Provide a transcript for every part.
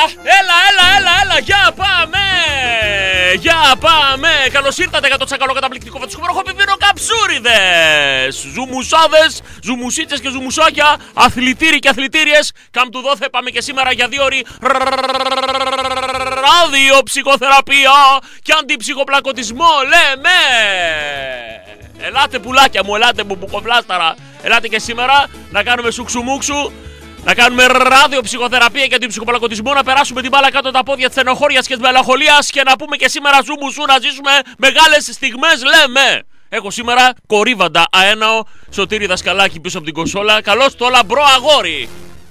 Έλα, για πάμε! Για πάμε! Καλώς ήρθατε για το τσακαλό καταπληκτικό φωτισμένο χοπιβίνο καψούριδες! Ζουμουσάδες, ζουμουσίτσες και ζουμουσάκια, αθλητήριοι και αθλητήριες. Καμ του δόθε, πάμε και σήμερα για 2 ώρες ραδιοψυχοθεραπεία και αντιψυχοπλακωτισμό, λέμε! Ελάτε πουλάκια μου, ελάτε μπουμπουκοβλάσταρα. Ελάτε και σήμερα να κάνουμε σουξουμούξου, να κάνουμε ραδιοψυχοθεραπεία και αντιψυχοπλακωτισμό, να περάσουμε την μπάλα κάτω τα πόδια της στενοχώριας και της μελαγχολίας και να πούμε και σήμερα ζουμουσού, να ζήσουμε μεγάλες στιγμές, λέμε! Έχω σήμερα κορύβαντα αέναο Σωτήρη Δασκαλάκη πίσω από την κονσόλα. Καλώς το λαμπρό αγόρι!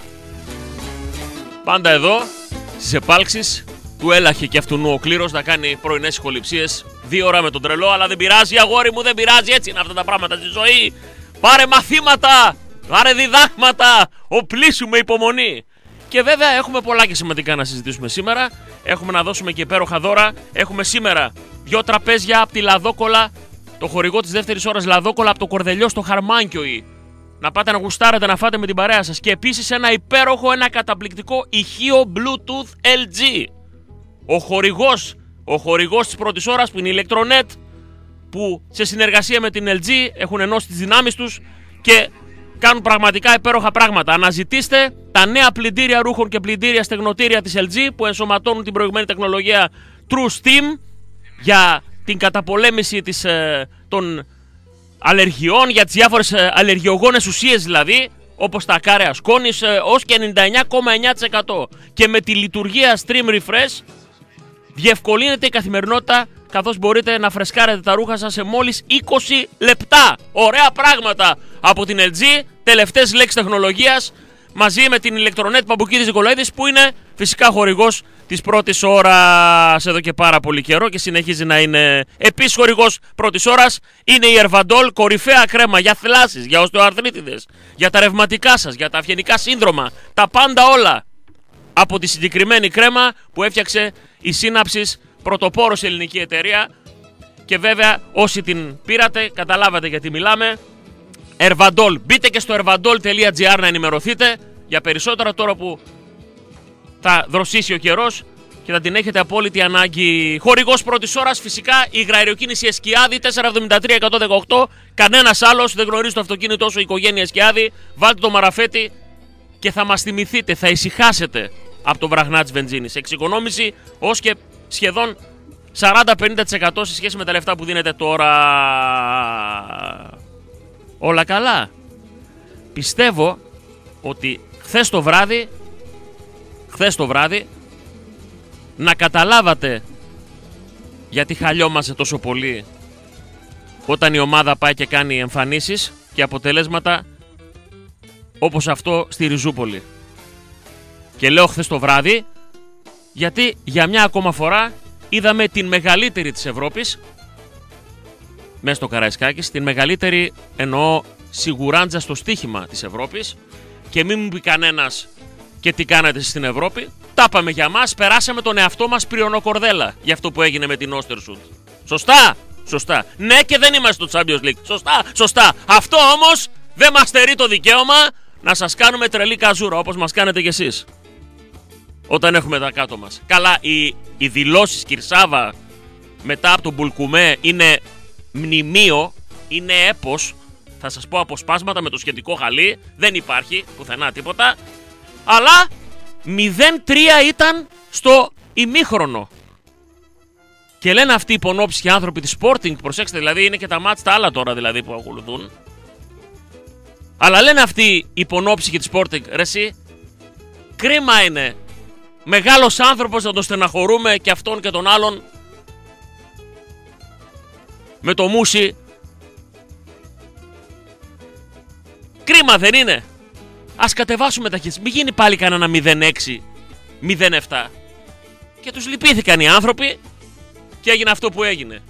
Πάντα εδώ, στις επάλξεις του έλαχε και αυτού ο κλήρος να κάνει πρωινές ηχοληψίες 2 ώρα με τον τρελό, αλλά δεν πειράζει, αγόρι μου, δεν πειράζει, έτσι είναι αυτά τα πράγματα στη ζωή. Πάρε μαθήματα, πάρε διδάγματα, οπλίσου με υπομονή. Και βέβαια έχουμε πολλά και σημαντικά να συζητήσουμε σήμερα. Έχουμε να δώσουμε και υπέροχα δώρα. Έχουμε σήμερα 2 τραπέζια από τη Λαδόκολα, το χορηγό της δεύτερης ώρας Λαδόκολα, από το Κορδελιό στο Χαρμάνκιοι. Να πάτε να γουστάρετε, να φάτε με την παρέα σας. Και επίσης ένα υπέροχο, ένα καταπληκτικό ηχείο Bluetooth LG. Ο χορηγός της πρώτης ώρας που είναι η Electronet, που σε συνεργασία με την LG έχουν ενώσει τις δυνάμεις τους και κάνουν πραγματικά υπέροχα πράγματα. Αναζητήστε τα νέα πλυντήρια ρούχων και πλυντήρια στεγνοτήρια της LG που ενσωματώνουν την προηγουμένη τεχνολογία True Steam για την καταπολέμηση των αλλεργιών, για τις διάφορες αλλεργιογόνες ουσίες δηλαδή, όπως τα ακάραια σκόνης, ως και 99,9%. Και με τη λειτουργία Stream Refresh διευκολύνεται η καθημερινότητα, καθώς μπορείτε να φρεσκάρετε τα ρούχα σας σε μόλις 20 λεπτά. Ωραία πράγματα από την LG, τελευταίες λέξεις τεχνολογίας, μαζί με την Electronet Παμπουκίδης Νικολαίδης, που είναι φυσικά χορηγός της πρώτης ώρας εδώ και πάρα πολύ καιρό και συνεχίζει να είναι επίσης χορηγός πρώτης ώρας. Είναι η Ervadol, κορυφαία κρέμα για θλάσσεις, για οστεοαρθρίτιδες, για τα ρευματικά σας, για τα αυγενικά σύνδρομα, τα πάντα όλα από τη συγκεκριμένη κρέμα που έφτιαξε η Σύναψης, πρωτοπόρος ελληνική εταιρεία. Και βέβαια όσοι την πήρατε καταλάβατε γιατί μιλάμε. Ervadol, μπείτε και στο ervadol.gr να ενημερωθείτε για περισσότερα τώρα που θα δροσίσει ο καιρός και θα την έχετε απόλυτη ανάγκη. Χορηγός πρώτης ώρας φυσικά η υγραεριοκίνηση Εσκιάδη 473-118. Κανένας άλλος δεν γνωρίζει το αυτοκίνητο όσο η οικογένεια Εσκιάδη. Βάλτε το μαραφέτη και θα μας θυμηθείτε, θα ησυχάσετε από το βραχνά της βενζίνης. Εξοικονόμηση ως και σχεδόν 40-50% σε σχέση με τα λεφτά που δίνετε τώρα. Όλα καλά. Πιστεύω ότι χθες το βράδυ να καταλάβατε γιατί χαλιόμαστε τόσο πολύ όταν η ομάδα πάει και κάνει εμφανίσεις και αποτελέσματα όπως αυτό στη Ριζούπολη. Και λέω χθες το βράδυ γιατί για μια ακόμα φορά είδαμε την μεγαλύτερη της Ευρώπης μέσα στο Καραϊσκάκης, την μεγαλύτερη εννοώ σιγουράντζα στο στοίχημα της Ευρώπης, και μην μου πει κανένας και τι κάνατε στην Ευρώπη. Τα είπαμε για μας, περάσαμε τον εαυτό μας πριονοκορδέλα για αυτό που έγινε με την Όστερσουντ. Σωστά. Ναι, και δεν είμαστε στο Champions League. Σωστά. Αυτό όμως δεν μας στερεί το δικαίωμα να σας κάνουμε τρελή καζούρα όπως μας κάνετε κι εσείς όταν έχουμε τα κάτω μας. Καλά, οι δηλώσεις Κυρσάβα μετά από τον Μπουλκουμέ είναι μνημείο, είναι έπος. Θα σας πω αποσπάσματα με το σχετικό χαλί. Δεν υπάρχει πουθενά τίποτα. Αλλά 0-3 ήταν στο ημίχρονο. Και λένε αυτοί οι πονόψυχοι άνθρωποι της Sporting, προσέξτε δηλαδή, είναι και τα μάτς τα άλλα τώρα δηλαδή που ακολουθούν. Αλλά λένε αυτοί οι πονόψυχοι της Sporting, ρε εσύ, κρίμα είναι μεγάλος άνθρωπος να τον στεναχωρούμε και αυτόν και τον άλλον με το μουσι. Κρίμα δεν είναι? Ας κατεβάσουμε τα χέρια, μην γίνει πάλι κανένα 0-6, 0-7. Και τους λυπήθηκαν οι άνθρωποι και έγινε αυτό που έγινε.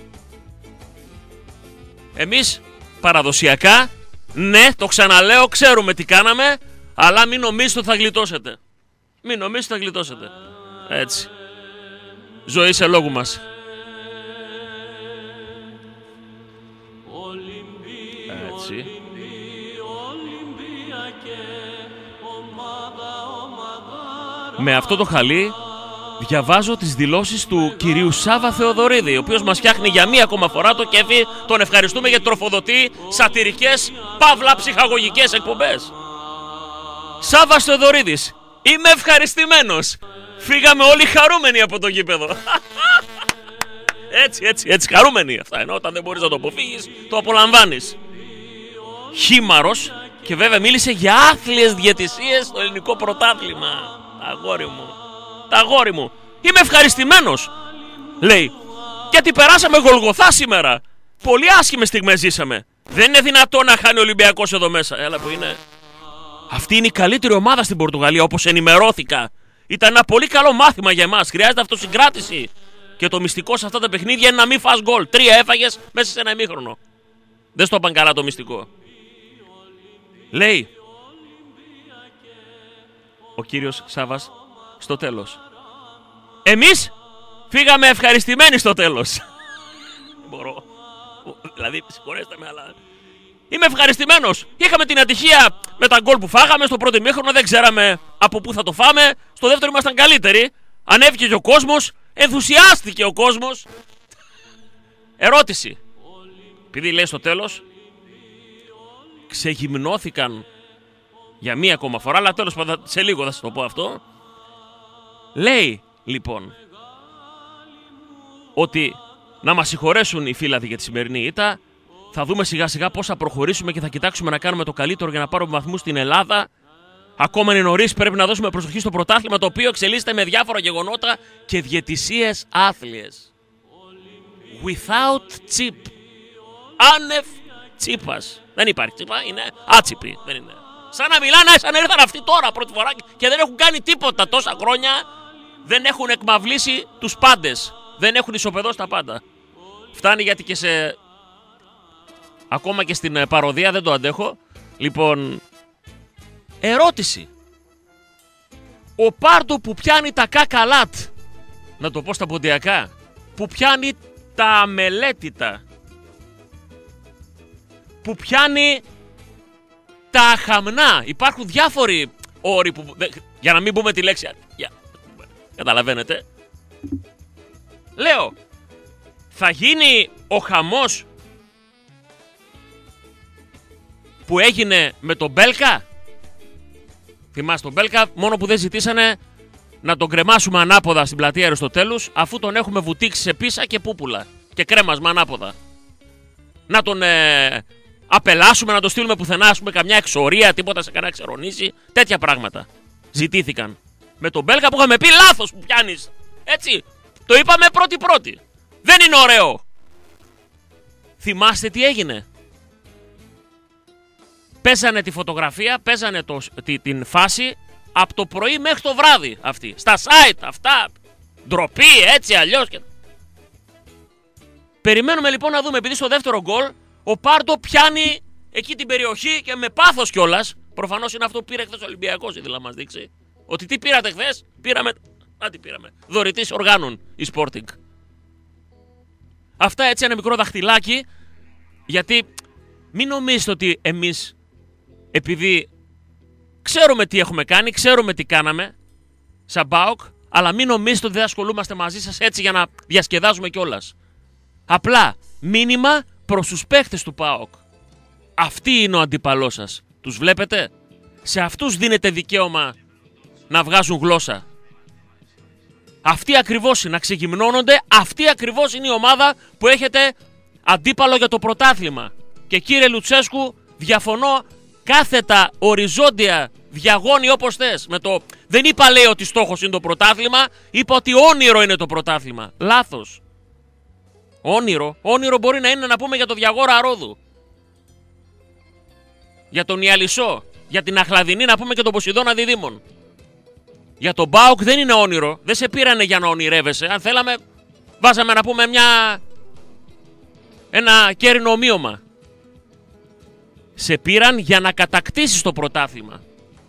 Εμείς παραδοσιακά, ναι, το ξαναλέω, ξέρουμε τι κάναμε, αλλά μην νομίζετε ότι θα γλιτώσετε. Μην νομίζετε ότι θα γλιτώσετε. Έτσι. Ζωή σε λόγου μας. Έτσι. Με αυτό το χαλί Διαβάζω τις δηλώσεις του κυρίου Σάβα Θεοδωρίδη, ο οποίος μας φτιάχνει για μία ακόμα φορά το κέφι. Τον ευχαριστούμε γιατί τροφοδοτεί σατιρικές, παύλα ψυχαγωγικές εκπομπές. Σάβας Θεοδωρίδης, είμαι ευχαριστημένος. Φύγαμε όλοι χαρούμενοι από το γήπεδο. Έτσι, χαρούμενοι. Αυτά ενώ όταν δεν μπορείς να το αποφύγεις, το απολαμβάνεις. Χήμαρος, και βέβαια μίλησε για άθλιες διαιτησίες στο ελληνικό πρωτάθλημα. Τα αγόρι μου. Είμαι ευχαριστημένος, λέει, γιατί περάσαμε Γολγοθά σήμερα. Πολύ άσχημες στιγμές ζήσαμε. Δεν είναι δυνατόν να χάνει ο Ολυμπιακός εδώ μέσα. Έλα που είναι. Αυτή είναι η καλύτερη ομάδα στην Πορτογαλία, όπως ενημερώθηκα. Ήταν ένα πολύ καλό μάθημα για εμάς. Χρειάζεται αυτοσυγκράτηση. Και το μυστικό σε αυτά τα παιχνίδια είναι να μην φας γκολ. 3 έφαγες μέσα σε ένα ημίχρονο. Δεν στο είπαν καλά το μυστικό. Λέει ο κύριος Σάβας στο τέλος. Εμείς φύγαμε ευχαριστημένοι στο τέλος. Μπορώ. Δηλαδή, συγχωρέστε με, αλλά είμαι ευχαριστημένος. Είχαμε την ατυχία με τα γκολ που φάγαμε στο πρώτο ημίχρονο. Δεν ξέραμε από πού θα το φάμε. Στο δεύτερο ήμασταν καλύτεροι. Ανέβηκε και ο κόσμος. Ενθουσιάστηκε ο κόσμος. Ερώτηση. Επειδή λέει στο τέλος, ξεγυμνώθηκαν για μία ακόμα φορά, αλλά τέλος πάντων σε λίγο θα σας το πω αυτό. Λέει λοιπόν ότι να μας συγχωρέσουν οι φίλαδοι για τη σημερινή ήττα. Θα δούμε σιγά σιγά πώς θα προχωρήσουμε και θα κοιτάξουμε να κάνουμε το καλύτερο για να πάρουμε βαθμούς στην Ελλάδα. Ακόμα είναι νωρίς, πρέπει να δώσουμε προσοχή στο πρωτάθλημα, το οποίο εξελίσσεται με διάφορα γεγονότα και διαιτησίες άθλιες. Without chip. Άνευ τσίπας. Δεν υπάρχει τσίπα, είναι άτσιπη. Δεν είναι. Σαν να μιλάνε, σαν να ήρθαν αυτοί τώρα πρώτη φορά και δεν έχουν κάνει τίποτα τόσα χρόνια. Δεν έχουν εκμαυλήσει τους πάντες. Δεν έχουν ισοπεδώσει τα πάντα. Φτάνει γιατί και σε... Ακόμα και στην παροδία δεν το αντέχω. Λοιπόν, ερώτηση. Ο Πάρντο που πιάνει τα κακαλάτ, να το πω στα ποντιακά, που πιάνει τα αμελέτητα, που πιάνει τα αχαμνά. Υπάρχουν διάφοροι όροι που... Για να μην πούμε τη λέξη... Καταλαβαίνετε. Λέω, θα γίνει ο χαμός που έγινε με τον Μπέλκα. Θυμάσαι τον Μπέλκα, μόνο που δεν ζητήσανε να τον κρεμάσουμε ανάποδα στην πλατεία Αριστοτέλους, αφού τον έχουμε βουτήξει σε πίσα και πούπουλα και κρέμασμα ανάποδα. Να τον απελάσουμε, να τον στείλουμε πουθενά, ας πούμε, καμιά εξορία, τίποτα σε κανένα ξερονήσει. Τέτοια πράγματα ζητήθηκαν. Με τον Μπέλκα που είχαμε πει λάθος που πιάνεις. Έτσι, το είπαμε πρώτη. Δεν είναι ωραίο. Θυμάστε τι έγινε? Παίζανε τη φωτογραφία, παίζανε την φάση από το πρωί μέχρι το βράδυ αυτή. Στα site αυτά, ντροπή, έτσι αλλιώς. Περιμένουμε λοιπόν να δούμε, επειδή στο δεύτερο γκολ ο Πάρντο πιάνει εκεί την περιοχή και με πάθος κιόλας. Προφανώς είναι αυτό που πήρε χθες ο Ολυμπιακός, ήθελα να μας δείξει. Ότι τι πήρατε χθες? Πήραμε. Τι πήραμε? Δωρητής οργάνων η Sporting. Αυτά έτσι ένα μικρό δαχτυλάκι. Γιατί μην νομίζετε ότι εμείς, επειδή ξέρουμε τι έχουμε κάνει, ξέρουμε τι κάναμε σαν ΠΑΟΚ, αλλά μην νομίζετε ότι δεν ασχολούμαστε μαζί σας έτσι για να διασκεδάζουμε κιόλας. Απλά μήνυμα προς τους παίχτες του ΠΑΟΚ. Αυτοί είναι ο αντίπαλός σας. Τους βλέπετε? Σε αυτούς δίνετε δικαίωμα να βγάζουν γλώσσα. Αυτοί ακριβώς είναι, να ξεγυμνώνονται. Αυτή ακριβώς είναι η ομάδα που έχετε αντίπαλο για το πρωτάθλημα. Και κύριε Λουτσέσκου, διαφωνώ κάθετα, οριζόντια, διαγώνει όπως θες. Δεν είπα, λέει, ότι στόχος είναι το πρωτάθλημα. Είπα ότι όνειρο είναι το πρωτάθλημα. Λάθος. Όνειρο μπορεί να είναι, να πούμε, για το Διαγόρα Ρόδου. Για τον Ιαλισσό. Για την Αχλαδινή, να πούμε, και τον Ποσειδώνα Διδήμων. Για τον ΠΑΟΚ δεν είναι όνειρο. Δεν σε πήρανε για να ονειρεύεσαι. Αν θέλαμε, βάζαμε, να πούμε, ένα κέρινο ομοίωμα. Σε πήραν για να κατακτήσεις το πρωτάθλημα.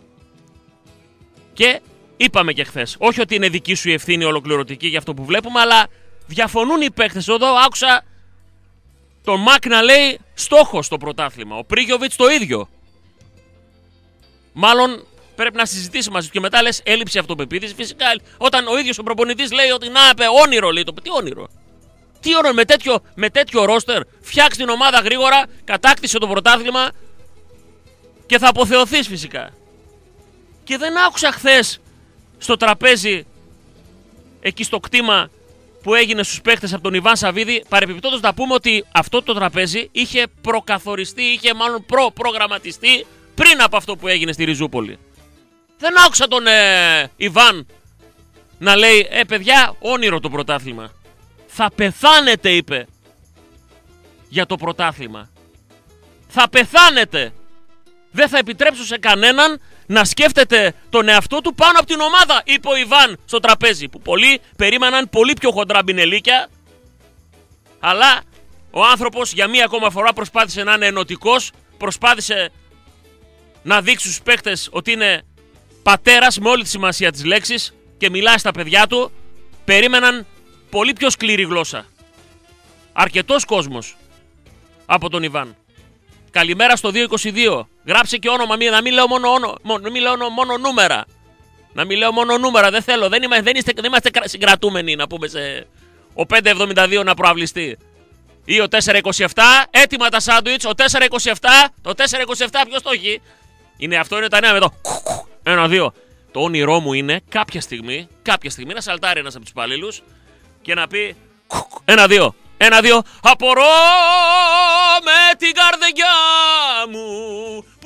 Και είπαμε και χθες, όχι ότι είναι δική σου η ευθύνη ολοκληρωτική για αυτό που βλέπουμε, αλλά διαφωνούν οι παίκτες. Εδώ άκουσα τον Μακ να λέει στόχος το πρωτάθλημα. Ο Πρίγιοβιτς το ίδιο. Μάλλον πρέπει να συζητήσει μαζί του και μετά λες έλλειψη αυτοπεποίθηση. Φυσικά, όταν ο ίδιος ο προπονητής λέει ότι να, όνειρο, λέει το. Τι όνειρο. Τι όνειρο με τέτοιο ρόστερ. Φτιάξει την ομάδα γρήγορα, κατάκτησε το πρωτάθλημα και θα αποθεωθείς φυσικά. Και δεν άκουσα χθες στο τραπέζι, εκεί στο κτήμα που έγινε στους παίκτες από τον Ιβάν Σαββίδη, παρεπιπτόντως να πούμε ότι αυτό το τραπέζι είχε προκαθοριστεί, είχε μάλλον προγραμματιστεί πριν από αυτό που έγινε στη Ριζούπολη. Δεν άκουσα τον Ιβάν να λέει παιδιά, όνειρο το πρωτάθλημα. Θα πεθάνετε, είπε, για το πρωτάθλημα. Θα πεθάνετε. Δεν θα επιτρέψω σε κανέναν να σκέφτεται τον εαυτό του πάνω από την ομάδα, είπε ο Ιβάν στο τραπέζι, που πολλοί περίμεναν πολύ πιο χοντρά μπινελίκια, αλλά ο άνθρωπος για μία ακόμα φορά προσπάθησε να είναι ενωτικός, προσπάθησε να δείξει στους παίκτες ότι είναι πατέρας με όλη τη σημασία της λέξης και μιλάει στα παιδιά του. Περίμεναν πολύ πιο σκληρή γλώσσα. Αρκετός κόσμος από τον Ιβάν. Καλημέρα στο 222. Γράψε και όνομα, να μην λέω μόνο νούμερα. Να μην λέω μόνο νούμερα, δεν θέλω. Δεν είμαστε συγκρατούμενοι να πούμε ο 572 να προαυλιστεί. Ή ο 427. Έτοιμα τα σάντουιτς. Ο 427. Το 427 ποιος το έχει. Αυτό είναι τα νέα με το 1-2. Το όνειρό μου είναι κάποια στιγμή να σαλτάρει ένας από τους υπαλλήλους και να πει 1-2. 1-2. Απορώ με την καρδιά μου που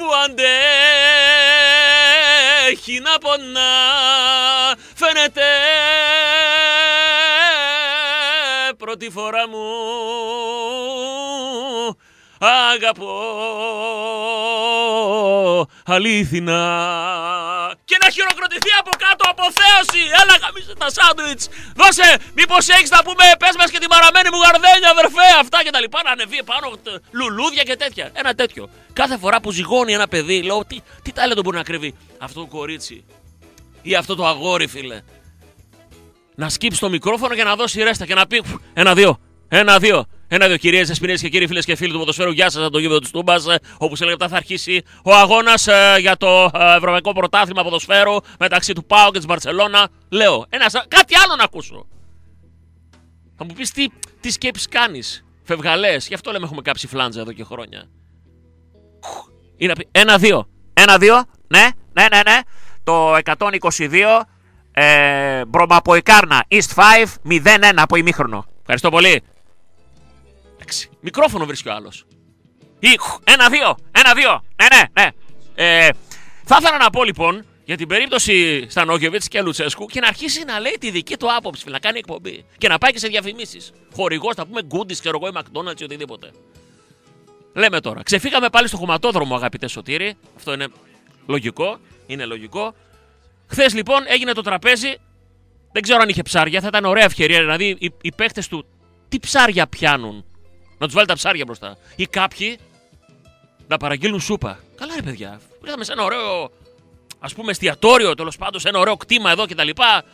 αντέχει να πονά. Φαίνεται πρώτη φορά μου αγαπώ αλήθινα. Και να χειροκροτηθεί από κάτω αποθέωση. Έλα γαμίσε τα σάντουιτς. Δώσε, μήπως έχεις να πούμε, πες μας και την παραμένη μου γαρδένια αδερφέ. Αυτά και τα λοιπά, να ανεβεί πάνω λουλούδια και τέτοια. Ένα τέτοιο. Κάθε φορά που ζυγώνει ένα παιδί, λέω τι τάλεντο μπορεί να κρύβει αυτό το κορίτσι ή αυτό το αγόρι, φίλε. Να σκύψει το μικρόφωνο και να δώσει ρέστα και να πει 1-2. 1-2. 1-2, κυρίες, δεσποινίες και κύριοι, φίλες και φίλοι του ποδοσφαίρου. Γεια σας από το γήπεδο του Τούμπας. Όπου σε λεπτά θα αρχίσει ο αγώνας για το Ευρωπαϊκό Πρωτάθλημα Ποδοσφαίρου μεταξύ του ΠΑΟΚ και της Μπαρσελόνα. Λέω, κάτι άλλο να ακούσω. Θα μου πεις τι σκέψεις κάνεις. Φευγαλές. Γι' αυτό λέμε έχουμε κάψει φλάντζα εδώ και χρόνια. Είναι 1-2. 1-2. Ναι. Το 122. Μπρομαποϊκάρνα. East 5. 0-1 από ημίχρονο. Ευχαριστώ πολύ. Μικρόφωνο βρίσκει ο άλλος. 1-2. 1-2. Ναι. Θα ήθελα να πω λοιπόν για την περίπτωση Στανόγεβιτς και Λουτσέσκου και να αρχίσει να λέει τη δική του άποψη, να κάνει εκπομπή και να πάει και σε διαφημίσεις. Χορηγός, θα πούμε Goodies, ξέρω εγώ, ή McDonald's ή οτιδήποτε. Λέμε τώρα. Ξεφύγαμε πάλι στο χωματόδρομο, αγαπητέ Σωτήρη. Αυτό είναι λογικό. Είναι λογικό. Χθες λοιπόν έγινε το τραπέζι. Δεν ξέρω αν είχε ψάρια. Θα ήταν ωραία ευκαιρία να δει οι παίχτες του τι ψάρια πιάνουν. Να τους βάλει τα ψάρια μπροστά. Ή κάποιοι να παραγγείλουν σούπα. Καλά, ρε παιδιά. Ήρθαμε σε ένα ωραίο, ας πούμε, εστιατόριο, τέλος πάντων, σε ένα ωραίο κτήμα εδώ κτλ.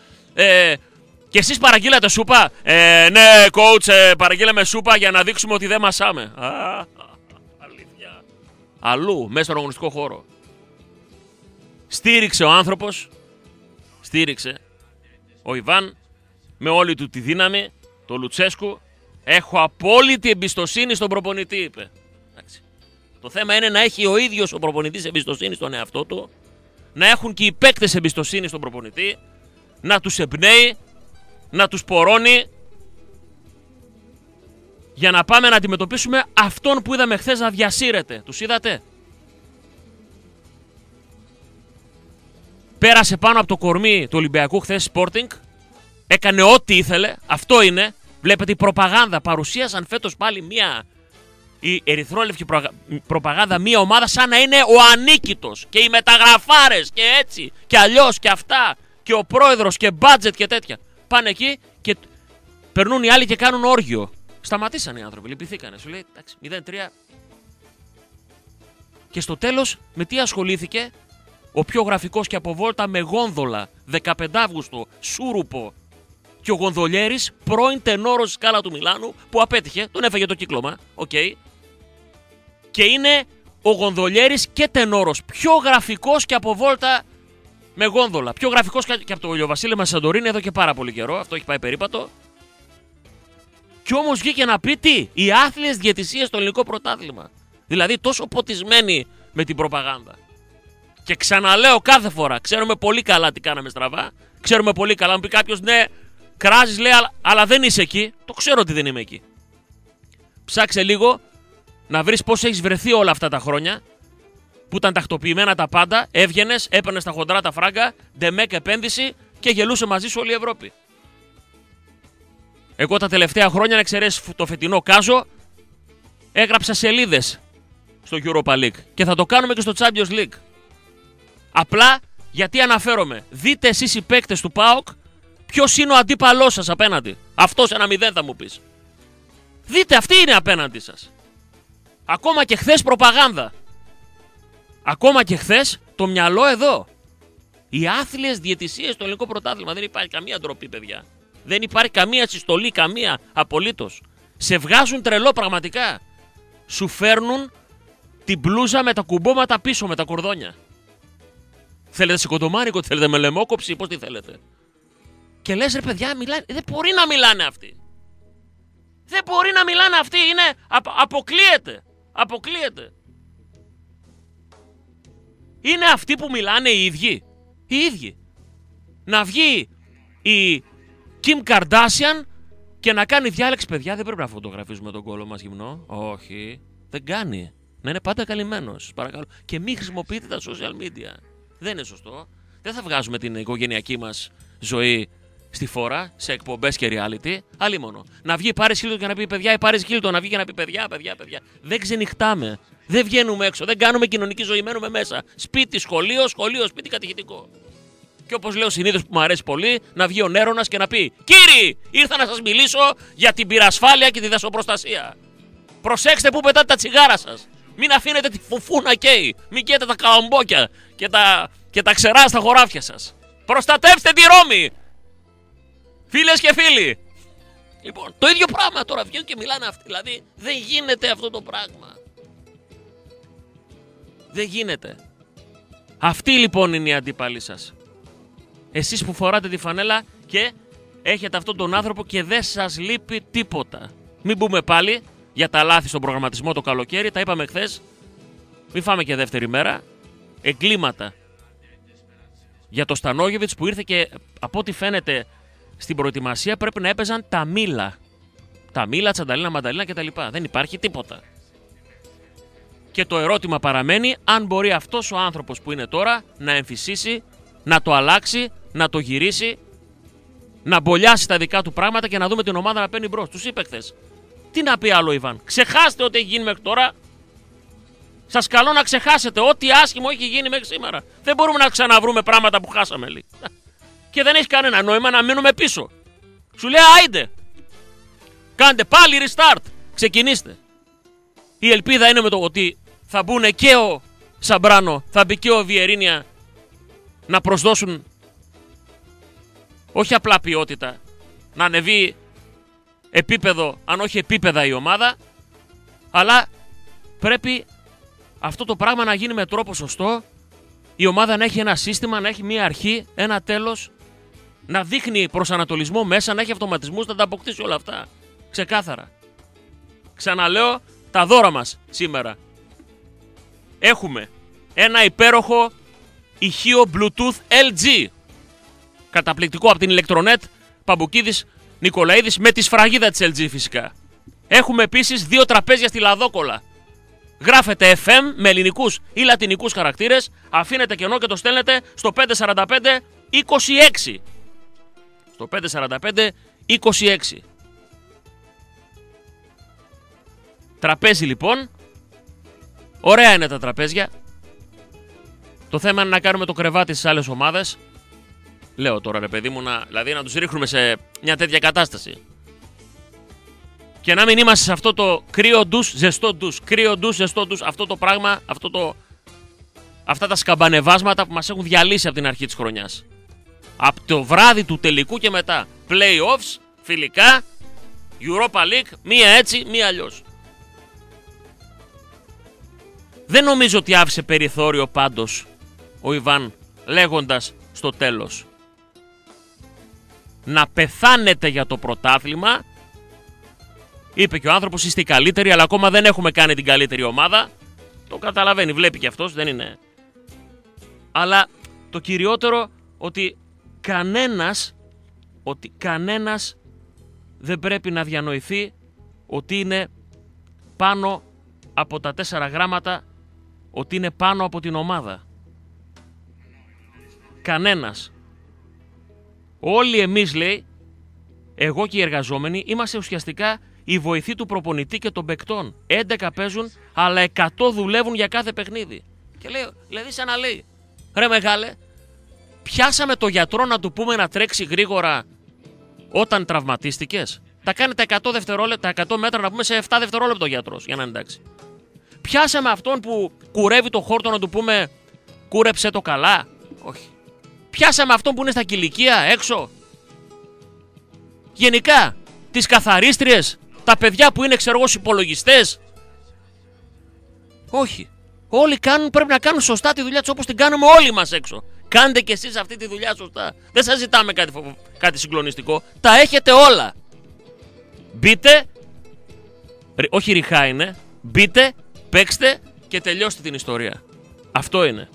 Και εσείς παραγγείλατε σούπα. Ναι, coach, παραγγείλαμε σούπα για να δείξουμε ότι δεν μασάμε. Αλήθεια. Αλλού, μέσα στον αγωνιστικό χώρο. Στήριξε ο άνθρωπος. Στήριξε ο Ιβάν με όλη του τη δύναμη, το Λουτσέσκου. Έχω απόλυτη εμπιστοσύνη στον προπονητή, είπε. Το θέμα είναι να έχει ο ίδιος ο προπονητής εμπιστοσύνη στον εαυτό του, να έχουν και οι παίκτες εμπιστοσύνη στον προπονητή, να τους εμπνέει, να τους πορώνει, για να πάμε να αντιμετωπίσουμε αυτόν που είδαμε χθες να διασύρεται. Τους είδατε? Πέρασε πάνω από το κορμί του Ολυμπιακού χθες Sporting, έκανε ό,τι ήθελε, αυτό είναι. Βλέπετε η προπαγάνδα, παρουσίασαν φέτος πάλι η ερυθρόλευκη προπαγάνδα, μια ομάδα σαν να είναι ο ανίκητος και οι μεταγραφάρες και έτσι και αλλιώς και αυτά και ο πρόεδρος και μπάτζετ και τέτοια. Πάνε εκεί και περνούν οι άλλοι και κάνουν όργιο. Σταματήσαν οι άνθρωποι, λυπηθήκανε. Σου λέει εντάξει, 0-3. Και στο τέλος με τι ασχολήθηκε? Ο πιο γραφικός και από βόλτα με γόνδολα 15 Αύγουστο, Σούρουπο. Και ο Γονδολιέρης, πρώην τενόρος Σκάλα του Μιλάνου, που απέτυχε, τον έφαγε το κύκλωμα. Okay. Και είναι ο Γονδολιέρης και τενόρος, πιο γραφικός και από βόλτα Με γόνδολα. Πιο γραφικός και από το ηλιοβασίλεμα Σαντορίνη εδώ και πάρα πολύ καιρό. Αυτό έχει πάει περίπατο. Κι όμως βγήκε να πει τι? Οι άθλιες διαιτησίες στο ελληνικό πρωτάθλημα. Δηλαδή τόσο ποτισμένοι με την προπαγάνδα. Και ξαναλέω κάθε φορά, ξέρουμε πολύ καλά τι κάναμε στραβά. Ξέρουμε πολύ καλά. Μου πει κάποιος, ναι, κράζεις, λέει, αλλά δεν είσαι εκεί. Το ξέρω ότι δεν είμαι εκεί. Ψάξε λίγο να βρεις πώς έχεις βρεθεί όλα αυτά τα χρόνια. Που ήταν τακτοποιημένα τα πάντα. Έβγαινες, έπαιρνες τα χοντρά τα φράγκα, ντεμέκ επένδυση και γελούσε μαζί σου όλη η Ευρώπη. Εγώ τα τελευταία χρόνια, να εξαιρέσεις το φετινό κάζο, έγραψα σελίδες στο Europa League. Και θα το κάνουμε και στο Champions League. Απλά γιατί αναφέρομαι. Δείτε εσείς οι παίκτες του ΠΑΟΚ ποιος είναι ο αντίπαλός σας απέναντι. Αυτός 1-0 θα μου πεις. Δείτε, αυτή είναι απέναντι σας. Ακόμα και χθες προπαγάνδα. Ακόμα και χθες το μυαλό εδώ. Οι άθλιες διαιτησίες στο ελληνικό πρωτάθλημα. Δεν υπάρχει καμία ντροπή, παιδιά. Δεν υπάρχει καμία συστολή, καμία απολύτως. Σε βγάζουν τρελό πραγματικά. Σου φέρνουν την μπλούζα με τα κουμπώματα πίσω, με τα κορδόνια. Θέλετε σηκωτομάρικο, θέλετε με λαιμόκοψη, πώς τι θέλετε. Και λες, ρε παιδιά, μιλάνε. Δεν μπορεί να μιλάνε αυτοί. Δεν μπορεί να μιλάνε αυτοί. Είναι... Αποκλείεται. Αποκλείεται. Είναι αυτοί που μιλάνε οι ίδιοι. Οι ίδιοι. Να βγει η Kim Kardashian και να κάνει διάλεξη. Παιδιά, δεν πρέπει να φωτογραφίζουμε τον κόλο μας γυμνό. Όχι. Δεν κάνει. Να είναι πάντα καλυμμένος. Παρακαλώ. Και μην χρησιμοποιείτε τα social media. Δεν είναι σωστό. Δεν θα βγάζουμε την οικογενειακή μας ζωή στη φόρα, σε εκπομπές και reality. Αλλήμονο. Να βγει η Πάρις Χίλτον και να πει παιδιά, η Πάρις Χίλτον να βγει και να πει παιδιά. Δεν ξενυχτάμε. Δεν βγαίνουμε έξω. Δεν κάνουμε κοινωνική ζωή. Μένουμε μέσα. Σπίτι, σχολείο, σπίτι, κατηχητικό. Και όπως λέω συνήθως που μου αρέσει πολύ, να βγει ο Νέρονας και να πει: Κύριοι, ήρθα να σας μιλήσω για την πυρασφάλεια και τη δασοπροστασία. Προσέξτε που πετάτε τα τσιγάρα σας. Μην αφήνετε τη φουφού να καίει. Μην καίτε τα καλαμπόκια και τα ξερά στα χωράφια σας. Προστατεύστε τη Ρώμη. Φίλες και φίλοι. Λοιπόν, το ίδιο πράγμα τώρα βγαίνουν και μιλάνε αυτοί. Δηλαδή, δεν γίνεται αυτό το πράγμα. Δεν γίνεται. Αυτοί λοιπόν είναι οι αντίπαλοι σας. Εσείς που φοράτε τη φανέλα και έχετε αυτόν τον άνθρωπο και δεν σας λείπει τίποτα. Μην πούμε πάλι για τα λάθη στον προγραμματισμό το καλοκαίρι. Τα είπαμε χθες. Μην φάμε και δεύτερη μέρα. Εγκλήματα για το Στανόγεβιτς που ήρθε και από ό,τι φαίνεται στην προετοιμασία πρέπει να έπαιζαν τα μήλα. Τα μήλα, τσανταλίνα, μανταλίνα κτλ. Δεν υπάρχει τίποτα. Και το ερώτημα παραμένει αν μπορεί αυτός ο άνθρωπος που είναι τώρα να εμφυσίσει, να το αλλάξει, να το γυρίσει, να μπολιάσει τα δικά του πράγματα και να δούμε την ομάδα να παίρνει μπρος. Τους είπε χθες. Τι να πει άλλο, Ιβάν. Ξεχάστε ό,τι έχει γίνει μέχρι τώρα. Σας καλώ να ξεχάσετε ό,τι άσχημο έχει γίνει μέχρι σήμερα. Δεν μπορούμε να ξαναβρούμε πράγματα που χάσαμε, λέει. Και δεν έχει κανένα νόημα να μείνουμε πίσω. Σου λέει άιντε. Κάντε πάλι restart. Ξεκινήστε. Η ελπίδα είναι με το ότι θα μπουν και ο Σαμπράνο, θα μπει και ο Βιερίνια να προσδώσουν όχι απλά ποιότητα, να ανεβεί επίπεδο, αν όχι επίπεδα η ομάδα, αλλά πρέπει αυτό το πράγμα να γίνει με τρόπο σωστό, η ομάδα να έχει ένα σύστημα, να έχει μία αρχή, ένα τέλος, να δείχνει προσανατολισμό μέσα, να έχει αυτοματισμούς, να τα αποκτήσει όλα αυτά. Ξεκάθαρα. Ξαναλέω, τα δώρα μας σήμερα. Έχουμε ένα υπέροχο ηχείο Bluetooth LG. Καταπληκτικό από την Electronet, Παμπουκίδης, Νικολαίδης, με τη σφραγίδα της LG φυσικά. Έχουμε επίσης 2 τραπέζια στη Λαδόκολα. Γράφετε FM με ελληνικούς ή λατινικούς χαρακτήρες, αφήνετε κενό και το στέλνετε στο 545-26. Στο 545-26. Τραπέζι λοιπόν. Ωραία είναι τα τραπέζια. Το θέμα είναι να κάνουμε το κρεβάτι στις άλλες ομάδες. Λέω τώρα ρε παιδί μου, δηλαδή να τους ρίχνουμε σε μια τέτοια κατάσταση. Και να μην είμαστε σε αυτό το κρύο ντους, ζεστό ντους. Κρύο ντους, ζεστό ντους. Αυτό το πράγμα, αυτά τα σκαμπανεβάσματα που μας έχουν διαλύσει από την αρχή της χρονιάς. Από το βράδυ του τελικού και μετά. Play-offs, φιλικά, Europa League, μία έτσι, μία αλλιώς. Δεν νομίζω ότι άφησε περιθώριο πάντως ο Ιβάν λέγοντας στο τέλος. Να πεθάνετε για το πρωτάθλημα. Είπε και ο άνθρωπος, είστε οι καλύτεροι, αλλά ακόμα δεν έχουμε κάνει την καλύτερη ομάδα. Το καταλαβαίνει, βλέπει και αυτός, δεν είναι. Αλλά το κυριότερο ότι κανένας δεν πρέπει να διανοηθεί ότι είναι πάνω από τα 4 γράμματα, ότι είναι πάνω από την ομάδα. Κανένας. Όλοι εμείς, λέει, εγώ και οι εργαζόμενοι, είμαστε ουσιαστικά οι βοηθοί του προπονητή και των παικτών. 11 παίζουν, αλλά 100 δουλεύουν για κάθε παιχνίδι. Και λέει, δηλαδή σαν να λέει, ρε μεγάλε, πιάσαμε το γιατρό να του πούμε να τρέξει γρήγορα όταν τραυματίστηκες. Τα κάνει τα 100 δευτερόλεπτα, τα 100 μέτρα να πούμε σε 7 δευτερόλεπτα ο γιατρός, για να είναι εντάξει. Πιάσαμε αυτόν που κουρεύει το χόρτο να του πούμε κούρεψε το καλά. Όχι. Πιάσαμε αυτόν που είναι στα κηλικία έξω. Γενικά, τις καθαρίστριες, τα παιδιά που είναι ξέρω εγώ υπολογιστές. Όχι. Όλοι πρέπει να κάνουν σωστά τη δουλειά τους όπως την κάνουμε όλοι μας έξω. Κάντε κι εσείς αυτή τη δουλειά σωστά. Δεν σας ζητάμε κάτι συγκλονιστικό. Τα έχετε όλα. Μπείτε, όχι ριχά είναι, μπείτε, παίξτε και τελειώστε την ιστορία. Αυτό είναι.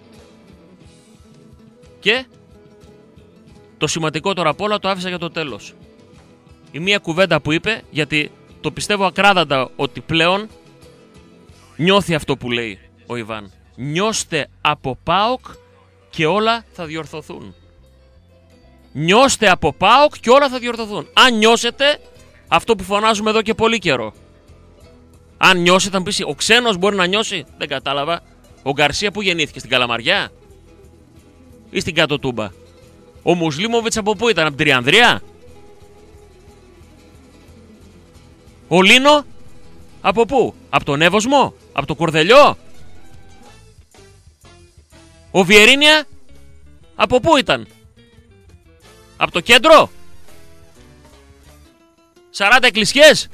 Και το σημαντικότερο απ' όλα το άφησα για το τέλος. Η μία κουβέντα που είπε, γιατί το πιστεύω ακράδαντα ότι πλέον νιώθει αυτό που λέει ο Ιβάν. Νιώστε από ΠΑΟΚ και όλα θα διορθωθούν. Νιώστε από ΠΑΟΚ και όλα θα διορθωθούν. Αν νιώσετε αυτό που φωνάζουμε εδώ και πολύ καιρό. Αν νιώσετε, θα μου πεις, ο ξένος μπορεί να νιώσει. Δεν κατάλαβα. Ο Γκαρσία που γεννήθηκε, στην Καλαμαριά ή στην Κάτω Τούμπα? Ο Μουσλίμοβιτς από πού ήταν, από την Τριανδρία? Ο Λίνο από πού? Από τον Εύωσμο? Από το Κορδελιό? Ο Βιερίνια από πού ήταν? Από το κέντρο? 40 εκκλησιές?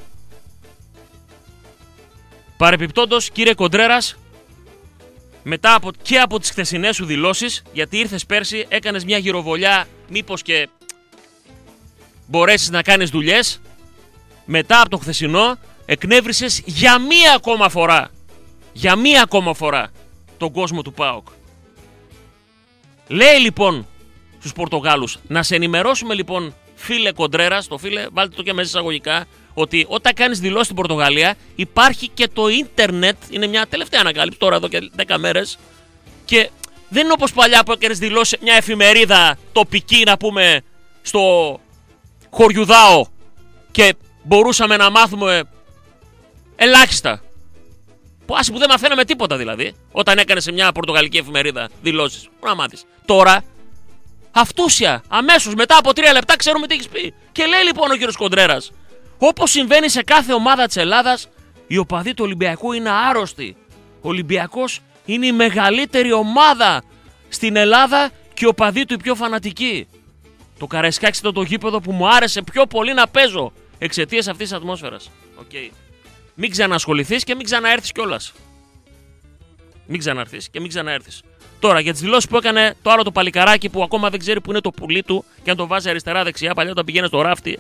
Παρεπιπτόντως, κύριε Κοντρέρας, μετά από τις χθεσινές σου δηλώσεις, γιατί ήρθες πέρσι, έκανες μια γυροβολιά, μήπως και μπορέσεις να κάνεις δουλειές, μετά από το χθεσινό εκνεύρισες για μία ακόμα φορά τον κόσμο του ΠΑΟΚ. Λέει λοιπόν στους Πορτογάλους, να σε ενημερώσουμε λοιπόν φίλε Κοντρέρας, το φίλε βάλτε το και μέσα εισαγωγικά, ότι όταν κάνεις δηλώσεις στην Πορτογαλία υπάρχει και το ίντερνετ, είναι μια τελευταία ανακάλυψη τώρα εδώ και 10 μέρες, και δεν είναι όπως παλιά που έκανες δηλώσεις μια εφημερίδα τοπική, να πούμε στο Χωριουδάο, και μπορούσαμε να μάθουμε ελάχιστα. Που δεν μαθαίναμε τίποτα δηλαδή, όταν έκανες σε μια πορτογαλική εφημερίδα δηλώσεις. Πού να μάθεις? Τώρα, αυτούσια, αμέσως μετά από 3 λεπτά ξέρουμε τι έχεις πει. Και λέει λοιπόν ο κύριος Κοντρέρας, όπως συμβαίνει σε κάθε ομάδα της Ελλάδας, οι οπαδοί του Ολυμπιακού είναι άρρωστοι. Ο Ολυμπιακός είναι η μεγαλύτερη ομάδα στην Ελλάδα και οι οπαδοί του οι πιο φανατικοί. Το Καραϊσκάκη ήταν το γήπεδο που μου άρεσε πιο πολύ να παίζω εξαιτίας αυτής της ατμόσφαιρας. Okay. Μην ξανασχοληθείς και μην ξαναέρθεις κιόλας. Μην ξαναρθείς και μην ξαναέρθεις. Τώρα για τις δηλώσεις που έκανε το άλλο το παλικαράκι που ακόμα δεν ξέρει που είναι το πουλί του και αν το βάζει αριστερά-δεξιά, παλιά όταν πηγαίνει στο ράφτη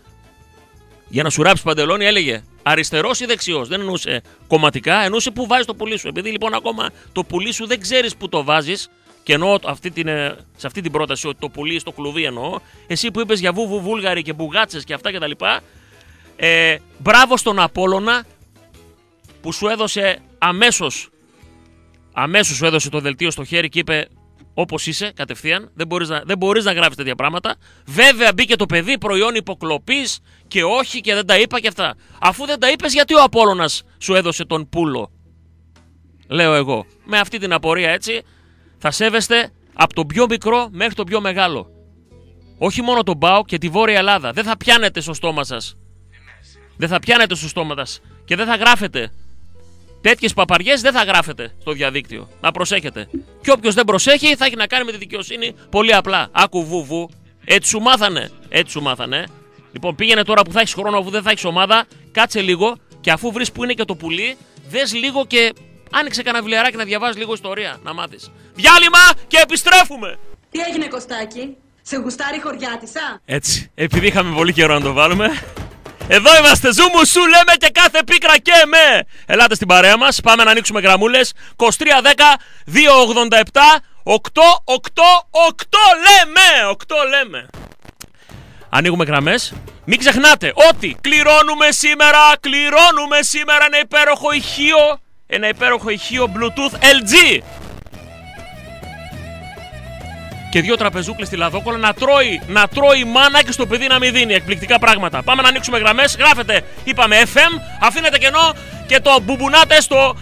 για να σου ράψει παντελόνι έλεγε αριστερός ή δεξιός. Δεν εννοούσε κομματικά, εννοούσε που βάζεις το πουλί σου. Επειδή λοιπόν ακόμα το πουλί σου δεν ξέρεις που το βάζεις, και εννοώ σε αυτή την πρόταση ότι το πουλί στο κλουβί εννοώ, εσύ που είπες για βούλγαροι και μπουγάτσες και αυτά κτλ. Μπράβο στον Απόλλωνα που σου έδωσε αμέσως σου έδωσε το δελτίο στο χέρι και είπε όπως είσαι κατευθείαν, δεν μπορείς να γράφεις τέτοια πράγματα. Βέβαια μπήκε το παιδί προϊόν υποκλοπής και όχι και δεν τα είπα και αυτά. Αφού δεν τα είπες, γιατί ο Απόλλωνας σου έδωσε τον πούλο? Λέω εγώ. Με αυτή την απορία έτσι θα σέβεστε από τον πιο μικρό μέχρι τον πιο μεγάλο. Όχι μόνο τον ΠΑΟΚ και τη Βόρεια Ελλάδα. Δεν θα πιάνετε στο στόμα σας. Δεν θα πιάνετε στο στόμα σας και δεν θα γράφετε. Τέτοιες παπαριές δεν θα γράφετε στο διαδίκτυο. Να προσέχετε. Και όποιος δεν προσέχει θα έχει να κάνει με τη δικαιοσύνη πολύ απλά. Άκου βουβου. Έτσι σου μάθανε. Λοιπόν, πήγαινε τώρα που θα έχεις χρόνο, αφού δεν θα έχεις ομάδα, κάτσε λίγο και αφού βρεις που είναι και το πουλί, δες λίγο και άνοιξε κανένα βιβλιαράκι να διαβάζεις λίγο ιστορία. Να μάθεις. Διάλειμμα και επιστρέφουμε! Τι έγινε, Κωστάκη? Σε γουστάρει χωριάτισσα? Έτσι, επειδή είχαμε πολύ καιρό να το βάλουμε. Εδώ είμαστε, ζούμου σου λέμε και κάθε πίκρα και με. Ελάτε στην παρέα μας, πάμε να ανοίξουμε γραμμούλες. 2310 287 888 λέμε, 8 λέμε. Ανοίγουμε γραμμές. Μην ξεχνάτε ότι κληρώνουμε σήμερα ένα υπέροχο ηχείο Bluetooth LG. Και 2 τραπεζούκλες στη Λαδόκολα να τρώει μάνα και στο παιδί να μην δίνει. Εκπληκτικά πράγματα. Πάμε να ανοίξουμε γραμμές. Γράφετε, είπαμε FM, αφήνετε κενό και το μπουμπουνάτε στο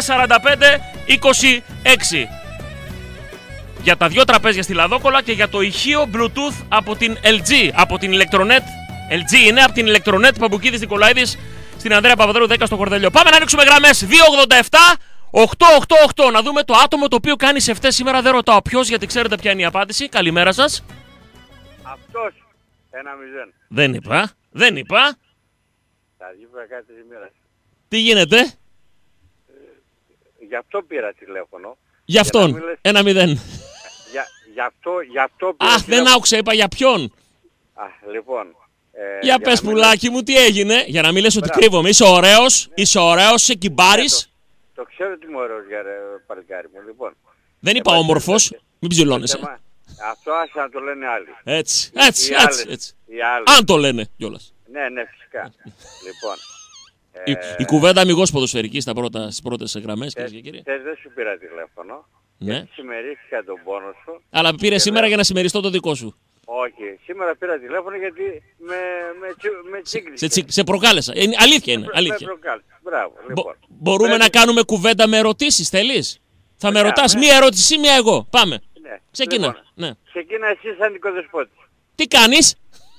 54526. Για τα 2 τραπέζια στη Λαδόκολα και για το ηχείο Bluetooth από την LG, από την Electronet. LG είναι από την Electronet Παμπουκίδης Νικολαίδης στην Ανδρέα Παπαδρέου 10 στο Κορδέλιο. Πάμε να ανοίξουμε γραμμές. 287 888. Να δούμε το άτομο το οποίο κάνει σε αυτές σήμερα. Δεν ρωτάω ποιος, γιατί ξέρετε ποια είναι η απάντηση. Καλημέρα σας. Αυτός 1-0. Δεν είπα. Τα δίπλα κάτι σήμερα. Τι γίνεται? Γι' αυτό πήρα τηλέφωνο. Για αυτόν. 1-0. Γι' αυτό πήρα. Αχ, δεν άκουσα, είπα για ποιον. Λοιπόν. Για πες, πουλάκι μου, τι έγινε? Για να μην λες ότι κρύβομαι. Είσαι ωραίος, είσαι κυμπάρης. Το ξέρω ότι είμαι ωραίος, παλικάρι μου. Λοιπόν. Δεν είπα όμορφος, μην ψηλώνεσαι. Αυτό άσε να το λένε άλλοι. Έτσι. Αν το λένε κιόλας. Ναι, φυσικά. Λοιπόν. Η κουβέντα αμιγώς ποδοσφαιρική στις πρώτες γραμμές, κυρίες και κύριοι. Δεν σου πήρα τηλέφωνο. Ναι. Συμμερίστηκα τον πόνο σου. Αλλά πήρε σήμερα για να συμμεριστώ το δικό σου. Όχι, σήμερα πήρα τηλέφωνο γιατί με τσίγκρισε. Σε προκάλεσα. Αλήθεια είναι. Αλήθεια. Με προκάλεσε. Μπράβο. Λοιπόν. Μπορούμε να κάνουμε κουβέντα με ερωτήσεις, θέλεις? Θα με ρωτάς μία ερώτηση, μία εγώ. Πάμε. Ναι. Ξεκίνα. Λοιπόν, ναι. Ξεκίνα εσύ σαν οικοδεσπότης. Τι κάνεις?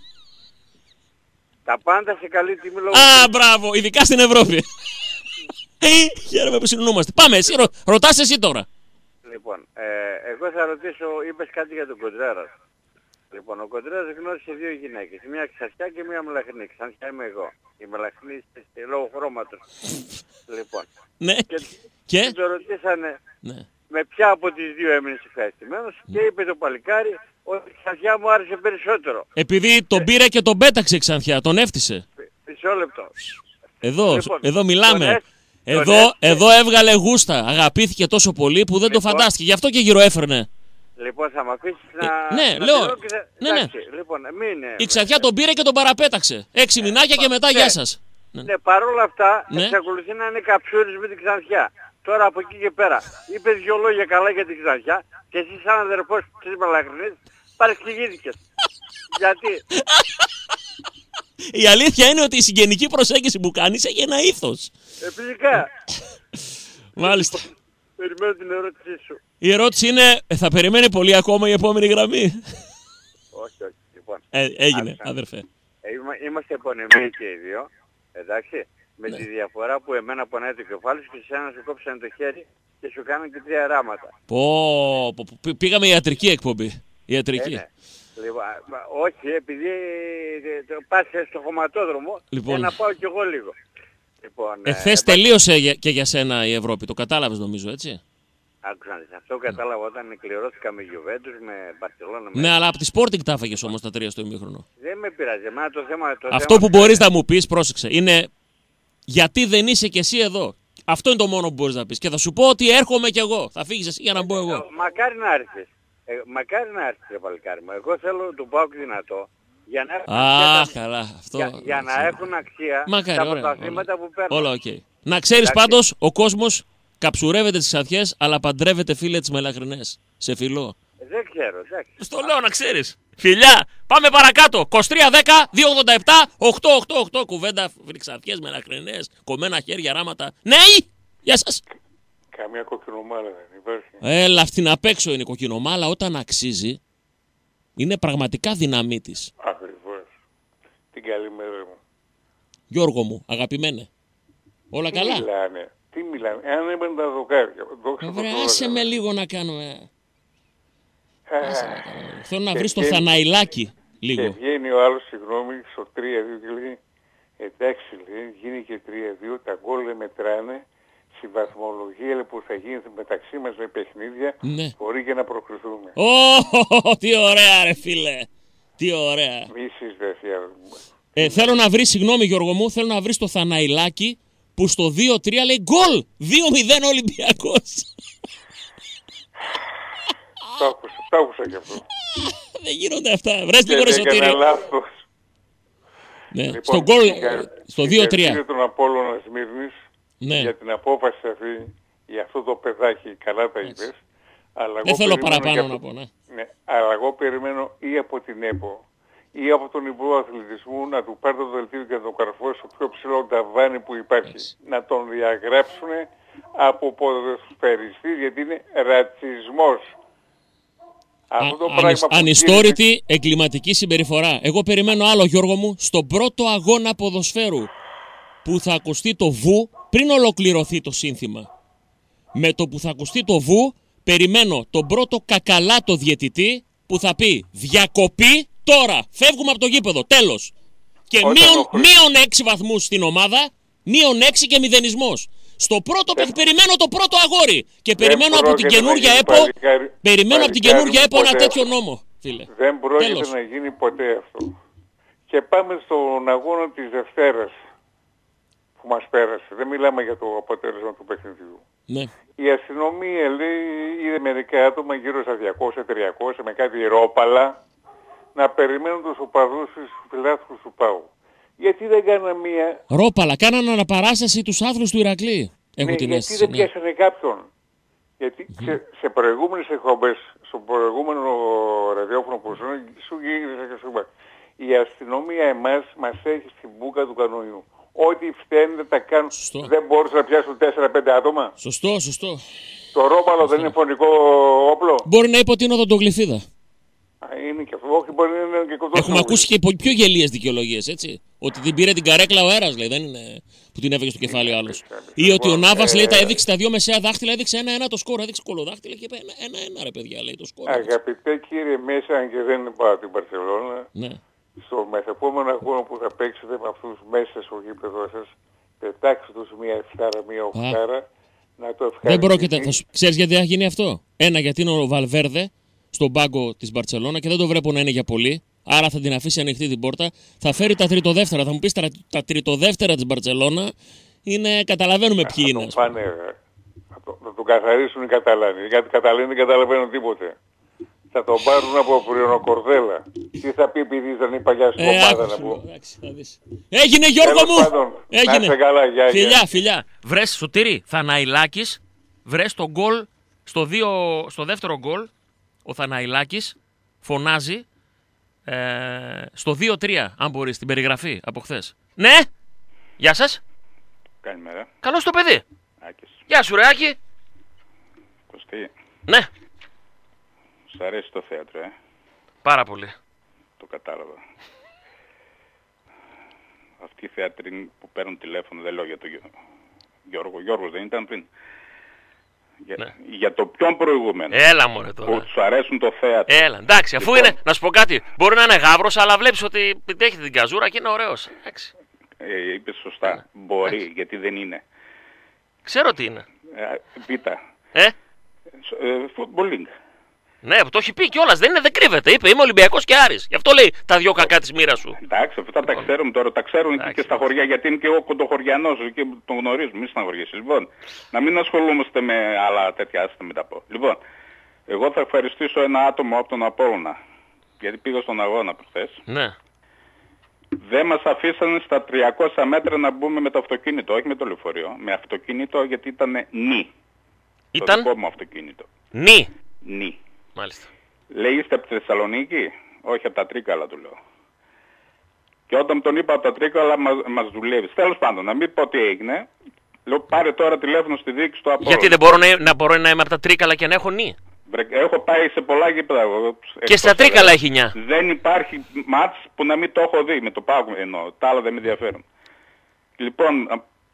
Τα πάντα σε καλή τιμή λόγω. Α, μπράβο. Ειδικά στην Ευρώπη. Χαίρομαι που συνεννούμαστε. Πάμε, εσύ ρωτάς εσύ τώρα. Λοιπόν, εγώ θα ρωτήσω, είπες κάτι για τον Κοντρέρα. Λοιπόν, ο Κοντρέρας γνώρισε 2 γυναίκες. Μία Ξασιά και μία Μελαχρινή. Ξασιά είμαι εγώ. Η Μελαχρινή λόγω χρώματος. Λοιπόν. Ναι. Και το ρωτήσανε ναι. Με ποια από τις 2 έμεινες ευχαριστημένος και είπε το παλικάρι ότι η Ξασιά μου άρεσε περισσότερο. Επειδή τον πήρε και τον πέταξε η Ξανθιά, τον έφτισε. Μισό λεπτό. Εδώ μιλάμε. Εδώ έβγαλε γούστα. Αγαπήθηκε τόσο πολύ που δεν το φαντάστηκε. Γι' αυτό και γυροέφερνε. Λοιπόν, θα μ' αφήσεις να... Ναι, λέω. Ναι. Λοιπόν, η Ξαφιά τον πήρε και τον παραπέταξε. 6 μηνάκια και μετά γεια σας. Ναι, παρόλα αυτά εξακολουθεί να είναι καψούρης με την Ξαφιά. Τώρα από εκεί και πέρα. Είπε 2 λόγια καλά για την Ξαφιά και εσύ σαν αδερφός της Μελαχρινής παρεξηγήθηκες. Γιατί? Η αλήθεια είναι ότι η συγγενική προσέγγιση που κάνεις έχει ένα ήθος. Φυσικά. Μάλιστα. Περιμένω την ερώτησή σου. Η ερώτηση είναι, θα περιμένει πολύ ακόμα η επόμενη γραμμή? Όχι. Λοιπόν. Έγινε, αδερφέ. Είμαστε επωνυμοί και οι 2. Εντάξει. Με τη διαφορά που εμένα πονάει το κεφάλι σου και εσένα σου κόψανε το χέρι και σου κάνουν και 3 ράματα. Πήγαμε ιατρική εκπομπή. Ιατρική. Ναι. Λοιπόν, όχι, επειδή πας στο χωματόδρομο να πάω κι εγώ λίγο. Λοιπόν, εχθές τελείωσε και για σένα η Ευρώπη, το κατάλαβες νομίζω, έτσι? Άκουσα, αυτό κατάλαβα όταν κληρώθηκα με Γιουβέντους, με Μπαρσελόνα. Ναι, αλλά από τη Sporting τα έφαγες όμως τα 3 στο ημίχρονο. Δεν με πειράζει, εμένα το θέμα... Αυτό που μπορείς να μου πεις, πρόσεξε, είναι γιατί δεν είσαι κι εσύ εδώ. Αυτό είναι το μόνο που μπορείς να πεις. Και θα σου πω ότι έρχομαι κι εγώ. Θα φύγεις εσύ για να μπω εγώ. Μακάρι να έρθεις. Μακάρι να έρθεις, παλικάρι μου. Εγώ θέλω τον ΠΑΟΚ δυνατό. Για να έχουν καλά. Αυτό... για να έχουν αξία τα πρωταθλήματα που παίρνουν. Όλα οκ. Να ξέρεις πάντως, ο κόσμος καψουρεύεται τις Ξανθιές, αλλά παντρεύεται φίλε τις Μελαχρινές. Σε φιλό. Δεν ξέρω, εντάξει. Στο λέω να ξέρεις. Φιλιά, πάμε παρακάτω. 2310 287 888. Κουβέντα, Ξανθιές, Μελαχρινές, κομμένα χέρια, ράματα. Ναι! Γεια σας. Καμία κοκκινομάλα δεν υπάρχει. Έλα, αυτήν απ' έξω είναι η κοκκινομάλα. Όταν αξίζει, είναι πραγματικά δύναμή της. Ακριβώς. Την καλημέρα μου. Γιώργο μου, αγαπημένε. Όλα καλά? Τι μιλάνε, αν έπαιρνε τα δοκάρια. Άσε με λίγο να κάνουμε. Θέλω να βρεις το Θαναϊλάκι λίγο. Και βγαίνει ο άλλος, συγγνώμη, στο 3-2 και λέει, εντάξει, λέει, γίνει και 3-2, τα γκολ δεν μετράνε, στη βαθμολογία που θα γίνει μεταξύ μας με παιχνίδια, Ναι. μπορεί και να προκριθούμε. Τι ωραία ρε φίλε. Τι ωραία. Μίσης δε θεία. Θέλω να βρει, συγγνώμη Γιώργο μου, θέλω να βρει το Θαναϊλάκι που στο 2-3 λέει γκολ. 2-0 Ολυμπιακός. Το άκουσα κι αυτό. Δεν γίνονται αυτά. Βρες λίγο ρε Και έκανα Σωτήρη. λάθος. Ναι. Λοιπόν, Στο γκολ, στο 2-3. συγχαρητήρια τον Απόλλωνα Σμύρνης Ναι. για την απόφαση αυτή, για αυτό το παιδάκι, καλά τα είπες. Αλλά Δεν εγώ θέλω περιμένω παραπάνω και να από- πω, ναι. Ναι, αλλά εγώ περιμένω ή από την ΕΠΟ ή από τον Υπουργό Αθλητισμού να του πάρει το δελτίο και να τον καρφώσει στο πιο ψηλό ταβάνι που υπάρχει. Να τον διαγράψουν από ποδοσφαιριστή, γιατί είναι ρατσισμός. Αυτό το πράγμα που Ανιστόρητη εγκληματική συμπεριφορά. Εγώ περιμένω άλλο, Γιώργο μου, στον πρώτο αγώνα ποδοσφαίρου που θα ακουστεί το βου πριν ολοκληρωθεί το σύνθημα. Με το που θα ακουστεί το βου, περιμένω τον πρώτο κακαλάτο διαιτητή που θα πει διακοπή τώρα. Φεύγουμε από το γήπεδο. Τέλος. Και Όταν μείον 6 βαθμούς στην ομάδα, μείον 6 και μηδενισμός. Στο πρώτο περιμένω το πρώτο αγόρι. Και περιμένω από την πρόκειται να καινούργια γίνει ΕΠΟ. Περιμένω από την παλικάρι καινούργια μου ΕΠΟ ένα ποτέ τέτοιο αυτό. νόμο, φίλε. Δεν πρόκειται Τέλος. να γίνει ποτέ αυτό. Και πάμε στον αγώνα της Δευτέρας που μας πέρασε. Δεν μιλάμε για το αποτέλεσμα του παιχνιδιού. Ναι. Η αστυνομία λέει είδε μερικά άτομα γύρω στα 200-300 με κάτι ρόπαλα να περιμένουν τους οπαδούς τους φιλάθλους του ΠΑΟ. Γιατί δεν κάνανε μία... Ρόπαλα, κάνανε αναπαράσταση τους άθλους του Ηρακλή. Έχω Ναι, την γιατί αίσθηση. δεν πιάσανε κάποιον. Γιατί σε προηγούμενες εκπομπές, στο προηγούμενο ραδιόφωνο που σου γύρισα και σου είπα, η αστυνομία εμάς μας έχει στην μπούκα του κανονιού. Ό,τι φταίνουν δεν τα κάνουν. Σωστό. Δεν μπορούσαν να πιάσουν 4-5 άτομα. Σωστό, σωστό. Το ρόπαλο δεν είναι φωνικό όπλο. Μπορεί να είπε ότι είναι οδοντογλυφίδα. Είναι και αυτό. Όχι, μπορεί να είναι και κοντό. Έχουμε ακούσει και πιο γελίες δικαιολογίες, έτσι. Ότι την πήρε την καρέκλα ο αέρας, λέει. Δεν είναι που την έβγαινε στο κεφάλι ο άλλος. Ή ότι ο Νάβας, λέει, τα έδειξε τα δύο μεσαία δάχτυλα, έδειξε ένα-ένα το σκορ. Έδειξε κολοδάχτυλα και είπε ένα-ένα, ρε παιδιά, λέει το σκορ. Αγαπητέ κύριε Μέσα, αν και δεν πάω την Μπαρσελόνα, Ναι. στο μεθεπόμενο αγώνα που θα παίξετε με αυτούς μέσα στο γήπεδο σας, πετάξτε τους μία εφτάρα, μία οχτάρα, να το ευχαριστήσω. Δεν πρόκειται. Ξέρεις γιατί θα γίνει αυτό. Ένα, γιατί είναι ο Βαλβέρδε στον πάγκο της Μπαρσελόνα και δεν το βλέπω να είναι για πολύ. Άρα θα την αφήσει ανοιχτή την πόρτα. Θα φέρει τα τριτοδεύτερα. Θα μου πεις τα τριτοδεύτερα της Μπαρσελόνα είναι. Καταλαβαίνουμε ποιοι είναι. Θα τον καθαρίσουν οι Καταλάνοι. Γιατί οι Καταλάνοι δεν καταλαβαίνουν τίποτε. Θα τον πάρουν από Πουριονοκορδέλα. Τι θα πει επειδή ήταν η παλιά στην ομάδα να πω. Έγινε Γιώργο Τέλος μου! πάντων, να Έγινε. είστε καλά, γεια, Φιλιά, γεια. φιλιά. Βρες Σωτήρη, Θαναϊλάκης, βρες το γκολ στο δεύτερο γκολ. Ο Θαναϊλάκης φωνάζει στο 2-3, αν μπορείς, την περιγραφή από χθες. Ναι! Γεια σας! Καλημέρα. Καλώς το παιδί! Άκης. Γεια σου ρε Άκη! Κωστή, Ναι, σου αρέσει το θέατρο, πάρα πολύ. το κατάλαβα. Αυτοί οι θέατροι που παίρνουν τηλέφωνο, δεν λέω για τον Γιώργο. Γιώργος δεν ήταν πριν. Για το ποιον προηγούμενο. Έλα μωρέ Που τώρα. σου αρέσουν το θέατρο. Έλα, εντάξει, αφού Λοιπόν. είναι, να σου πω κάτι, μπορεί να είναι γάβρος, αλλά βλέπεις ότι έχει την καζούρα και είναι ωραίος. Εντάξει. Είπες σωστά. Μπορεί, γιατί δεν είναι. Ξέρω τι είναι. Β. Ε, Footballing. ναι, το έχει πει κιόλας, δεν κρύβεται. Είπε, είμαι Ολυμπιακός και Άρης. Γι' αυτό λέει τα δυο κακά της μοίρας σου. Εντάξει, αυτά τα ξέρουμε τώρα. Τα ξέρουν Εντάξει. και στα χωριά, γιατί είναι και εγώ κοντοχωριανός και τον γνωρίζουμε. Μην στεναχωριέσαι. Λοιπόν, να μην ασχολούμαστε με άλλα τέτοια, άστα μην τα πω. Λοιπόν, εγώ θα ευχαριστήσω ένα άτομο από τον Απόλλωνα, γιατί πήγα στον αγώνα προχθές. Ναι. Δεν μας αφήσανε στα 300 μέτρα να μπούμε με το αυτοκίνητο, όχι με το λεωφορείο. Με αυτοκίνητο, γιατί ήταν νη. Το Ήταν δικό μου αυτοκίνητο. νη. Νη. Μάλιστα. Λέει, είστε από τη Θεσσαλονίκη? Όχι, από τα Τρίκαλα, του λέω. Και όταν τον είπα από τα Τρίκαλα, μας δουλεύει. Τέλος πάντων, να μην πω τι έγινε. Λέω, πάρε τώρα τηλέφωνο στη διοίκηση του Απόλλωνα. Γιατί δεν μπορώ να είμαι από τα Τρίκαλα και να έχω νη. Έχω πάει σε πολλά γήπεδα. Και στα Τρίκαλα έχει 9. Δεν υπάρχει μάτς που να μην το έχω δει. Με το πάγο εννοώ. Τα άλλα δεν με ενδιαφέρουν. Λοιπόν,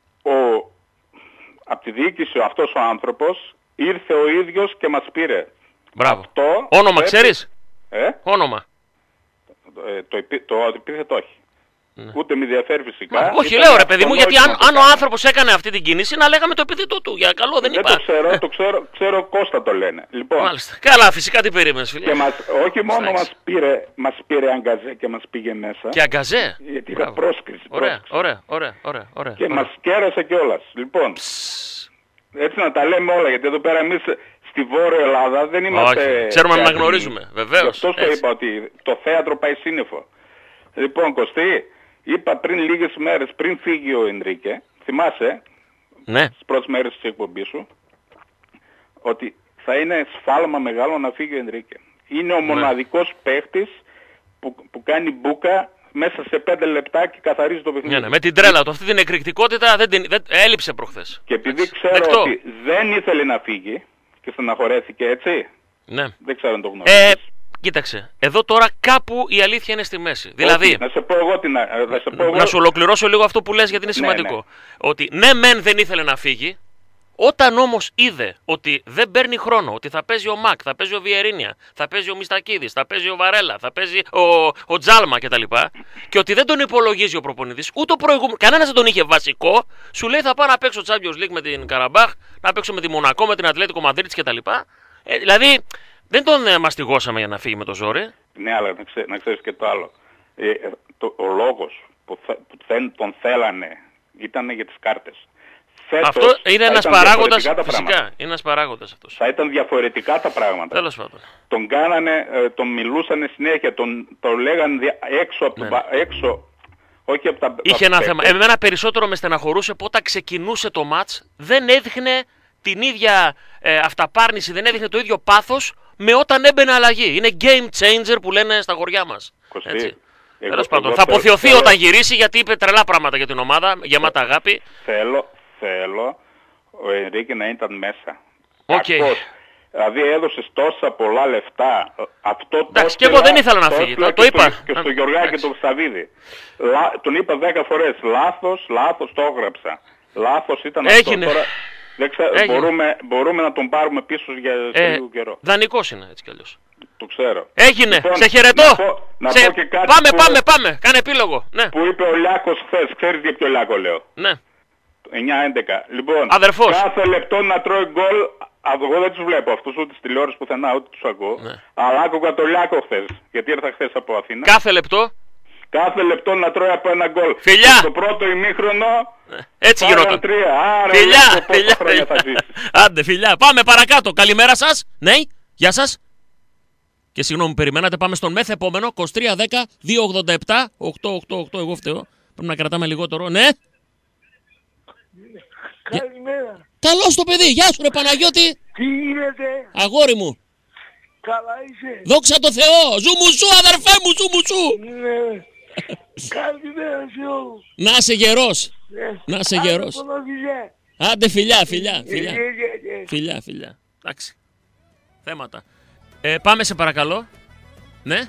από τη διοίκηση αυτός ο άνθρωπος ήρθε ο ίδιος και μας πήρε. Μπράβο. Αυτό Όνομα πρέπει- ξέρεις. Ε? Όνομα. Το επίθετο όχι. Ούτε με ενδιαφέρει φυσικά. Μα, όχι, Ήταν λέω ρε παιδί μου, γιατί αυτονόητο αν να ο το άνθρωπος έκανε αυτή την κίνηση, να λέγαμε το επίθετό του. Για καλό δεν είπα. το ξέρω Κώστα το λένε. Λοιπόν, Μάλιστα. Καλά, φυσικά τι περίμενες, φίλε. και όχι μόνο Εντάξει. μας πήρε αγκαζέ και μας πήγε μέσα. Και αγκαζέ. Γιατί είχα Μπράβο. πρόσκληση. Ωραία. Και μας κέρασε κιόλας. Λοιπόν, έτσι να τα λέμε όλα, γιατί εδώ πέρα εμείς στη Βόρεια Ελλάδα δεν είμαστε... Όχι, ξέρουμε να θεατρινοί. αναγνωρίζουμε, βεβαίως, Γι' αυτό το έτσι. είπα ότι το θέατρο πάει σύννεφο. Λοιπόν, Κωστή, είπα πριν λίγες μέρες, πριν φύγει ο Ενρίκε, θυμάσαι, Ναι. στις πρώτες μέρες της εκπομπής σου, ότι θα είναι σφάλμα μεγάλο να φύγει ο Ενρίκε. Είναι ο μοναδικός παίχτης που κάνει μπούκα μέσα σε 5 λεπτά και καθαρίζει το παιχνίδι. Ναι, με την τρέλα του, αυτή την εκρηκτικότητα δεν έλειψε προχθές. Και επειδή Έτσι. ξέρω Δεκτό. ότι δεν ήθελε να φύγει και στεναχωρέθηκε έτσι, Ναι. δεν ξέρω αν το γνωρίζεις. Κοίταξε, εδώ τώρα κάπου η αλήθεια είναι στη μέση. Δηλαδή, Όχι, να σε πω εγώ να σου ολοκληρώσω λίγο αυτό που λες γιατί είναι σημαντικό. ναι. Ότι ναι, μεν δεν ήθελε να φύγει, όταν όμως είδε ότι δεν παίρνει χρόνο, ότι θα παίζει ο Μακ, θα παίζει ο Βιερίνια, θα παίζει ο Μιστακίδης, θα παίζει ο Βαρέλα, θα παίζει ο Τζάλμα κτλ. Και ότι δεν τον υπολογίζει ο προπονητής, ούτε ο προηγούμενος, κανένας δεν τον είχε βασικό, σου λέει θα πάω να παίξω Champions League με την Καραμπάχ, να παίξω με τη Μονακό, με την Ατλέτικο Μαδρίτης κτλ. Δηλαδή δεν τον μαστιγώσαμε για να φύγει με το ζόρι. Ναι, αλλά να ξέρεις και το άλλο. Ο λόγος που τον θέλανε ήταν για τις κάρτες. Φέτος Αυτό είναι ένας παράγοντας. διαφορετικά τα Φυσικά, πράγματα. είναι ένας παράγοντας αυτός. Θα ήταν διαφορετικά τα πράγματα. Τέλος πάντων. Τον κάνανε, τον μιλούσανε συνέχεια, τον λέγανε έξω από έξω, όχι από τα... Είχε ένα θέμα. Εμένα περισσότερο με στεναχωρούσε που όταν ξεκινούσε το μάτς δεν έδειχνε την ίδια αυταπάρνηση, δεν έδειχνε το ίδιο πάθος με όταν έμπαινε αλλαγή. Είναι game changer που λένε στα χωριά μας. Κωστή, Τέλος πάντων. Θα αποθειωθεί όταν γυρίσει γιατί είπε τρελά πράγματα για την ομάδα, γεμάτα αγάπη. Θέλω ο Ενρίκε να ήταν μέσα. Οκ. Κακός. Δηλαδή έδωσες τόσα πολλά λεφτά. Αυτό Εντάξει, και εγώ δεν ήθελα να φύγει. Το είπα. Και στο Γεωργάκη και τον Σαββίδη. Τον είπα 10 φορές. Λάθος το έγραψα. Λάθος ήταν Έγινε. αυτό. Τώρα, δεν ξέρω, Έγινε. μπορούμε να τον πάρουμε πίσω για λίγο καιρό. Δανεικός είναι έτσι κι αλλιώς. Το ξέρω. Έγινε. Λοιπόν, Σε χαιρετώ. να πω και κάτι Πάμε. Κάνε επίλογο. Ναι. που είπε ο Λιάκος χθες. Ξέρεις για ποιο Λιάκο λέω. Ναι. 9-11. Λοιπόν, Αδερφός. κάθε λεπτό να τρώει γκολ. Εγώ δεν τους βλέπω αυτούς ούτε στη τηλεόραση πουθενά, ούτε τους ακούω. Ναι. Αλλά άκουγα το Λιάκο χθες. Γιατί ήρθα χθες από Αθήνα. Κάθε λεπτό. Κάθε λεπτό να τρώει από ένα γκολ. Φιλιά. Και στο πρώτο ημίχρονο. Έτσι πάραν γινόταν. 3. Άρα Φιλιά. πόσα χρόνια θα ζήσεις. Άντε, φιλιά. Πάμε παρακάτω. Καλημέρα σας. Ναι. Γεια σας. Και συγγνώμη, περιμένατε. Πάμε στον μεθεπόμενο. 2310-287-888. Εγώ φταίω. Πρέπει να κρατάμε λιγότερο. Ναι. Καλημέρα. Καλώς το παιδί. Γεια σου ρε Παναγιώτη. Τι γίνεται, Αγόρι μου. καλά είσαι. Δόξα τω Θεώ. Ζουμουσού αδερφέ μου, ζουμουσού. Ναι. Καλημέρα σε όλους. Να είσαι γερός. Ναι. Να είσαι γερός. Άντε φιλιά. Φιλιά. Εντάξει. Θέματα. Πάμε σε παρακαλώ. Ναι.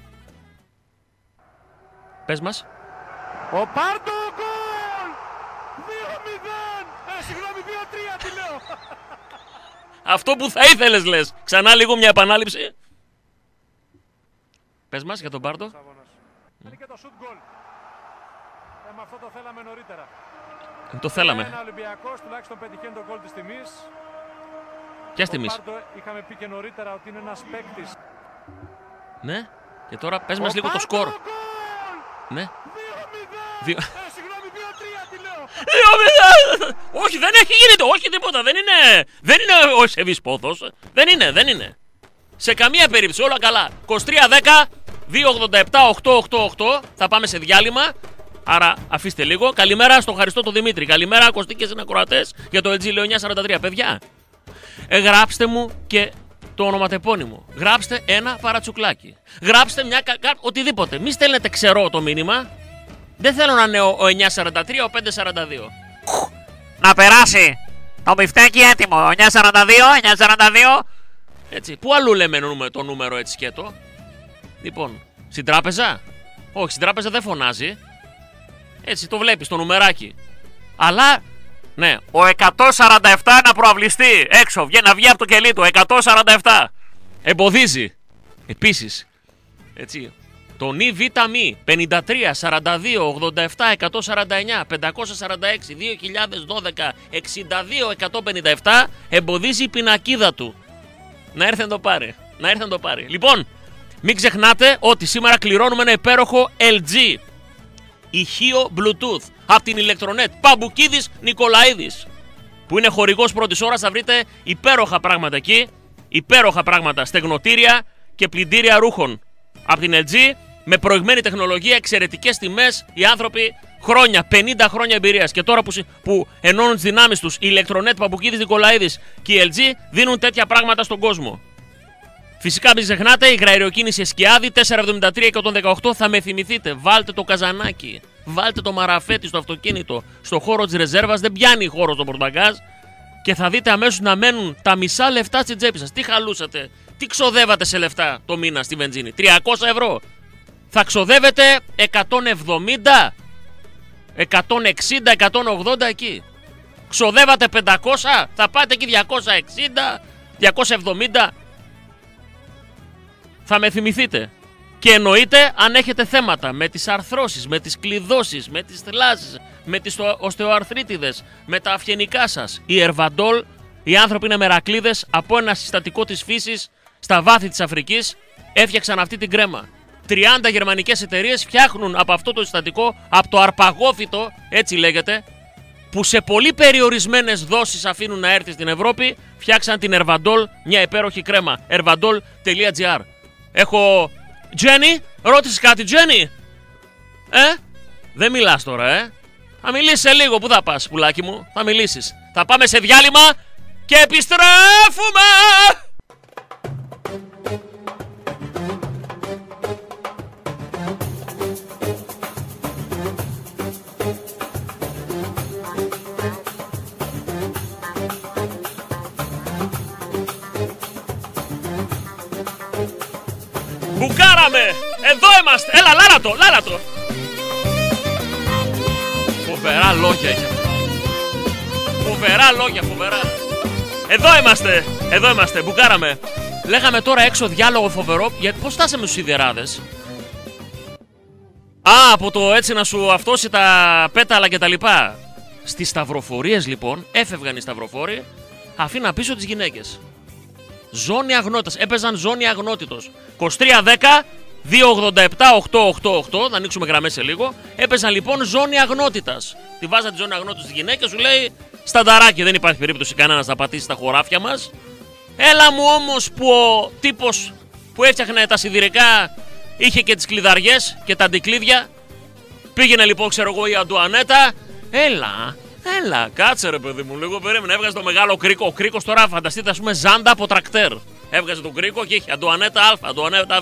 Πες μας. Ο Πάρντο γκολ! 2-0! Συγγνώμη, 2-3 τι λέω! Αυτό που θα ήθελες λες. Ξανά λίγο μια επανάληψη. Πες μας για τον Πάρντο. Είναι και το σουτ γκολ. Με αυτό το θέλαμε νωρίτερα. Το θέλαμε. Ένα Ολυμπιακός τουλάχιστον πετυχαίνει τον γκολ της τιμής. Ποιας τιμής. Ο Πάρντο είχαμε πει και νωρίτερα ότι είναι ένας παίκτης. Ναι. Και τώρα πες μας λίγο το σκορ. Ναι. 2-0! Δύο- Συγγνώμη, 2-3 τι λέω! 2-0. Όχι, δεν έχει γίνει. Όχι τίποτα. Δεν είναι ο Σεβής πόθος. Δεν είναι. Σε καμία περίπτωση. Όλα καλά. 2310-287-888. Θα πάμε σε διάλειμμα. Άρα αφήστε λίγο. Καλημέρα στον Χαριστό τον Δημήτρη. Καλημέρα Κωστή και συνακροατές για το LG Leonia 43. Παιδιά, γράψτε μου και το ονοματεπώνυμο. Γράψτε ένα παρατσουκλάκι. Γράψτε μια οτιδήποτε. Μη στέλνετε ξερό το μήνυμα. Δεν θέλω να είναι ο 943, ο 542. Να περάσει το μπιφτέκι έτοιμο. 942. Έτσι. Πού αλλού λέμε το νούμερο έτσι σκέτο. Λοιπόν, στην τράπεζα. Όχι, στην τράπεζα δεν φωνάζει. Έτσι το βλέπεις το νουμεράκι. Αλλά, ναι, ο 147 να προαυλιστεί έξω. Να βγει από το κελί του. 147. Εμποδίζει. Επίσης. Έτσι. Το ΝΙΒ-μη 53, 42, 87, 149, 546, 2012, 62, 157 εμποδίζει η πινακίδα του. Να έρθει να το πάρει. Να έρθει να το πάρει. Λοιπόν, μην ξεχνάτε ότι σήμερα κληρώνουμε ένα υπέροχο LG ηχείο Bluetooth από την Ηλεκτρονέτ Παμπουκίδης Νικολαίδης, που είναι χορηγός πρώτης ώρας. Θα βρείτε υπέροχα πράγματα εκεί. Υπέροχα πράγματα, στεγνοτήρια και πλυντήρια ρούχων από την LG με προηγμένη τεχνολογία, εξαιρετικές τιμές. Οι άνθρωποι χρόνια, 50 χρόνια εμπειρίας, και τώρα που ενώνουν τις δυνάμεις τους η Ηλεκτρονέτ Παμπουκίδης Νικολαίδης και η LG, δίνουν τέτοια πράγματα στον κόσμο. Φυσικά μην ξεχνάτε, η γραεριοκίνηση Εσκιάδη 473-118, θα με θυμηθείτε. Βάλτε το καζανάκι, βάλτε το μαραφέτη στο αυτοκίνητο, στο χώρο της ρεζέρβας, δεν πιάνει χώρο στο πορτμπαγκάζ, και θα δείτε αμέσως να μένουν τα μισά λεφτά στην τσέπη σας. Τι χαλούσατε, τι ξοδεύατε σε λεφτά το μήνα στη βενζίνη? 300 ευρώ. Θα ξοδεύετε 170, 160, 180 εκεί. Ξοδεύατε 500, θα πάτε εκεί 260, 270. Θα με θυμηθείτε. Και εννοείται αν έχετε θέματα με τις αρθρώσεις, με τις κλειδώσεις, με τις θλάσσες, με τις οστεοαρθρίτιδες, με τα αυγενικά σας. Η Ερβαντόλ, οι άνθρωποι είναι μερακλείδες, από ένα συστατικό της φύσης στα βάθη της Αφρικής έφτιαξαν αυτή την κρέμα. 30 γερμανικές εταιρείες φτιάχνουν από αυτό το συστατικό, από το αρπαγόφυτο, έτσι λέγεται, που σε πολύ περιορισμένες δόσεις αφήνουν να έρθει στην Ευρώπη, φτιάξαν την Ερβαντόλ, μια υπέροχη κρέμα. Ervandol.gr. Έχω... Τζένι, ρώτησες κάτι, Τζένι? Δεν μιλάς τώρα, Θα μιλήσεις σε λίγο. Πού θα πας, πουλάκι μου? Θα μιλήσεις. Θα πάμε σε διάλειμμα και επιστρέφουμε! Μπουκάραμε! Εδώ είμαστε! Έλα, λάρατο! Φοβερά λόγια έχει αυτό. Φοβερά. Εδώ είμαστε, μπουκάραμε. Λέγαμε τώρα έξω διάλογο φοβερό, γιατί πώς φτάσαμε στους σιδεράδες. Από το έτσι να σου αυτόσει τα πέταλα και τα λοιπά. Στις σταυροφορίες λοιπόν, έφευγαν οι σταυροφόροι, αφήναν πίσω τις γυναίκες. Ζώνη αγνότητας. Έπαιζαν ζώνη αγνότητος. 2310 287 888. Θα ανοίξουμε γραμμές σε λίγο. Έπαιζαν λοιπόν ζώνη αγνότητας. Τη βάζαν τη ζώνη αγνότητας στις γυναίκες, σου λέει στανταράκι. Δεν υπάρχει περίπτωση κανένας να πατήσει τα χωράφια μας. Έλα μου όμως που ο τύπος που έφτιαχνε τα σιδηρικά είχε και τις κλειδαριές και τα αντικλείδια. Πήγαινε λοιπόν, ξέρω εγώ, η Αντουανέτα. Έλα, κάτσε ρε παιδί μου, λίγο περίμενε. Έβγαζε το μεγάλο κρίκο. Ο κρίκος τώρα, φανταστείτε, ας πούμε, ζάντα από τρακτέρ. Έβγαζε τον κρίκο και είχε Αντουανέτα Α, Αντουανέτα Β.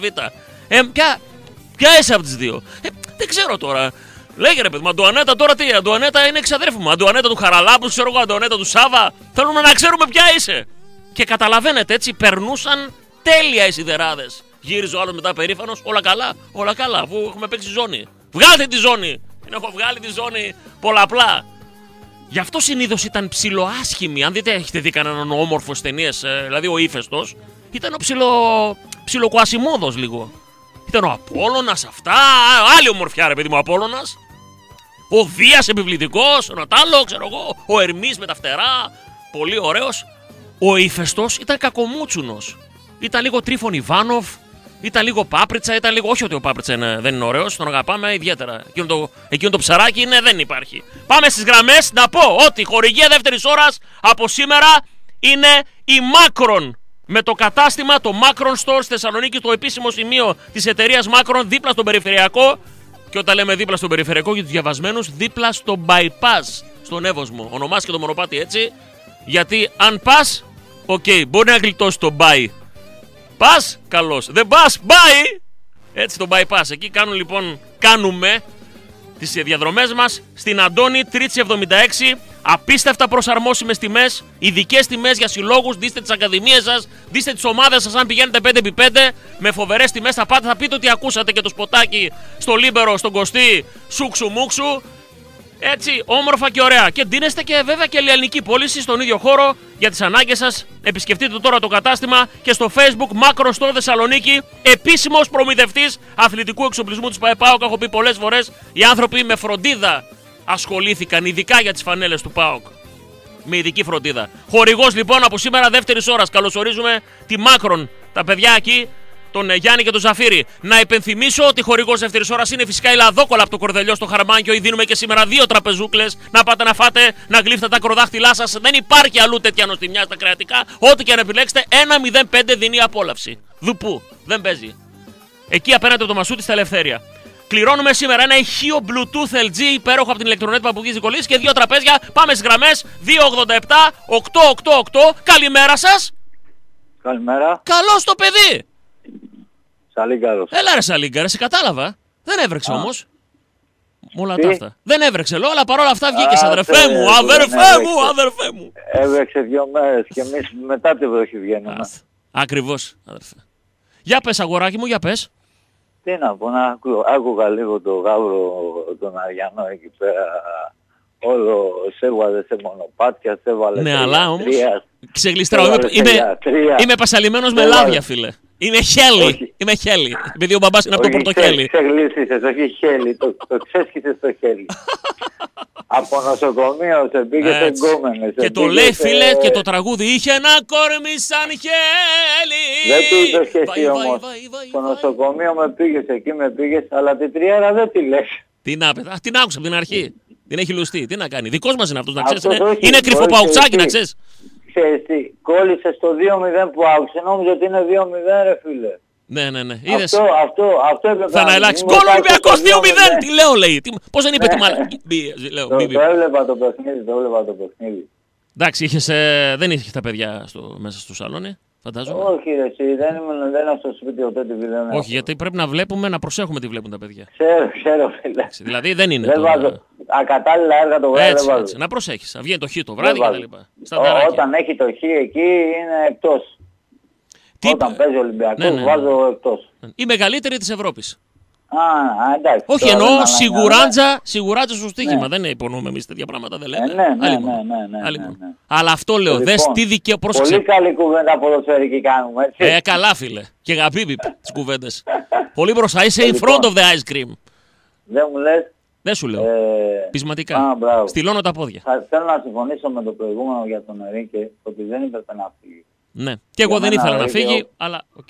Ποια είσαι από τις δύο? Δεν ξέρω τώρα. Λέγε ρε παιδί μου, Αντουανέτα τώρα τι? Αντουανέτα είναι εξαδέρφη μου. Αντουανέτα του Χαραλάμπου, ξέρω εγώ, Αντουανέτα του Σάβα. Θέλουμε να ξέρουμε ποια είσαι. Και καταλαβαίνετε, έτσι περνούσαν τέλεια οι σιδεράδες. Γύριζε ο άλλος μετά περήφανος. Όλα καλά, αφού έχουμε παίξει ζώνη. Βγάλτε τη ζώνη. Την έχω βγάλει τη ζώνη πολλαπλά. Γι' αυτό συνήθως ήταν ψιλοάσχημη. Αν δείτε, έχετε δει κανέναν όμορφο ταινίες, δηλαδή ο Ύφαιστος, ήταν ο ψιλοκουασιμόδος λίγο. Ήταν ο Απόλλωνας, αυτά. Άλλη ομορφιά, ρε παιδί μου, ο Απόλλωνας. Ο Δίας επιβλητικός, ο Νατάλο, ξέρω εγώ. Ο Ερμής με τα φτερά. Πολύ ωραίος. Ο Ύφαιστος ήταν κακομούτσουνος. Ήταν λίγο Τρίφων Ιβάνοφ. Ήταν λίγο Πάπριτσα, ήταν λίγο. Όχι ότι ο Πάπριτσα δεν είναι ωραίος, τον αγαπάμε ιδιαίτερα. Εκείνο το ψαράκι δεν υπάρχει. Πάμε στις γραμμές. Να πω ότι η χορηγία δεύτερης ώρας από σήμερα είναι η Macron. Με το κατάστημα, το Macron Store στη Θεσσαλονίκη, το επίσημο σημείο της εταιρείας Macron, δίπλα στον περιφερειακό. Και όταν λέμε δίπλα στον περιφερειακό για τους διαβασμένους, δίπλα στο bypass, στον Εύωσμο. Ονομάστηκε το μονοπάτι έτσι, γιατί αν πας, μπορεί να γλιτώσει το buy. Πας, καλώς. Δεν πας, buy. Έτσι το bypass. Εκεί κάνουμε τις διαδρομές μας στην Αντώνη, Τρίτσι 76. Απίστευτα προσαρμόσιμες τιμές, ειδικές τιμές για συλλόγους. Δείστε τις ακαδημίες σας, δείστε τις ομάδες σας. Αν πηγαίνετε 5x5 με φοβερές τιμές, θα πείτε ότι ακούσατε και το σποτάκι στο Λίμπερο, στον Κωστή, σούξου μουξου. Έτσι, όμορφα και ωραία. Και ντύνεστε και βέβαια και ελληνική πώληση στον ίδιο χώρο για τις ανάγκες σας. Επισκεφτείτε τώρα το κατάστημα και στο Facebook Macron Store Θεσσαλονίκη. Επίσημος προμηθευτής αθλητικού εξοπλισμού της ΠΑΟΚ. Έχω πει πολλές φορές, οι άνθρωποι με φροντίδα ασχολήθηκαν, ειδικά για τις φανέλες του ΠΑΟΚ. Με ειδική φροντίδα. Χορηγός λοιπόν από σήμερα δεύτερης ώρας. Καλωσορίζουμε τη Macron, τα παιδιά εκεί, τον Γιάννη και τον Ζαφύρη. Να υπενθυμίσω ότι χορηγός δεύτερης ώρας είναι φυσικά η Λαδόκολα από το Κορδελιό στο Χαρμάνκιο. Δίνουμε και σήμερα 2 τραπεζούκλες. Να πάτε να φάτε, να γλύφετε τα ακροδάχτυλά σας. Δεν υπάρχει αλλού τέτοια νοστιμιά στα κρεατικά. Ό,τι και αν επιλέξετε, 1,05 δίνει απόλαυση. Δουπού. Δεν παίζει. Εκεί απέναντι από το Μασούτη στα Ελευθέρια. Κληρώνουμε σήμερα ένα ηχείο Bluetooth LG υπέροχο από την ηλεκτρονέτ Παπουκής Νικολής και 2 τραπέζια. Πάμε στις γραμμές 287-888. Καλημέρα σας. Καλημέρα. Καλώς το παιδί. Σαλίγκαρος. Έλα ρε Σαλίγκαρε, σε κατάλαβα. Δεν έβρεξε όμως. Όλα τα αυτά. Δεν έβρεξε λέω, αλλά παρόλα αυτά βγήκες αδερφέ μου, αδερφέ μου. Έβρεξε 2 μέρες και εμείς μετά τη βροχή βγαίνουμε. Ακριβώς αδερφέ. Για πες αγοράκι μου, για πες. Τι να πω, άκουγα λίγο το γάβρο τον Αριανό εκεί πέρα. Όλο σε έβαλε σε μονοπάτια, σε έβαλε. Ναι, αλλά όμως ξεγλιστράω. Είμαι πασαλιμένος με λάδια, φίλε. Είμαι χέλι. Είμαι χέλι. Επειδή ο μπαμπάς είναι από το πορτοχέλι. Ξεγλίστησες, όχι χέλι. Το ξέσχισες στο χέλι. Από νοσοκομείο σε πήγε σε γκόμενες. Και το λέει φίλε και το τραγούδι είχε ένα κόρμι σαν χέλι. Δεν το είπες και εσύ όμως. Στο νοσοκομείο με πήγες, εκεί με πήγες, αλλά την τριέρα δεν τη λες. Την άκουσα από την αρχή. Την έχει λουστεί. Τι να κάνει. Δικός μας είναι αυτός να ξέρεις. Είναι κρυφό παουτσάκι να ξέρεις. Ξέρεις τι, κόλλησε στο 2-0 που άκουσε, νόμιζα ότι είναι 2-0 ρε φίλε. Ναι. Είδες. Αυτό έπρεπε θα να αλλάξει. Γκολ Ολυμπιακός 2-0. Τι λέω λέει. Πώς δεν είπε τι μάλλον. Το έβλεπα το παιχνίδι. Εντάξει, δεν είχες τα παιδιά μέσα στο σαλόνι. Φαντάζομαι. Όχι ρε εσύ, δεν ήμουν στο σπίτι ποτέ τη βίντεο. Όχι, γιατί πρέπει να βλέπουμε, να προσέχουμε τι βλέπουν τα παιδιά. Ξέρω φίλε. Δηλαδή δεν είναι. Δεν βάζω. Ακατάλληλα έργα το βράδυ δεν βάζω. Έτσι. Να προσέχεις. Βγαίνει το χ το βράδυ κτλ. Όταν έχει το χ εκεί είναι εκτός. Όταν παίζει ο Ολυμπιακός βάζω εκτός. Η μεγαλύτερη της Ευρώπης. Εντάξει. Όχι εννοώ σιγουράντζα στο στοίχημα. Δεν υπονοούμε εμείς τέτοια πράγματα, δεν λέμε. Ναι. Αλλά αυτό λέω. Δες τι δικαίω πρόσεξε. Πολύ καλή κουβέντα ποδοσφαιρική κάνουμε, έτσι. Καλά φίλε. Και γαπίπιπ τις κουβέντες. Πολύ μπροστά. Είσαι in front of the ice cream. Δεν μου λες. Δεν σου λέω. Πεισματικά. Στυλώνω τα πόδια. Θέλω να συμφωνήσω με το προηγούμενο για τον Ερίκε ότι δεν έπρεπε να φύγει. Ναι. Και εγώ δεν ήθελα να φύγει, αλλά οκ.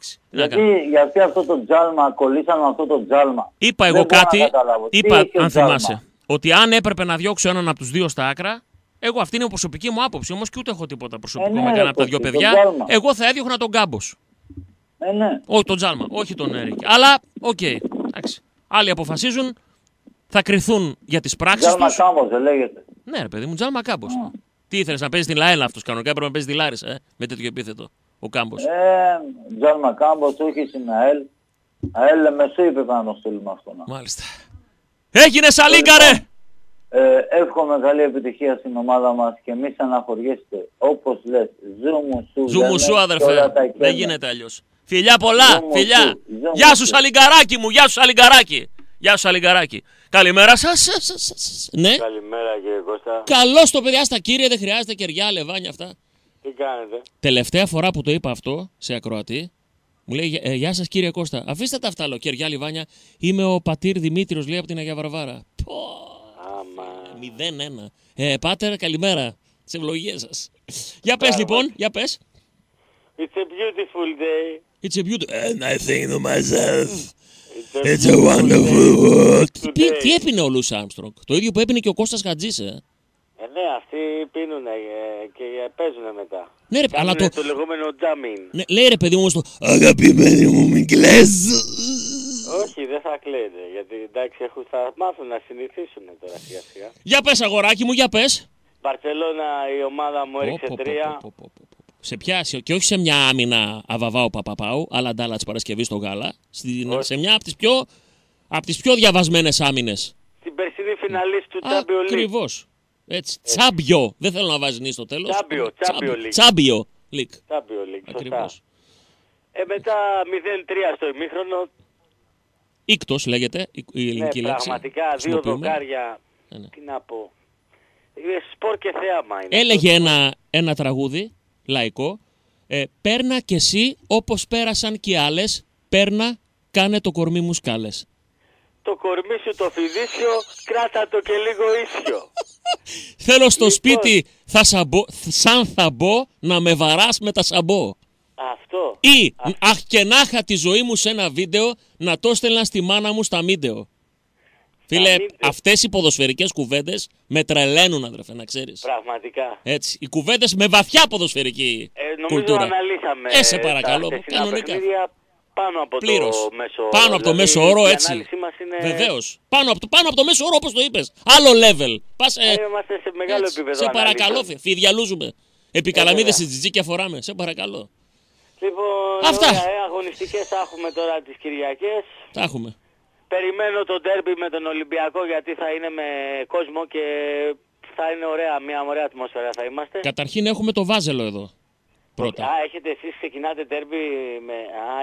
Γιατί αυτό το τζάλμα, κολλήσαμε αυτό το τζάλμα. Είπα εγώ κάτι, αν θυμάσαι, ότι αν έπρεπε να διώξω έναν από τους δύο στα άκρα, εγώ αυτή είναι η προσωπική μου άποψη, όμως και ούτε έχω τίποτα προσωπικό με κανένα από τα δύο παιδιά, εγώ θα έδιωχνα τον Κάμπος. Όχι τον τζάλμα, όχι τον Ερίκη. Αλλά, οκ, εντάξει. Άλλοι αποφασίζουν, θα κριθούν για τις πράξεις τους. Τζάλμα Κάμπος δεν λέγεται. Ναι ρε παιδί μου, τζάλμα Κάμπος. Τι ήθελες να παίζεις στην Λαέλα αυτός κανονικά, έπρεπε να παίζεις τη Λάρισα, με τέτοιο επίθετο, ο Κάμπος. Τζάλμα Κάμπος, όχι στην ΑΕΛ. ΑΕΛ με σου είπε να τον στείλουμε αυτό. Μάλιστα. Έγινε Σαλίγκα ρε! Εύχομαι καλή επιτυχία στην ομάδα μας και μη αναχωριέστε. Όπως λες, ζούμου σου αδερφέ, δεν γίνεται αλλιώς. Φιλιά πολλά, φιλιά. Γεια σου Σαλιγκαράκι μου, γεια σου Σαλιγκαράκι. Γεια σου Σαλιγκαράκι. Καλημέρα σας. Ναι. Καλημέρα κύριε Κώστα. Καλώς το παιδιά στα κύριε, δεν χρειάζεται κεριά, λεβάνια αυτά. Τι κάνετε? Τελευταία φορά που το είπα αυτό σε ακροατή, μου λέει γεια σας κύριε Κώστα. Αφήστε τα αυτά, λέω, κεριά, λιβάνια. Είμαι ο πατήρ Δημήτριος, λέει από την Αγία Βαρβάρα. 0-1. Πάτερ, καλημέρα. Τις ευλογίες σας. Για πες λοιπόν, για πες. It's a beautiful day. It's a beautiful... And I think to myself, it's a wonderful world. Τι έπινε ο Λουίς Άρμστρονγκ? Το ίδιο που έπινε και ο Κώστας Χατζής, Ναι, αυτοί πίνουνε και παίζουνε μετά. Ναι, ρε, αλλά το λεγόμενο jamming. Ναι, λέει ρε παιδί μου όμως το αγαπημένη μου μην κλαις. Όχι, δεν θα κλαίτε, γιατί εντάξει θα μάθουν να συνηθίσουν τώρα σιγά σιγά. Για πες αγοράκι μου, για πες. Μπαρσελόνα η ομάδα μου έριξε 3. Σε ποια, και όχι σε μια άμυνα Αβαβάου Παπαπάου, αλλά ντάλα της Παρασκευής στο Γάλα, σε μια από τις πιο διαβασμένες άμυνες. Στην περσινή φιναλίστ του Champions League. Ακριβώς. Έτσι. Τσάμπιο. Δεν θέλω να βάζει νη στο τέλος. Τσάμπιο League. Ακριβώς. Μετά 0-3 στο ημίχρονο. Ήκτος λέγεται η ελληνική λέξη. Πραγματικά 2 δοκάρια Ναι. Τι να πω. Σπορ και θέαμα είναι. Έλεγε ένα τραγούδι λαϊκό. Πέρνα κι εσύ όπως πέρασαν κι οι άλλες. Πέρνα, κάνε το κορμί μου σκάλες. Το κορμί σου το φιδίσιο, κράτα το και λίγο ίσιο. Θέλω στο σπίτι σαν θα μπω να με βαράς με τα σαμπό. Αυτό. Ή αχ και να είχα τη ζωή μου σε ένα βίντεο να το στέλνα στη μάνα μου στα μίντεο. Φίλε, αυτές οι ποδοσφαιρικές κουβέντες με τρελαίνουν, αδερφέ, να ξέρεις. Πραγματικά. Έτσι, οι κουβέντες με βαθιά ποδοσφαιρική κουλτούρα. Νομίζω αναλύσαμε σε παρακαλώ, κανονικά. Πάνω από πλήρως. Το μέσο όρο. Πάνω από το μέσο όρο, έτσι. Είναι... Βεβαίως. Πάνω από το μέσο όρο, όπως το είπες. Άλλο level. Είμαστε σε μεγάλο επίπεδο. Σε παρακαλώ, φιδιαλούζουμε. Επικαλαμίδες στη τζιτζίκια φοράμε. Σε παρακαλώ. Λοιπόν, αυτά. Αγωνιστικές θα έχουμε τώρα τις Κυριακές. Θα έχουμε. Περιμένω το ντέρμπι με τον Ολυμπιακό γιατί θα είναι με κόσμο και θα είναι ωραία, μια ωραία ατμόσφαιρα θα είμαστε. Καταρχήν έχουμε το Βάζελο εδώ. Πρώτα. Έχετε εσείς ξεκινάτε ντέρμπι με...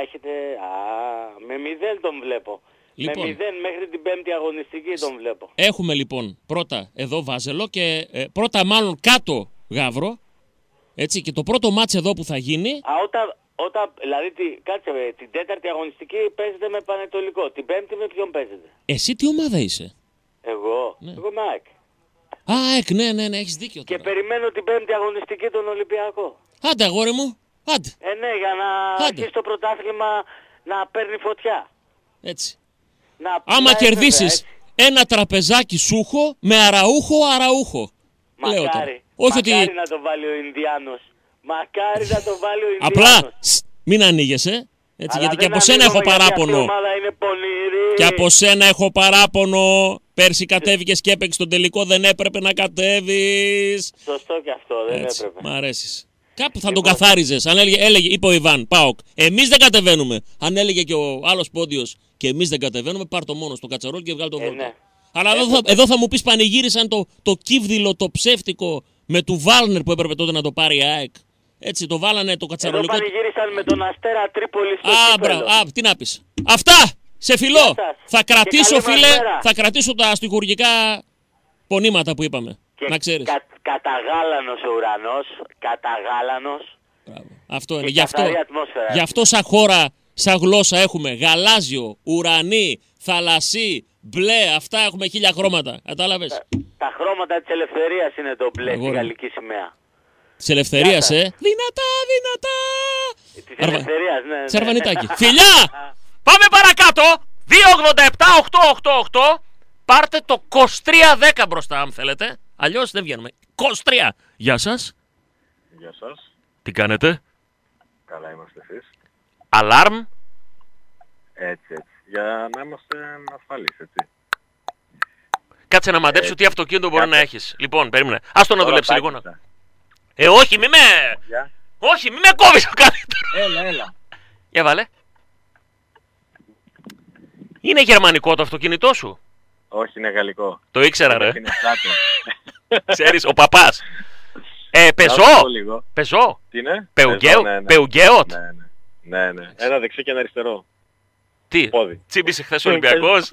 με 0 τον βλέπω. Λοιπόν, με 0 μέχρι την 5η αγωνιστική τον βλέπω. Έχουμε λοιπόν πρώτα εδώ Βάζελο και πρώτα μάλλον κάτω Γαύρο. Έτσι, και το πρώτο μάτς εδώ που θα γίνει... Δηλαδή, κάτσε, την 4η αγωνιστική παίζετε με Πανετολικό. Την 5η με ποιον παίζετε? Εσύ τι ομάδα είσαι? Εγώ. Ναι. Εγώ είμαι ΑΕΚ. ΑΕΚ, ναι, έχεις δίκιο τώρα. Και περιμένω την 5η αγωνιστική τον Ολυμπιακό. Άντε, αγόρι μου, άντε. Ναι, για να αρχίσει το πρωτάθλημα να παίρνει φωτιά. Έτσι. Άμα κερδίσεις ένα τραπεζάκι σούχο με αραούχο. Μακάρι. Μακάρι να το βάλει ο Ινδιάνος. Μακάρι να το βάλει ο Ινδιάνος. Απλά μην ανοίγεσαι. Έτσι, γιατί και από σένα έχω παράπονο. Και από σένα έχω παράπονο. Πέρσι κατέβηκες και έπαιξες τον τελικό, δεν έπρεπε να κατέβεις. Σωστό και αυτό, δεν έπρεπε. Μ' αρέσεις. Κάπου θα τον καθάριζες. Αν είπε ο Ιβάν, ΠΑΟΚ, εμείς δεν κατεβαίνουμε. Αν έλεγε και ο άλλος πόντιος και εμείς δεν κατεβαίνουμε, πάρ' το μόνο στο κατσαρόλ και βγάλει το βόλτο. Ναι. Αλλά εδώ θα μου πεις πανηγύρισαν το κύβδηλο, το ψεύτικο με του Βάλνερ που έπρεπε τότε να το πάρει η ΑΕΚ. Έτσι, το βάλανε το κατσαρολικό. Εδώ πανηγύρισαν με τον Αστέρα Τρίπολη στο κύπελλο. Τι να πεις. Αυτά! Σε φιλό! Θα κρατήσω, φίλε, θα κρατήσω τα αστιχουργικά πονήματα που είπαμε. Και να ξέρεις. Καταγάλανος ο ουρανός, καταγάλανος. Αυτό είναι. Γι' αυτό σαν χώρα, σαν γλώσσα έχουμε γαλάζιο, ουρανί, θαλασσί, μπλε, αυτά έχουμε 1000 χρώματα. Κατάλαβες. Τα χρώματα της ελευθερίας είναι το μπλε στη γαλλική σημαία. Της ελευθερίας, Δυνατά! Της ελευθερίας, ναι. Σαρβανιτάκι. Φιλιά! Πάμε παρακάτω. 287-888. Πάρτε το 2310 μπροστά, αν θέλετε. Αλλιώς δεν βγαίνουμε. 23. Γεια σας. Γεια σας. Τι κάνετε? Καλά είμαστε εσείς. Αλάρμ. Έτσι. Για να είμαστε ασφαλείς, έτσι. Κάτσε να μαντέψω τι αυτοκίνητο μπορεί να έχεις. Λοιπόν, περίμενε. Ας το να δουλέψει λίγο. Όχι, μη με... Όχι, μη με κόβεις το καλύτερο. Έλα. Για βάλε. Είναι γερμανικό το αυτοκίνητό σου? Όχι, είναι γαλλικό. Το ήξερα, ρε. Είναι στάτο. Ξέρεις, ο παπάς. Πεζό. Τι είναι? Πεουγκέοτ. Ναι. Ένα δεξί και ένα αριστερό. Τι, τσίμπησε χθες ο Ολυμπιακός?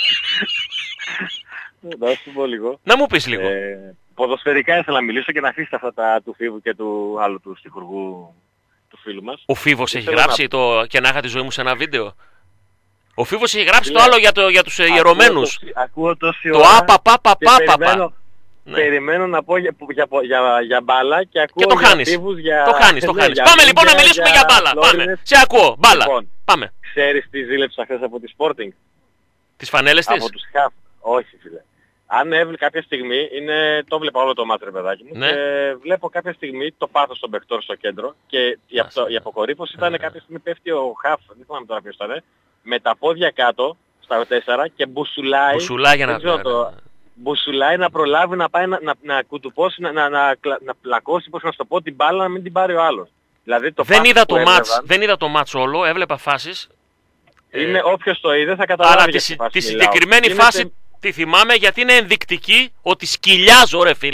Να σου πω λίγο. Να μου πεις λίγο. Ποδοσφαιρικά ήθελα να μιλήσω και να αφήσετε αυτά τα του Φίβου και του άλλου του στιχουργού του φίλου μας. Ο Φίβος έχει γράψει το «Και να είχα τη ζωή μου» σε ένα βίντεο. Ο Φίβος έχει γράψει το άλλο για τους ιερωμένους. Ακούω τόση το ώρα. Απαπαπαπαπαπα. Περιμένω να πω για μπάλα και ακούω και για Φίβους για... Το χάνεις. Πάμε λοιπόν να μιλήσουμε για μπάλα. Πάμε. Σε ακούω. Μπάλα. Λοιπόν, πάμε. Ξέρεις τι ζήλεψα χθες από τη Sporting? Τις φανέλες της? Από τους Χαφ. Όχι, φίλε. Αν έβλεπε κάποια στιγμή, το βλέπα όλο το μάτς, ρε παιδάκι μου, ναι. Και βλέπω κάποια στιγμή το πάθος των παιχτών στο κέντρο και η αποκορύφωση ήταν κάποια στιγμή πέφτει ο Χαφ, δεν θυμάμαι τώρα ποιος ήταν, με τα πόδια κάτω στα 4 και μπουσουλάει για μπουσουλάει να προλάβει να πάει να κουτουπώσει, να πλακώσει, πώς να σου το πω, την μπάλα να μην την πάρει ο άλλος. Δηλαδή, δεν είδα το μάτς όλο, έβλεπα φάσεις. Είναι όποιος το είδε θα καταλάβει. Αλλά τη συγκεκριμένη φάση τη θυμάμαι γιατί είναι ενδεικτική ότι σκυλιάζω, ρε φίλε.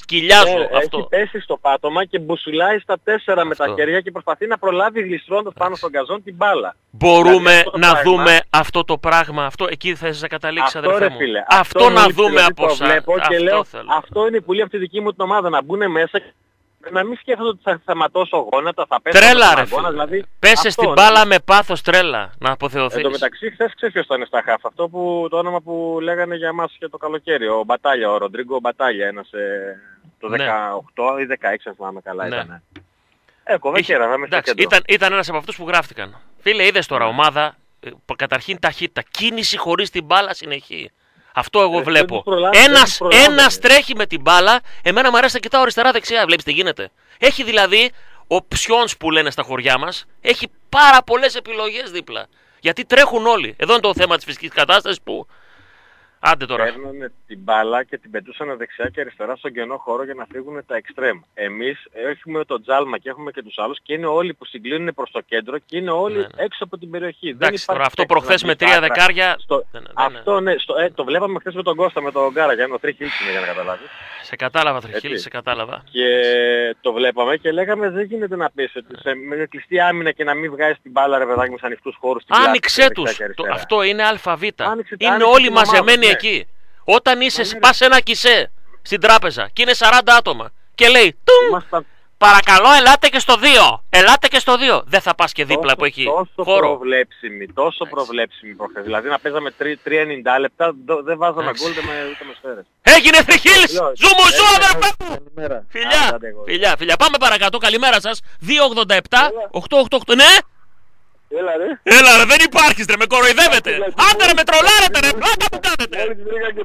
σκυλιάζω αυτό. Έχει πέσει στο πάτωμα και μπουσουλάει στα 4 με τα χέρια και προσπαθεί να προλάβει γλιστρώντας πάνω στον γκαζόν την μπάλα. Μπορούμε δηλαδή, να δούμε αυτό το πράγμα, αυτό εκεί θες να καταλήξεις, αυτό, αδερφέ ρε, μου. φίλε, Αυτό να δούμε δηλαδή, από εσάς. Και λέω, αυτό είναι η πουλή αυτή δική μου την ομάδα, να μπουν μέσα και να μην σκέφτονται ότι θα θεματώσω γόνατα, θα πέσω τρέλα ρε αγώνα, δηλαδή, πέσε στην μπάλα με πάθος, τρέλα, να αποθεωθείς. Εν τω μεταξύ, χθες ξέρεις ποιος ήταν στα χαφ, αυτό που το όνομα που λέγανε για μας και το καλοκαίρι, ο Μπατάλια, ο Ροντρίγκο Μπατάλια, ένας το 18 ή 16 αν θυμάμαι καλά ήταν. Κοβέκερα, ήταν ένας από αυτούς που γράφτηκαν. Φίλε, είδες τώρα ομάδα, καταρχήν ταχύτητα, κίνηση χωρίς την μπάλα συνεχή. Αυτό εγώ βλέπω. Ένας τρέχει με την μπάλα, εμένα μου αρέσει να κοιτάω αριστερά-δεξιά. Βλέπεις τι γίνεται. Έχει δηλαδή, options που λένε στα χωριά μας, έχει πάρα πολλές επιλογές δίπλα. Γιατί τρέχουν όλοι. Εδώ είναι το θέμα της φυσικής κατάστασης που... Άντε τώρα. Παίρνανε την μπάλα και την πετούσαν δεξιά και αριστερά στον κενό χώρο για να φύγουν τα εξτρέμ. Εμείς έχουμε το τζάλμα και έχουμε και τους άλλους και είναι όλοι που συγκλίνουν προς το κέντρο και είναι όλοι έξω από την περιοχή. Εντάξει, τώρα αυτό προχθές με 3 δεκάρια... Αυτό ναι, το βλέπαμε χθες με τον Κώστα, με τον Γκάρα, για το τριχίλ για να καταλάβεις. Σε κατάλαβα τριχίλ, σε κατάλαβα. Και το βλέπαμε και λέγαμε δεν γίνεται να πεις ότι με κλειστή άμυνα και να μην βγάζεις την μπάλα ρε παιδάκι με ανοιχτούς χώρους. Άνοιξε τους. Αυτό είναι αλφαβήτα. Είναι όλοι μαζεμένοι εκεί. Όταν πας σε ένα κισέ στην τράπεζα και είναι 40 άτομα και λέει παρακαλώ ελάτε και στο 2. Ελάτε και στο 2. Δεν θα πας και δίπλα που έχει χώρο. Τόσο προβλέψιμη προχθές. Δηλαδή να παίζαμε 3-90 λεπτά δεν βάζαμε γκολ ούτε με σφαίρες. Έγινε Τριχίλης! Ζουμουζού αδερφέ μου! Φιλιά. Πάμε παρακάτω. Καλημέρα σας. 287-888. Ναι! Έλα ρε, δεν υπάρχεις ρε, με κοροϊδεύετε. Άντε ρε, με τρολάρετε ρε, πλάκα που κάνετε.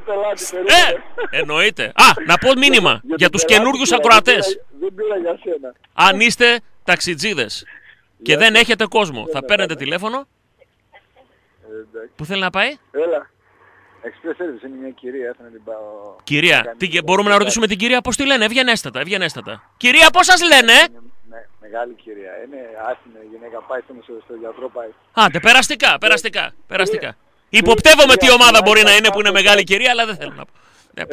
Εννοείται. Να πω μήνυμα για τους καινούριους ακροατές. Αν είστε ταξιτζίδες και δεν έχετε κόσμο, θα παίρνετε τηλέφωνο. Πού θέλει να πάει? Έλα. Express Service είναι μια κυρία, θα να την πάω... Κυρία, μπορούμε να ρωτήσουμε την κυρία πώς τη λένε, ευγενέστατα. Κυρία, πώς σας λένε? Μεγάλη κυρία, είναι άσχημη γυναίκα, πάει στο γιατρό πάει. Άντε, περαστικά. Υποπτεύομαι τι ομάδα μπορεί να είναι που είναι μεγάλη κυρία, αλλά δεν θέλω να πω.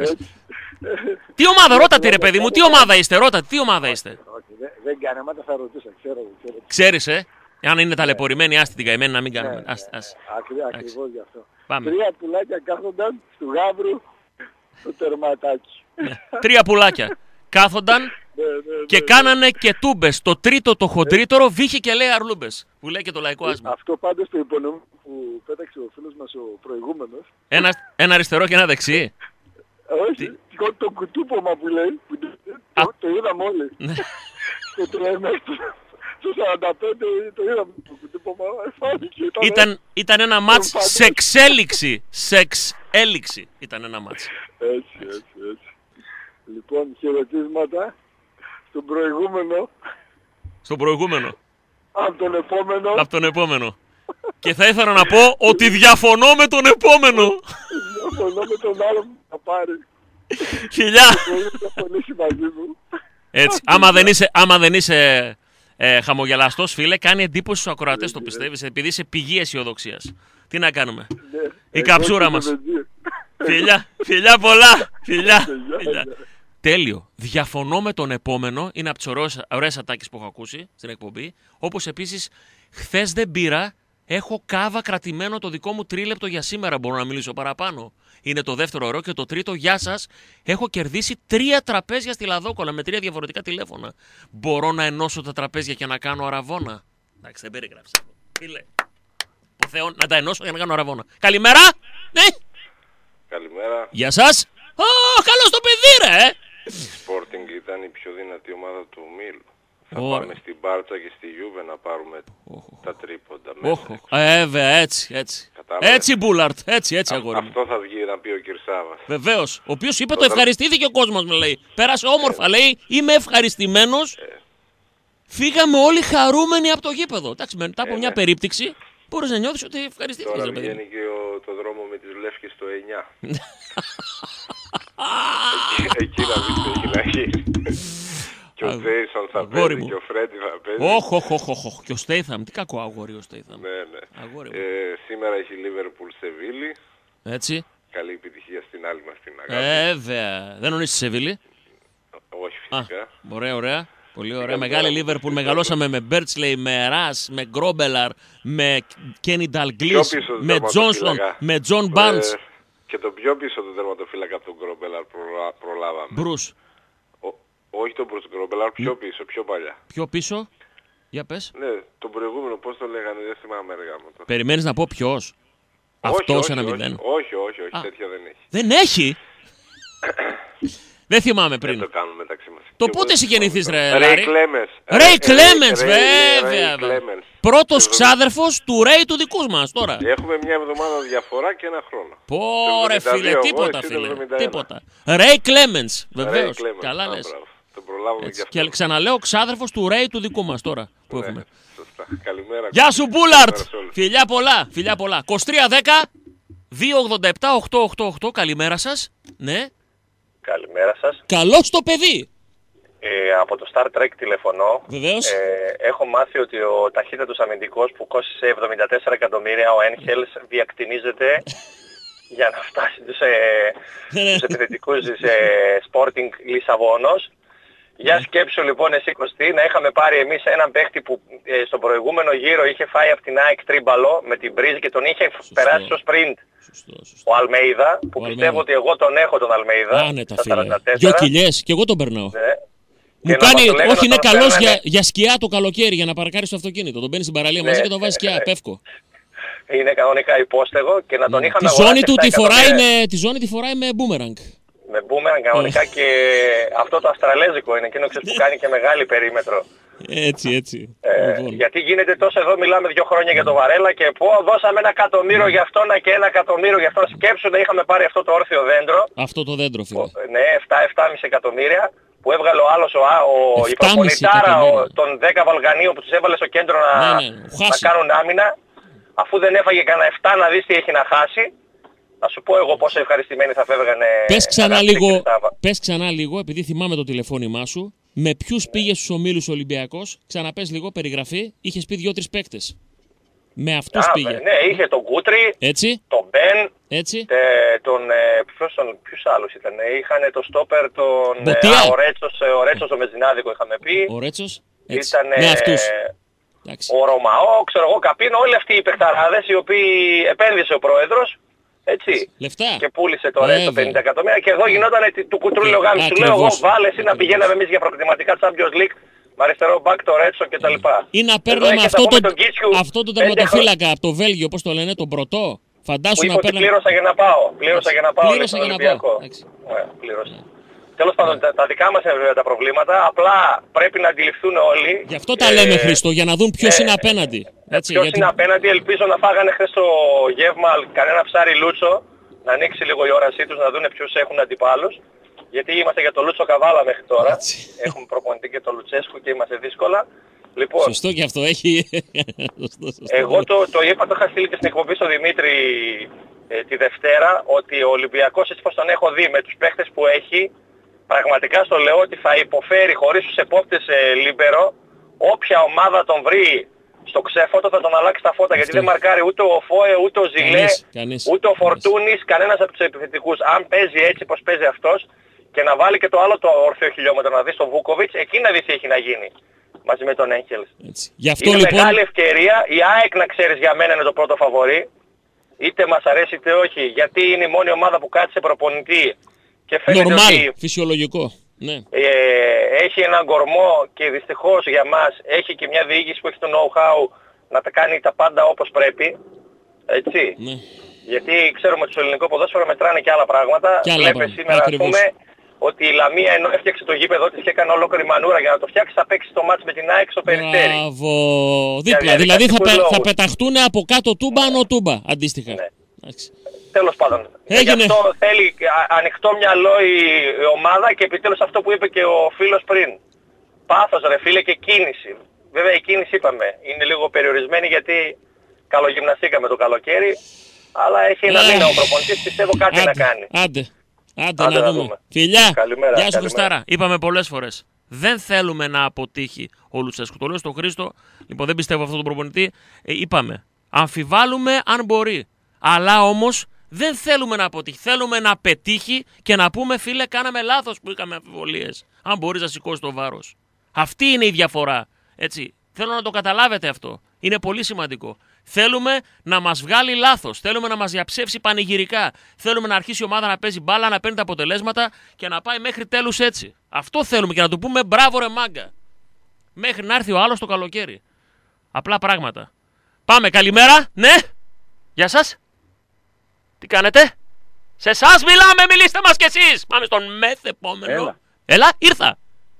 Τι ομάδα, ρώτα ρε παιδί μου, τι ομάδα είστε, τι ομάδα είστε. Δεν κάνει, άμα θα ρωτούσα, ξέρω. Ξέρεις, αν είναι ταλαιπωρημένοι, άστη την καημένη να μην κάνουμε. Ακριβώς γι' αυτό. Πάμε. 3 πουλάκια κάθονταν του γάβρου το τερματάκι. 3 πουλάκια κάθονταν και κάνανε και τούμπες. Το τρίτο, το χοντρύτερο, βύχε και λέει αρλούμπες. Που λέει και το λαϊκό άσμα. Αυτό πάντως το υπονοούμε που πέταξε ο φίλος μας ο προηγούμενος. Ένα αριστερό και ένα δεξί. Όχι, το κουτούπομα που λέει, το είδαμε όλοι. Το τρέμεστρο. Στο 45 το είδαμε το κουτούπομα. Ήταν ένα μάτς σε εξέλιξη. Ήταν ένα μάτς. Έτσι. Λοιπόν, χαιρετίσματα στον προηγούμενο. Από τον επόμενο. Και θα ήθελα να πω ότι διαφωνώ με τον επόμενο. Διαφωνώ με τον άλλο που θα πάρει. Φιλιά. Έτσι, άμα δεν είσαι χαμογελαστός φίλε, κάνει εντύπωση στους ακροατές, το πιστεύεις, επειδή είσαι πηγή αισιοδοξίας. Τι να κάνουμε. Η καψούρα μας. Φιλιά πολλά. Φιλιά. Τέλειο. Διαφωνώ με τον επόμενο. Είναι από τις ωραίες ατάκες που έχω ακούσει στην εκπομπή. Όπως επίσης, χθες δεν πήρα. Έχω κάβα κρατημένο το δικό μου τρίλεπτο για σήμερα. Μπορώ να μιλήσω παραπάνω. Είναι το δεύτερο ωραίο και το τρίτο. Γεια σας. Έχω κερδίσει 3 τραπέζια στη Λαδόκολα με 3 διαφορετικά τηλέφωνα. Μπορώ να ενώσω τα τραπέζια και να κάνω αραβώνα. Εντάξει, δεν περιγράψα. Φίλε. Ο Θεό, να τα ενώσω για να κάνω αραβώνα. Καλημέρα. Ναι. Καλημέρα. Γεια σας. Καλώς το παιδί ρε. Η Sporting ήταν η πιο δυνατή ομάδα του ομίλου. Θα πάμε στην Μπάρτσα και στη Γιούβε να πάρουμε τα τρίποντα μέσα. Βέβαια, έτσι. Έτσι Μπούλαρτ, έτσι αγόρι μου. Αυτό θα βγει να πει ο Κυρσάβας. Βεβαίως, ο οποίος είπε το ευχαριστήθηκε ο κόσμος με λέει. Πέρασε όμορφα λέει, είμαι ευχαριστημένος. Φύγαμε όλοι χαρούμενοι από το γήπεδο. Εντάξει, μετά από μια περίπτυξη μπορείς να νιώθεις ότι ευχαριστήθηκες. Τώρα βγαίνει και το δρόμο με τις Λεύκες το 9. Εκεί να δεις τι έχει να γίνει. Και ο Τζέισον θα παίζει και ο Φρέντι θα παίζει. Όχι, και ο Στέιθαμ. Τι κακό αγόρι ο Στέιθαμ. Ναι. Σήμερα έχει Λίβερπουλ Σεβίλη. Έτσι. Καλή επιτυχία στην άλλη μας την αγάπη. Βέβαια. Δεν ονείς τη Σεβίλη. Όχι φυσικά. Ωραία, ωραία. Πολύ ωραία. Μεγάλη Λίβερπουλ. Μεγαλώσαμε με Μπέρτσλεϊ, με Ρας, με Γκρόμπελαρ, με Κένι Νταλγκλής, με Τζόνσον, με Τζον Μπάρντς. Και το πιο πίσω του τερματοφύλακα από τον Γκρόμπελαρ προλάβαμε. Μπρους. Όχι τον Μπρους Γκρόμπελαρ, πιο πίσω, πιο παλιά. Πιο πίσω. Για πες. Ναι, τον προηγούμενο πώς το λέγανε, δεν θυμάμαι έργα μου. Περιμένεις να πω ποιος? Αυτός 1-0. Όχι, τέτοια δεν έχει. Δεν έχει! Δεν θυμάμαι πριν. Δεν το κάνουμε μεταξύ μας. Το πότε συγγενηθείς ρε Ray Λάρη? Clemens. Ray Clemens, βέβαια. Πρώτος ξάδερφος του Ray του δικούς μας τώρα. Έχουμε μια εβδομάδα διαφορά και ένα χρόνο. Πόρε φίλε, τίποτα φίλε. Τίποτα. Ray Clemens, βεβαίως. Καλά λες. Τον προλάβουμε και αυτό. Και ξαναλέω ξάδερφος του Ray του δικού μας τώρα που έχουμε. Σωστά. Καλημέρα. Γεια σου Μπούλαρτ. Φιλιά πολλά, φιλιά πολλά. 2310 287 888. Καλημέρα σας. Ναι. Καλημέρα σας. Καλώς το παιδί. Από το Star Trek τηλεφωνώ. Βεβαίως. Έχω μάθει ότι ο ταχύτατος αμυντικός που κόστησε 74 εκατομμύρια, ο Έγχελς, διακτηνίζεται για να φτάσει τους επιθετικούς Sporting Λισαβόνος. Για σκέψου λοιπόν εσύ Κωστή, να είχαμε πάρει εμείς έναν παίχτη που στον προηγούμενο γύρο είχε φάει από την ΑΕΚ τρίμπαλο με την πρίζη και τον είχε περάσει στο sprint. Ο Αλμέιδα, που πιστεύω ότι εγώ τον έχω τον Αλμέιδα. Άνετα φίλε. 2 κοιλιές και εγώ τον περνάω. Ναι. Μου κάνει, όχι είναι καλός για σκιά το καλοκαίρι για να παρκάρει στο αυτοκίνητο. Τον παίρνει στην παραλία μαζί και τον βάζει σκιά, πεύκο. Είναι κανονικά υπόστεγο και να τον είχαμε αγοράσει. Τη ζώνη τη φοράει με boomerang. Με boomerang κανονικά και αυτό το αστραλέζικο είναι εκείνο που κάνει και μεγάλη περίμετρο. Έτσι. Γιατί γίνεται τόσο εδώ, μιλάμε 2 χρόνια για το Βαρέλα και δώσαμε 1 εκατομμύριο για αυτόν και 1 εκατομμύριο για αυτόν. Σκέψου να είχαμε πάρει αυτό το όρθιο δέντρο. Αυτό το δέντρο φίλε. Ναι, 7,5 εκατομμύρια που έβγαλε ο άλλος η προπονητάρα των 10 Βαλγανίων που τους έβαλε στο κέντρο να κάνουν άμυνα. Αφού δεν έφαγε κανένα 7 να δεις τι έχει να χάσει. Να σου πω εγώ πόσο ευχαριστημένοι θα φεύγανε. Πες ξανά λίγο, επειδή θυμάμαι το τηλεφώνημά σου. Με ποιους πήγες στους ομίλους Ολυμπιακός? Ξαναπες λίγο, περιγραφή. Είχες πει 2-3 παίκτες. Με αυτούς πήγε. Ναι, είχε τον Κούτρι, τον Μπεν, ποιους άλλους ήταν. Είχαν το στόπερ, ο Ρέτσος, το Μεζινάδικο είχαμε πει. Ο Ρέτσος, ήταν με αυτούς. Ο Ρωμαό, ξέρω εγώ, Καπίνο, όλοι αυτοί οι παιχταράδες οι οποίοι επένδυσε ο πρόεδρος. Έτσι. Λεφτά. Και πούλησε το Ρέτσο 50 εκατομμύρια και εδώ γινόταν του κουτρούλιο γάμι. Σου λέω εγώ βάλε εσύ να πηγαίναμε εμείς για προκριματικά Champions League με αριστερό μπακ το Ρέτσο κτλ. Ή να παίρναμε αυτό το τερματοφύλακα από το Βέλγιο, πώς το λένε, τον Πρωτό. Φαντάσου να παίρναμε. Πλήρωσα για να πάω. Πλήρωσα για να πάω. Πλήρωσα. Τέλος πάντων, τα δικά μας είναι βέβαια τα προβλήματα, απλά πρέπει να αντιληφθούν όλοι. Γι' αυτό τα λέμε Χρήστο, για να δουν ποιος είναι απέναντι. Ποιος είναι απέναντι, ελπίζω να φάγανε χθες το γεύμα κανένα ψάρι Λούτσο, να ανοίξει λίγο η όρασή τους, να δουν ποιους έχουν αντιπάλους. Γιατί είμαστε για το Λούτσο Καβάλα μέχρι τώρα. Έχουμε προπονητή και το Λουτσέσκου και είμαστε δύσκολα. Λοιπόν, σωστό και αυτό έχει. Εγώ το είπα, το είχα στείλει και στην εκπομπή στο Δημήτρη τη Δευτέρα, ότι ο Ολυμπιακός, έτσι πως τον έχω δει με τους παίχτες που έχει, πραγματικά στο λέω ότι θα υποφέρει χωρίς τους επόπτες λίμπερο. Όποια ομάδα τον βρει στο ξέφωτο θα τον αλλάξει τα φώτα. Γιατί δεν μαρκάρει ούτε ο Φόε, ούτε ο Ζιλέ, ούτε ο Φορτούνης, κανένας από τους επιθετικούς. Αν παίζει έτσι πως παίζει αυτός και να βάλει και το άλλο το ορθαίο χιλιόμετρο να δει στον Βούκοβιτς, εκεί να δει τι έχει να γίνει μαζί με τον Έγχελς. Είναι λοιπόν μεγάλη ευκαιρία. Η ΑΕΚ, να ξέρεις, για μένα είναι το πρώτο φαβορί. Είτε μας αρέσει είτε όχι. Γιατί είναι η μόνη ομάδα που κάτσε προπονητή. Νορμάλ, φυσιολογικό. Ναι. Έχει έναν κορμό και δυστυχώς για μας έχει και μια διοίκηση που έχει το know-how να τα κάνει τα πάντα όπως πρέπει. Έτσι. Ναι. Γιατί ξέρουμε ότι στο ελληνικό ποδόσφαιρο μετράνε και άλλα πράγματα. Βλέπεις σήμερα ας πούμε ότι η Λαμία ενώ έφτιαξε το γήπεδο της και έκανε ολόκληρη μανούρα για να το φτιάξει, θα παίξει το μάτς με την ΑΕΚ στο Περιστέρι. Μπράβο. Δίπλα. Δηλαδή θα πεταχτούν από κάτω τούμπα ανώ τούμπα αντίστοιχα. Ναι. Τέλος πάντων. Γι' αυτό θέλει ανοιχτό μυαλό η ομάδα και επιτέλους αυτό που είπε και ο φίλος πριν. Πάθος ρε φίλε και κίνηση. Βέβαια η κίνηση είπαμε είναι λίγο περιορισμένη γιατί καλογυμναστήκαμε το καλοκαίρι. Αλλά έχει ένα μήνα ο προπονητής, πιστεύω κάτι να κάνει. Άντε να δούμε. Φιλιά, καλημέρα, γεια σου Χριστάρα. Είπαμε πολλές φορές. Δεν θέλουμε να αποτύχει ο Λουτσέσκου. Το λέω στον Χρήστο, λοιπόν δεν πιστεύω αυτό τον προπονητή. Είπαμε, αμφιβάλλουμε αν μπορεί. Αλλά όμως Δεν θέλουμε να αποτύχει. Θέλουμε να πετύχει και να πούμε, φίλε, κάναμε λάθος που είχαμε αμφιβολίες. Αν μπορείς να σηκώσεις το βάρος. Αυτή είναι η διαφορά. Έτσι. Θέλω να το καταλάβετε αυτό. Είναι πολύ σημαντικό. Θέλουμε να μας βγάλει λάθος. Θέλουμε να μας διαψεύσει πανηγυρικά. Θέλουμε να αρχίσει η ομάδα να παίζει μπάλα, να παίρνει τα αποτελέσματα και να πάει μέχρι τέλους έτσι. Αυτό θέλουμε και να του πούμε μπράβο ρε μάγκα. Μέχρι να έρθει ο άλλος το καλοκαίρι. Απλά πράγματα. Πάμε, καλημέρα. Ναι. Γεια σας. Τι κάνετε? Σε εσάς μιλάμε, μιλήστε μας κι εσείς. Πάμε στον μεθ επόμενο. Έλα, ήρθα.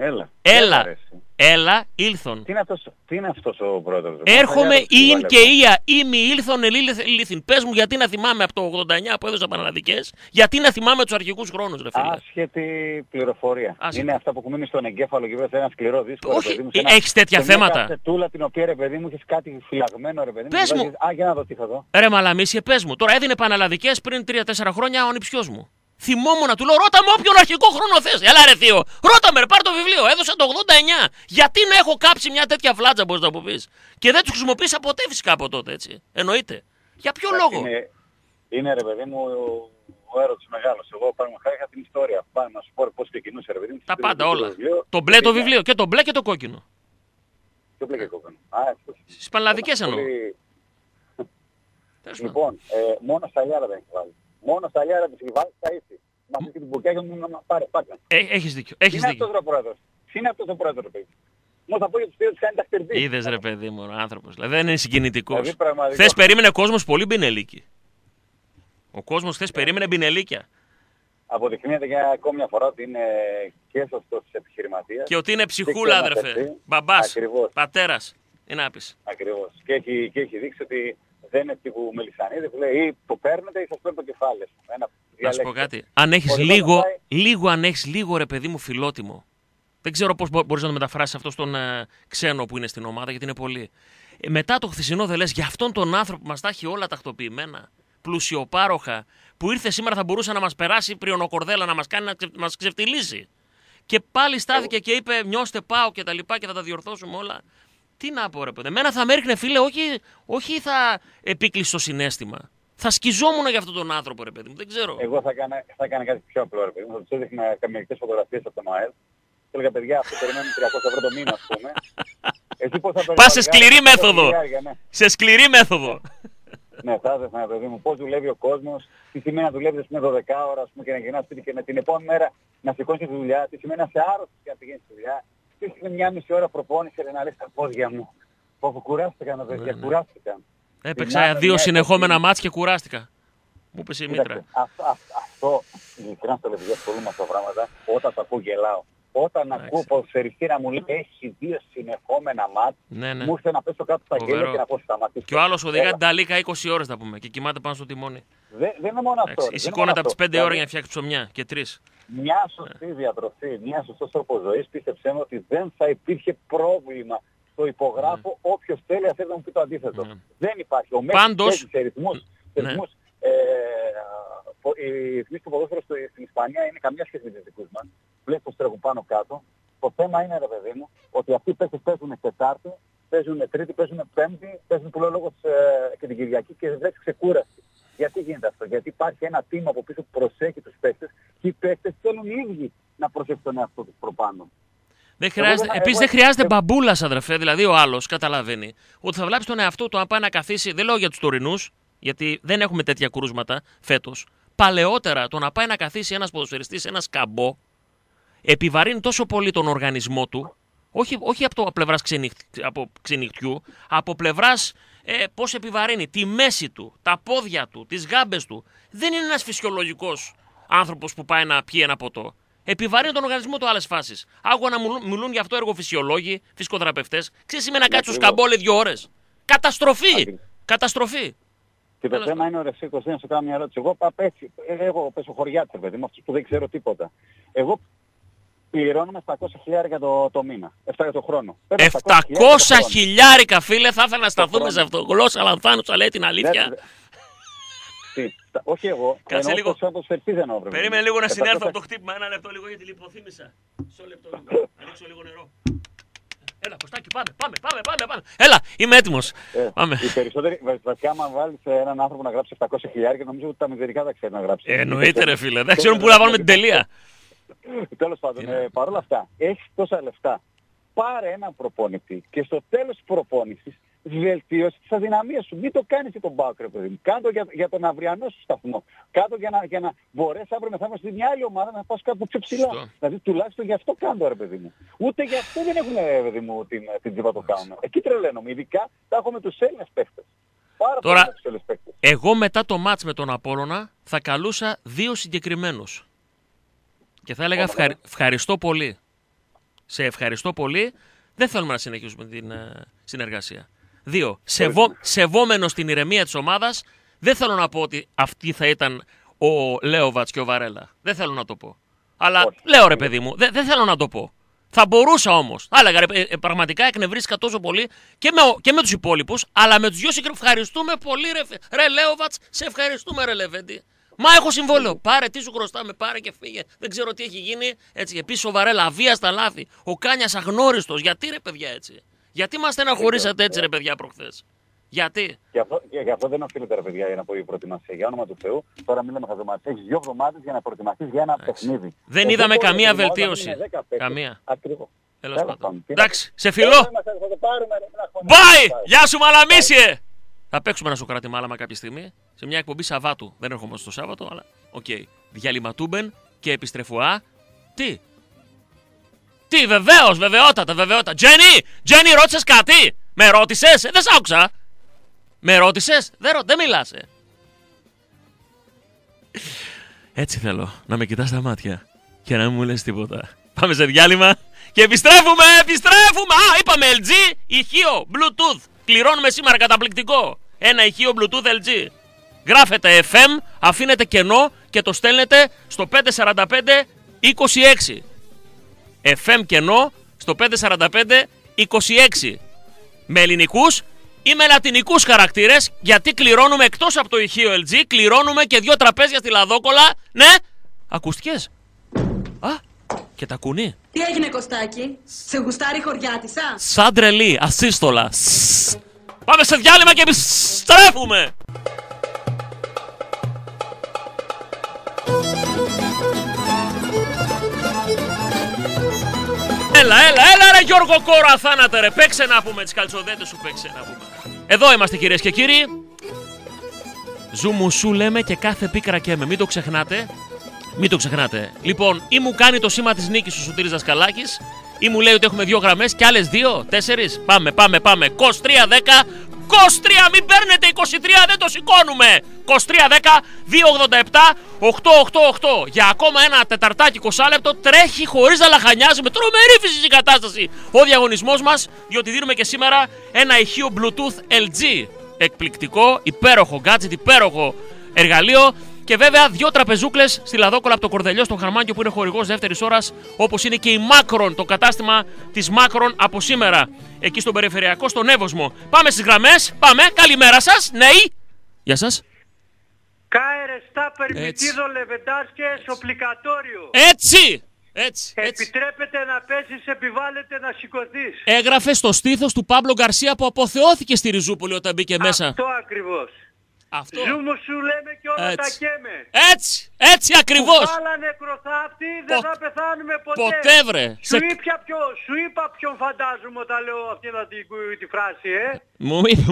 Έλα, ήλθον. Τι είναι αυτός ο πρόεδρος? Έρχομαι ίν και ία, ήμι ήλθον ελίληθιν. Πες μου γιατί να θυμάμαι από το 89 που έδωσα πανελλαδικές, γιατί να θυμάμαι τους αρχικούς χρόνους, ρε φίλε. Άσχετη πληροφορία. Είναι αυτά που έχουν μείνει στον εγκέφαλο και βέβαια σε ένα σκληρό δίσκο. Όχι, έχεις τέτοια θέματα. Μια κασετούλα την οποία, ρε παιδί μου, έχεις κάτι φυλαγμένο, ρε παιδί μου. Πες μου. Για να δω τι θα δω. Ρε μαλαμίσιε, πες μου. Τώρα έδινε πανελλαδικές πριν 3-4 χρόνια ο νηψιός μου. Θυμόμουν, του λέω, ρώτα με όποιον αρχικό χρόνο θες. Έλα ρε θείο, ρώτα με, πάρ' το βιβλίο. Έδωσα το 89. Γιατί να έχω κάψει μια τέτοια φλάτσα, μπορείς να μου πεις. Και δεν τους χρησιμοποίησα ποτέ φυσικά από τότε, έτσι. Εννοείται. Για ποιο λόγο? Είναι ρε παιδί μου ο έρωτας μεγάλος. Εγώ πραγματικά είχα την ιστορία. Πάμε να σου πω πώς ξεκινούσε, ρε παιδί μου. Τα πάντα όλα. Το μπλε το βιβλίο και το μπλε και το κόκκινο. Το μπλε και κόκκινο. Στις πανελλαδικές εννοώ. Λοιπόν, μόνο στα λιάρα δεν έχει βάλει. Μόνο στα λιάρα της έχει βάλει, θα ήρθε. Μα αυτή την μπουκιά μου να πάρε. Έχεις δίκιο. Είναι αυτός ο πρόεδρος. Είναι αυτός ο πρόεδρος, ρε παιδί. Μόνο θα πω για τους οποίους κάνει τα χτερδί. Είδες ρε παιδί μου, ο άνθρωπος. Δηλαδή δεν είναι συγκινητικός. Χθες περίμενε κόσμος πολύ μπινελίκι. Ο κόσμος χθες περίμενε μπινελίκια. Αποδεικνύεται για ακόμη μια φορά ότι είναι και σωστός επιχειρηματίας. Και ότι είναι ψυχούλα, αδερφέ. Μπαμπάς, πατέρας. Είναι άπης. Ακριβώς. Και έχει δείξει ότι δεν είναι αυτή που Μελισσανίδη που λέει ή το παίρνετε ή σας παίρνω το κεφάλι. Να σου πω κάτι. Αν έχεις λίγο ρε παιδί μου φιλότιμο. Δεν ξέρω πώς μπορείς να το μεταφράσεις αυτό στον ξένο που είναι στην ομάδα, γιατί είναι πολύ. Μετά το χθεσινό δεν λες για αυτόν τον άνθρωπο που μας τα έχει όλα τακτοποιημένα, πλουσιοπάροχα, που ήρθε σήμερα θα μπορούσε να μας περάσει πριονοκορδέλα, να μας κάνει να μας ξεφτυλίσει. Και πάλι στάθηκε και είπε νιώστε πάω και τα λοιπά και θα τα διορθώσουμε όλα. Τι να πω ρε παιδί. Εμένα θα με έριχνε φίλε, όχι θα επίκλεισε το συναίσθημα. Θα σκιζόμουν για αυτόν τον άνθρωπο ρε παιδί μου, δεν ξέρω. Εγώ θα έκανα κάτι πιο απλό ρε παιδί μου. Θα τους έδειχνα μερικές φωτογραφίες από τον ΑΕΛ. Και έλεγα παιδιά αυτό περιμένουν 300 ευρώ το μήνα ας πούμε. Πας σε σκληρή μέθοδο. Σε σκληρή μέθοδο. Ναι, θα έδειχνα παιδί μου πώς δουλεύει ο κόσμος. Τι σημαίνει να δουλεύεις με 12 ώρα ας πούμε, και να γυρνάς σπίτι και με την επόμενη μέρα να σηκώσεις τη δουλειά. Τι σημαίνει να είσαι άρρωστος και να πηγαίνεις στη δουλειά. Τι σημαίνει μια μισή ώρα προπόνηση να λες τα πόδια μου. Που κουράστηκαν παιδιά, κουράστηκαν. Έπαιξα 2 συνεχόμενα μάτς και κουράστηκα. Μου είπε η μήτρα. Αυτό ειλικρινά στο λεπτό ασχολούμαι με αυτά τα πράγματα. Όταν τα ακούω γελάω. Όταν ακούω ποδοσφαιριστή να μου λέει έχει 2 συνεχόμενα μάτς, μου ήρθε να πέσω κάτω στα γέλια και να πω σταματήσω. Και ο άλλος οδηγά την ταλίκα 20 ώρες θα πούμε και κοιμάται πάνω στο τιμόνι. Δεν είναι μόνο αυτό. Σηκώνεται από τις 5 ώρες για να φτιάξει ψωμιά και 3. Μια σωστή διατροφή, μια σωστός τρόπος ζωής, πίστεψέ μου ότι δεν θα υπήρχε πρόβλημα. Το υπογράφω, όποιος θέλει να μου πει το αντίθετο. Δεν υπάρχει. Ο Μέση παίζει σε ρυθμούς. Οι ρυθμοί του ποδόσφαιρου στην Ισπανία είναι καμιά σχέση με τους δικούς μας. Βλέπεις πως τρέχουν πάνω κάτω. Το θέμα είναι, ρε παιδί μου, ότι αυτοί οι παίκτες παίζουν Τετάρτη, παίζουν Τρίτη, παίζουν Πέμπτη, παίζουν που λέω λόγω και την Κυριακή και δεν ξεκούραστη. Γιατί γίνεται αυτό? Γιατί υπάρχει ένα team από πίσω που προσέχει τους παίκτες και οι παίκτες θέλουν οι ίδιοι να προσέχουν τον εαυτό τους προπάνω. Επίσης δεν χρειάζεται μπαμπούλας αδερφέ, δηλαδή ο άλλος καταλαβαίνει ότι θα βλάψει τον εαυτό του αν πάει να καθίσει, δεν λέω για τους τωρινούς, γιατί δεν έχουμε τέτοια κρούσματα φέτος. Παλαιότερα το να πάει να καθίσει ένας ποδοσφαιριστής, ένας καμπό, επιβαρύνει τόσο πολύ τον οργανισμό του, όχι από πλευράς ξενυχτιού, από πλευράς πώς επιβαρύνει τη μέση του, τα πόδια του, τις γάμπες του. Δεν είναι ένας φυσιολογικός άνθρωπος που πάει να πιει ένα ποτό. Επιβαρύνει τον οργανισμό του άλλες φάσεις. Άκουγα να μιλούν για αυτό εργοφυσιολόγοι, φυσικοθεραπευτές. Ξέρεις σήμερα να κάτσεις στο σκαμπόλε 2 ώρες. Καταστροφή! Καταστροφή! Και το θέμα είναι ο Ρεσίκος, να σου κάνω μια ερώτηση. Εγώ πέσω χωριάτη, παιδί μου, αυτούς που δεν ξέρω τίποτα. Εγώ πληρώνουμε 700.000 το μήνα. 7 το χρόνο. 700.000 φίλε, θα ήθελα να σταθούμε σε αυτό. Γλώσσα λανθάνουσα, λέει την αλήθεια. Όχι εγώ. Κάτσε λίγο. Περίμενε λίγο να συνέλθω από το χτύπημα. 1 λεπτό λίγο γιατί λιποθύμησα. Μισό λεπτό λίγο. Ανοίξω λίγο νερό. Έλα, Κωστάκη, πάμε. Έλα, είμαι έτοιμος. Πάμε. Οι περισσότεροι, βασικά, άμα βάλεις έναν άνθρωπο να γράψει 700 χιλιάρια, νομίζω ότι τα μηδενικά δεν ξέρει να γράψει. Εννοείται, ρε φίλε. Δεν ξέρουν πού να βάλουμε την τελεία. Τέλος πάντων, παρόλα αυτά, έχεις τόσα λεφτά. Πάρε έναν προπονητή και στο τέλος της προπόνησης βελτίωσε τις αδυναμίες σου. Μην το κάνεις για τον ΠΑΟΚ, ρε παιδί μου. Κάντο για τον αυριανό σου σταθμό. Κάντο για να μπορέσει αύριο μεθαύριο στη μια άλλη ομάδα να πας κάπου πιο ψηλά. Δηλαδή τουλάχιστον γι' αυτό κάντο, ρε παιδί μου. Ούτε γι' αυτό δεν έχουν, ρε παιδί μου, την τζίπα το κάνουν. Εκεί τρελαίνομαι. Ειδικά τα έχω με τους Έλληνες παίχτες. Τώρα, εγώ μετά το μάτς με τον Απόλλωνα θα καλούσα 2 συγκεκριμένους. Και θα έλεγα ευχαριστώ πολύ. Σε ευχαριστώ πολύ. Δεν θέλουμε να συνεχίσουμε την συνεργασία. 2. Σεβόμενος την ηρεμία της ομάδας, δεν θέλω να πω ότι αυτή θα ήταν ο Λέοβατς και ο Βαρέλα. Δεν θέλω να το πω. Αλλά λέω, ρε παιδί μου, δεν θέλω να το πω. Θα μπορούσα όμως. Θα έλεγα, πραγματικά εκνευρίστηκα τόσο πολύ και με τους υπόλοιπους, αλλά με τους δυο ευχαριστούμε πολύ, ρε Λέοβατς, σε ευχαριστούμε, ρε Λεβέντη. Μα έχω συμβόλαιο. Πάρε, τι σου χρωστάμε, πάρε και φύγε. Δεν ξέρω τι έχει γίνει. Έτσι, επίσης ο Βαρέλα, αβίαστα λάθη. Ο Κάνιας αγνώριστος. Γιατί, ρε παιδιά, έτσι? Γιατί μας στεναχωρήσατε έτσι, ρε παιδιά, προχθές? Γιατί? Γι' αυτό δεν οφείλεται, ρε παιδιά, για να πω η προετοιμασία. Για όνομα του Θεού, τώρα μιλάμε χαζομάτες. Έχεις 2 εβδομάδες για να προετοιμαστείς για ένα παιχνίδι. Δεν είδαμε καμία βελτίωση. Καμία. Ακριβώς. Εντάξει, σε φιλώ. Μπάι! Γεια σου, Μαλαμίσιε! Θα παίξουμε ένα Σοκράτη Μάλαμα κάποια στιγμή σε μια εκπομπή Σαββάτου. Δεν έρχομαι στο Σάββατο, αλλά οκ. Διαλυματούμπεν και επιστρεφουά. Τι, βεβαίως, βεβαιότατα. Τζένι, ρώτησες κάτι? Με ρώτησες? Δεν σ' άκουσα. Με ρώτησες? Δεν μιλάς. Έτσι θέλω, να με κοιτάς στα μάτια και να μην μου λες τίποτα. Πάμε σε διάλειμμα και επιστρέφουμε. Α, είπαμε LG, ηχείο, Bluetooth. Κληρώνουμε σήμερα καταπληκτικό. Ένα ηχείο Bluetooth LG. Γράφετε FM, αφήνετε κενό και το στέλνετε στο 545-26. FM κενό στο 545-26. Με ελληνικούς ή με λατινικούς χαρακτήρες, γιατί κληρώνουμε εκτός από το ηχείο LG, κληρώνουμε και 2 τραπέζια στη Λαδόκολα. Ναι, ακουστικές. Α, και τα κουνί. Τι έγινε, Κωστάκη? Σε γουστάρει χωριάτισσα? Σαν τρελή, ασύστολα. Πάμε σε διάλειμμα και επιστρέφουμε. Έλα ρε Γιώργο Κόρα, θάνατε ρε. Παίξε να πούμε τις καλτσοδέτες σου, παίξε να πούμε. Εδώ είμαστε, κυρίες και κύριοι. Ζουμουσού λέμε και κάθε πίκρα καίμε. Μην το ξεχνάτε. Λοιπόν, ή μου κάνει το σήμα της νίκης ο Σωτήρης Δασκαλάκης, ή μου λέει ότι έχουμε 2 γραμμές και άλλες 2, 4. Πάμε. 23-10. 23, μην παίρνετε 23, δεν το σηκώνουμε. 23-10, 2-87, 8-8-8. Για ακόμα ένα τεταρτάκι 20 λεπτό τρέχει χωρίς να λαχανιάζει, με τρομερή φυσική κατάσταση ο διαγωνισμός μας, διότι δίνουμε και σήμερα ένα ηχείο Bluetooth LG. Εκπληκτικό, υπέροχο gadget, υπέροχο εργαλείο. Και βέβαια 2 τραπεζούκλες στη Λαδόκολα από το Κορδελιό στο Χαρμάνκιο, που είναι χορηγός δεύτερης ώρας, όπως είναι και η Macron, το κατάστημα της Macron από σήμερα, εκεί στον Περιφερειακό, στον Εύωσμο. Πάμε στις γραμμές, πάμε, καλημέρα σας, ναι. Γεια σας. Κάερεστα περμιτίδο Λεβεντάσκε σοπλικατόριο. Έτσι. Επιτρέπεται να πέσεις, επιβάλλεται να σηκωθείς. Έγραφε στο στήθος του Πάμπλο Γκαρσία που αποθεώθηκε στη Ριζούπολη όταν μπήκε μέσα. Αυτό ακριβώς. Αυτό. Ζούμου σου λέμε και όλα τα καίμε. Έτσι ακριβώς. Που βάλα νεκροθάφτη, δεν θα πεθάνουμε ποτέ. Ποτέ βρε. Σου είπα ποιον φαντάζομαι όταν λέω αυτή τη φράση, Μου είπε.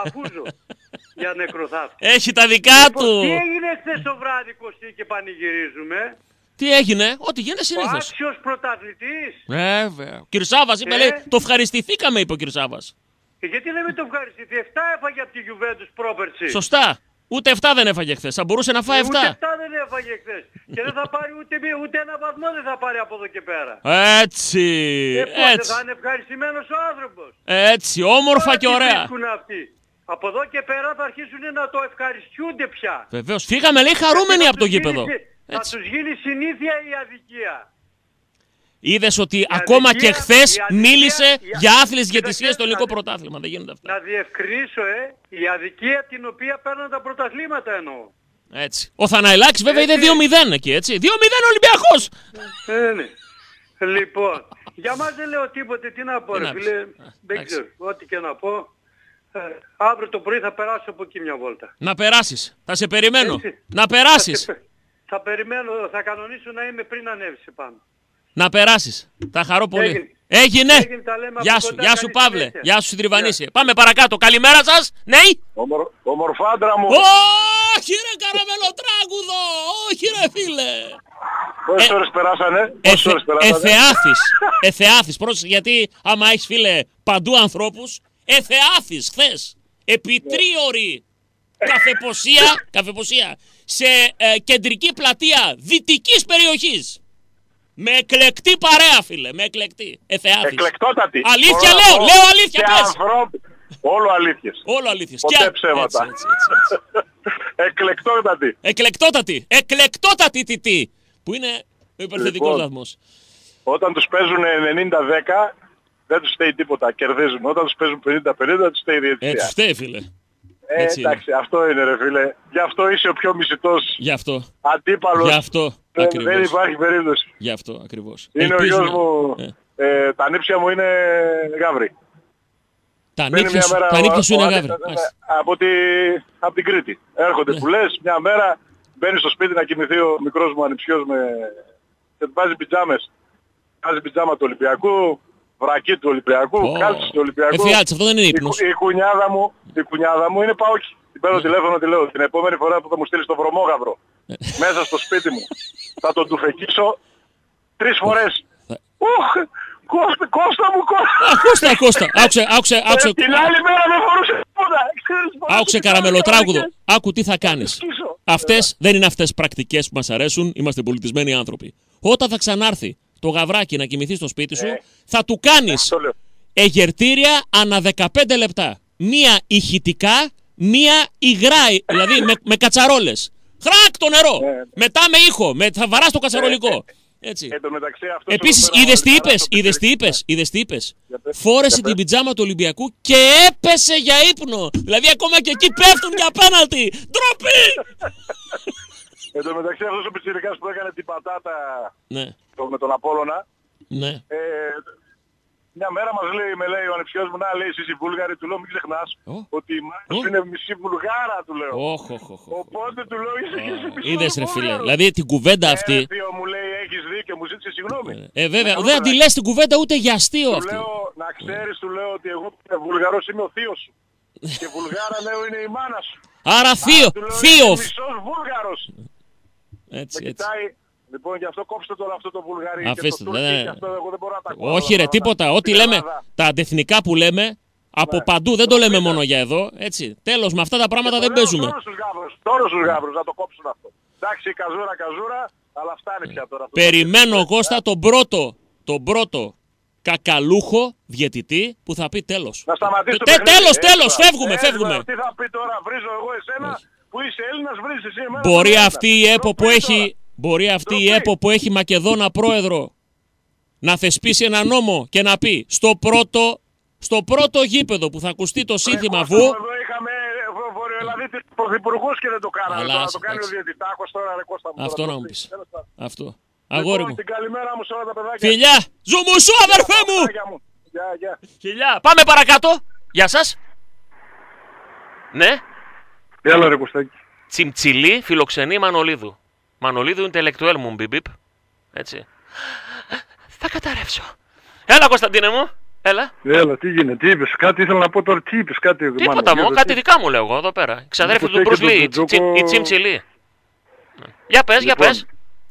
Για νεκροθάφτη. Έχει τα δικά του. Τι έγινε χθες το βράδυ, Κωστή, και πανηγυρίζουμε? Τι έγινε? Ό,τι γίνεται συνήθως. Ο άξιος πρωταθλητής. Βέβαια. Ο Κυρσάβας είπε, λέει, το ευχαριστηθήκαμε, είπε ο Κυρσάβας. Γιατί δεν με το ευχαριστηθεί? 7 έφαγε από τη Γιουβέντους πρόπερση. Σωστά. Ούτε 7 δεν έφαγε χθες. Θα μπορούσε να φάει 7. Ούτε 7 δεν έφαγε χθες. Και δεν θα πάρει ούτε ένα βαθμό, δεν θα πάρει από εδώ και πέρα. Έτσι. Θα είναι ευχαριστημένος ο άνθρωπος. Έτσι. Όμορφα και ωραία. Από εδώ και πέρα θα αρχίσουν να το ευχαριστιούνται πια. Βεβαίως. Φύγαμε, λέει, χαρούμενοι από το γήπεδο. Θα τους γίνει συνήθεια η αδικία. Είδες ότι ακόμα και χθες μίλησε για άθλιες διαιτησίες στο ελληνικό πρωτάθλημα. Δεν γίνονται αυτά. Να διευκρινίσω, η αδικία την οποία παίρνουν τα πρωταθλήματα εννοώ. Έτσι. Ο Θαναϊλάκης βέβαια είδε 2-0 εκεί, έτσι. 2-0 Ολυμπιακός. Ναι. Λοιπόν, για μας δεν λέω τίποτε, τι να πω ρε φίλε, δεν ξέρω, ό,τι και να πω. Αύριο το πρωί θα περάσω από εκεί μια βόλτα. Να περάσεις, θα σε περιμένω. Να περάσεις. Θα περιμένω, θα κανονίσω να είμαι πριν ανέβεις επάνω. Να περάσεις, θα χαρώ πολύ. Έγινε! Γεια σου Παύλε, γεια σου Συντριβανίσια. Πάμε παρακάτω, καλημέρα σας, ναι! Ομορφάντρα μου! Όχι ρε καραμελοτράγουδο, όχι ρε φίλε! Πόσες ώρες περάσανε? Εθεάθης, πρόσεχε γιατί άμα έχεις φίλε παντού ανθρώπους, εθεάθης χθες, επί 3 ώρες καφεποσία σε κεντρική πλατεία δυτικής περιοχής. Με εκλεκτή παρέα φίλε, με εκλεκτή. Εθεάθης. Εκλεκτότατη. Αλήθεια λέω αλήθεια πες. Όλο αλήθειες. Όλο αλήθειες. Ποτέ ψέματα. Εκλεκτότατη. Εκλεκτότατη τιτή. Που είναι ο υπερθετικός βαθμός. Όταν τους παίζουν 90-10 δεν τους φταίει τίποτα. Κερδίζουν. Όταν τους παίζουν 50-50 τους φταίει η διαιτησία. Έτσι φταίει φίλε. Εντάξει, αυτό είναι ρε φίλε. Γι' αυτό είσαι ο πιο μισητός. Γι' αυτό. Αντίπαλος. Γι' αυτό. Δεν υπάρχει περίπτωση. Γι' αυτό ακριβώς. Είναι ο γιος μου. Τα νύψια μου είναι γάβροι. Τα νύψια σου είναι γάβροι. Από την Κρήτη. Έρχονται που λες, μια μέρα μπαίνει στο σπίτι να κοιμηθεί ο μικρός μου ανιψιός και βάζει πιτζάμες. Βάζει πιτζάμα του Ολυμπιακού, βρακί του Ολυμπιακού, κάλτσις του Ολυμπιακού. Εφιάλτης, αυτό δεν είναι ύπνος. Η κουνιάδα μου είναι Παόκι. Την παίρνω τηλέφωνο, τη λέω, την επόμενη φορά που θα μου στείλει στο βρωμόγαυρο μέσα στο σπίτι μου θα τον τουφεκίσω 3 φορές. Κώστα μου, Κώστα. Άκουσε. Την άλλη μέρα δεν φορούσε τίποτα. Άκουσε καραμελοτράγουδο. Άκου τι θα κάνεις. Αυτές δεν είναι αυτές πρακτικές που μας αρέσουν. Είμαστε πολιτισμένοι άνθρωποι. Όταν θα ξανάρθει το γαβράκι να κοιμηθεί στο σπίτι σου, θα του κάνεις εγερτήρια ανά 15 λεπτά. Μία ηχητικά, μία υγρά, δηλαδή με κατσαρόλες. Χράκ το νερό. Μετά με ήχο. Θα βαράς το κατσαρολικό. Έτσι. Επίσης, είδες τι είπες. Φόρεσε την πιτζάμα του Ολυμπιακού και έπεσε για ύπνο. Δηλαδή ακόμα και εκεί πέφτουν για πέναλτι. Ντροπή! Εν τω μεταξύ αυτός ο πιτσιρικάς που έκανε την πατάτα με τον Απόλλωνα, μια μέρα με λέει ο ανεψιός μου, να λέει εσείς οι Βούλγαροι, του λέω μην ξεχνάς ότι η μάνα σου είναι μισή Βουλγάρα, του λέω. Οπότε του λέω είσαι και εσύ μισή. Είδες ρε φίλε, δηλαδή την κουβέντα αυτή. Θείο μου λέει έχεις δίκιο, μου ζήτησε συγγνώμη. Βέβαια, δεν τη λες την κουβέντα ούτε για αστείο αυτή. Να ξέρεις, του λέω ότι εγώ Βουλγαρός είμαι ο θείος σου. Και Βουλγάρα λέω είναι η μάνα σου. Άρα θείο. Μισός Βούλγαρος. Έτσι. Λοιπόν, γι' αυτό κόψτε τώρα αυτό το Βουλγαρί και το Τουρκί και αυτό εγώ δεν μπορώ να τα ακούω. Όχι ρε, τίποτα. Ό,τι λέμε, τα αντεθνικά που λέμε, από παντού, δεν το λέμε μόνο για εδώ, έτσι. Τέλος, με αυτά τα πράγματα δεν παίζουμε. Τώρα στους γάβρους, να το κόψουν αυτό. Εντάξει, καζούρα, αλλά φτάνει πια τώρα. Περιμένω, Κώστα, τον πρώτο κακαλούχο διαιτητή που θα πει τέλος. Να σταματήσει το τέλος, φεύγουμε. Τι θα πει τώρα, βρίζω εγώ εσένα που είσαι Έλληνας, βρίζεις εσύ εμένα. Μπορεί αυτή η ΕΠΟ που έχει Μακεδόνα πρόεδρο να θεσπίσει ένα νόμο και να πει στο πρώτο γήπεδο που θα ακουστεί το σύνθημα Βου. Εδώ είχαμε βορειοελλαδίτες πρωθυπουργούς και δεν το κάναμε. Να το κάνει ο διαιτητάκος τώρα, ρε Κώστα μου. Αυτό να μου πεις. Αυτό. Αγόρι μου. Την καλημέρα μου σε όλα τα παιδάκια. Φιλιά! Ζουμουσού αδερφέ μου! Φιλιά! Πάμε παρακάτω. Γεια σας. Ναι. Έλα ρε Κωστάκη. Τσιμτσιλή φιλοξενεί Μανολίδου. Μανολίδου ιντελεκτουέλ μου, μπιπ. Έτσι. Θα καταρρεύσω. Έλα Κωνσταντίνε μου. Έλα, τι γίνεται, τι είπες, κάτι ήθελα να πω τώρα, τι είπες, κάτι... Τίποτα μου, κάτι δικά μου λέω εγώ εδώ πέρα. Ξαδέρφη του Μπρουσ Λί, η Τσιμτσιλή. Για πες.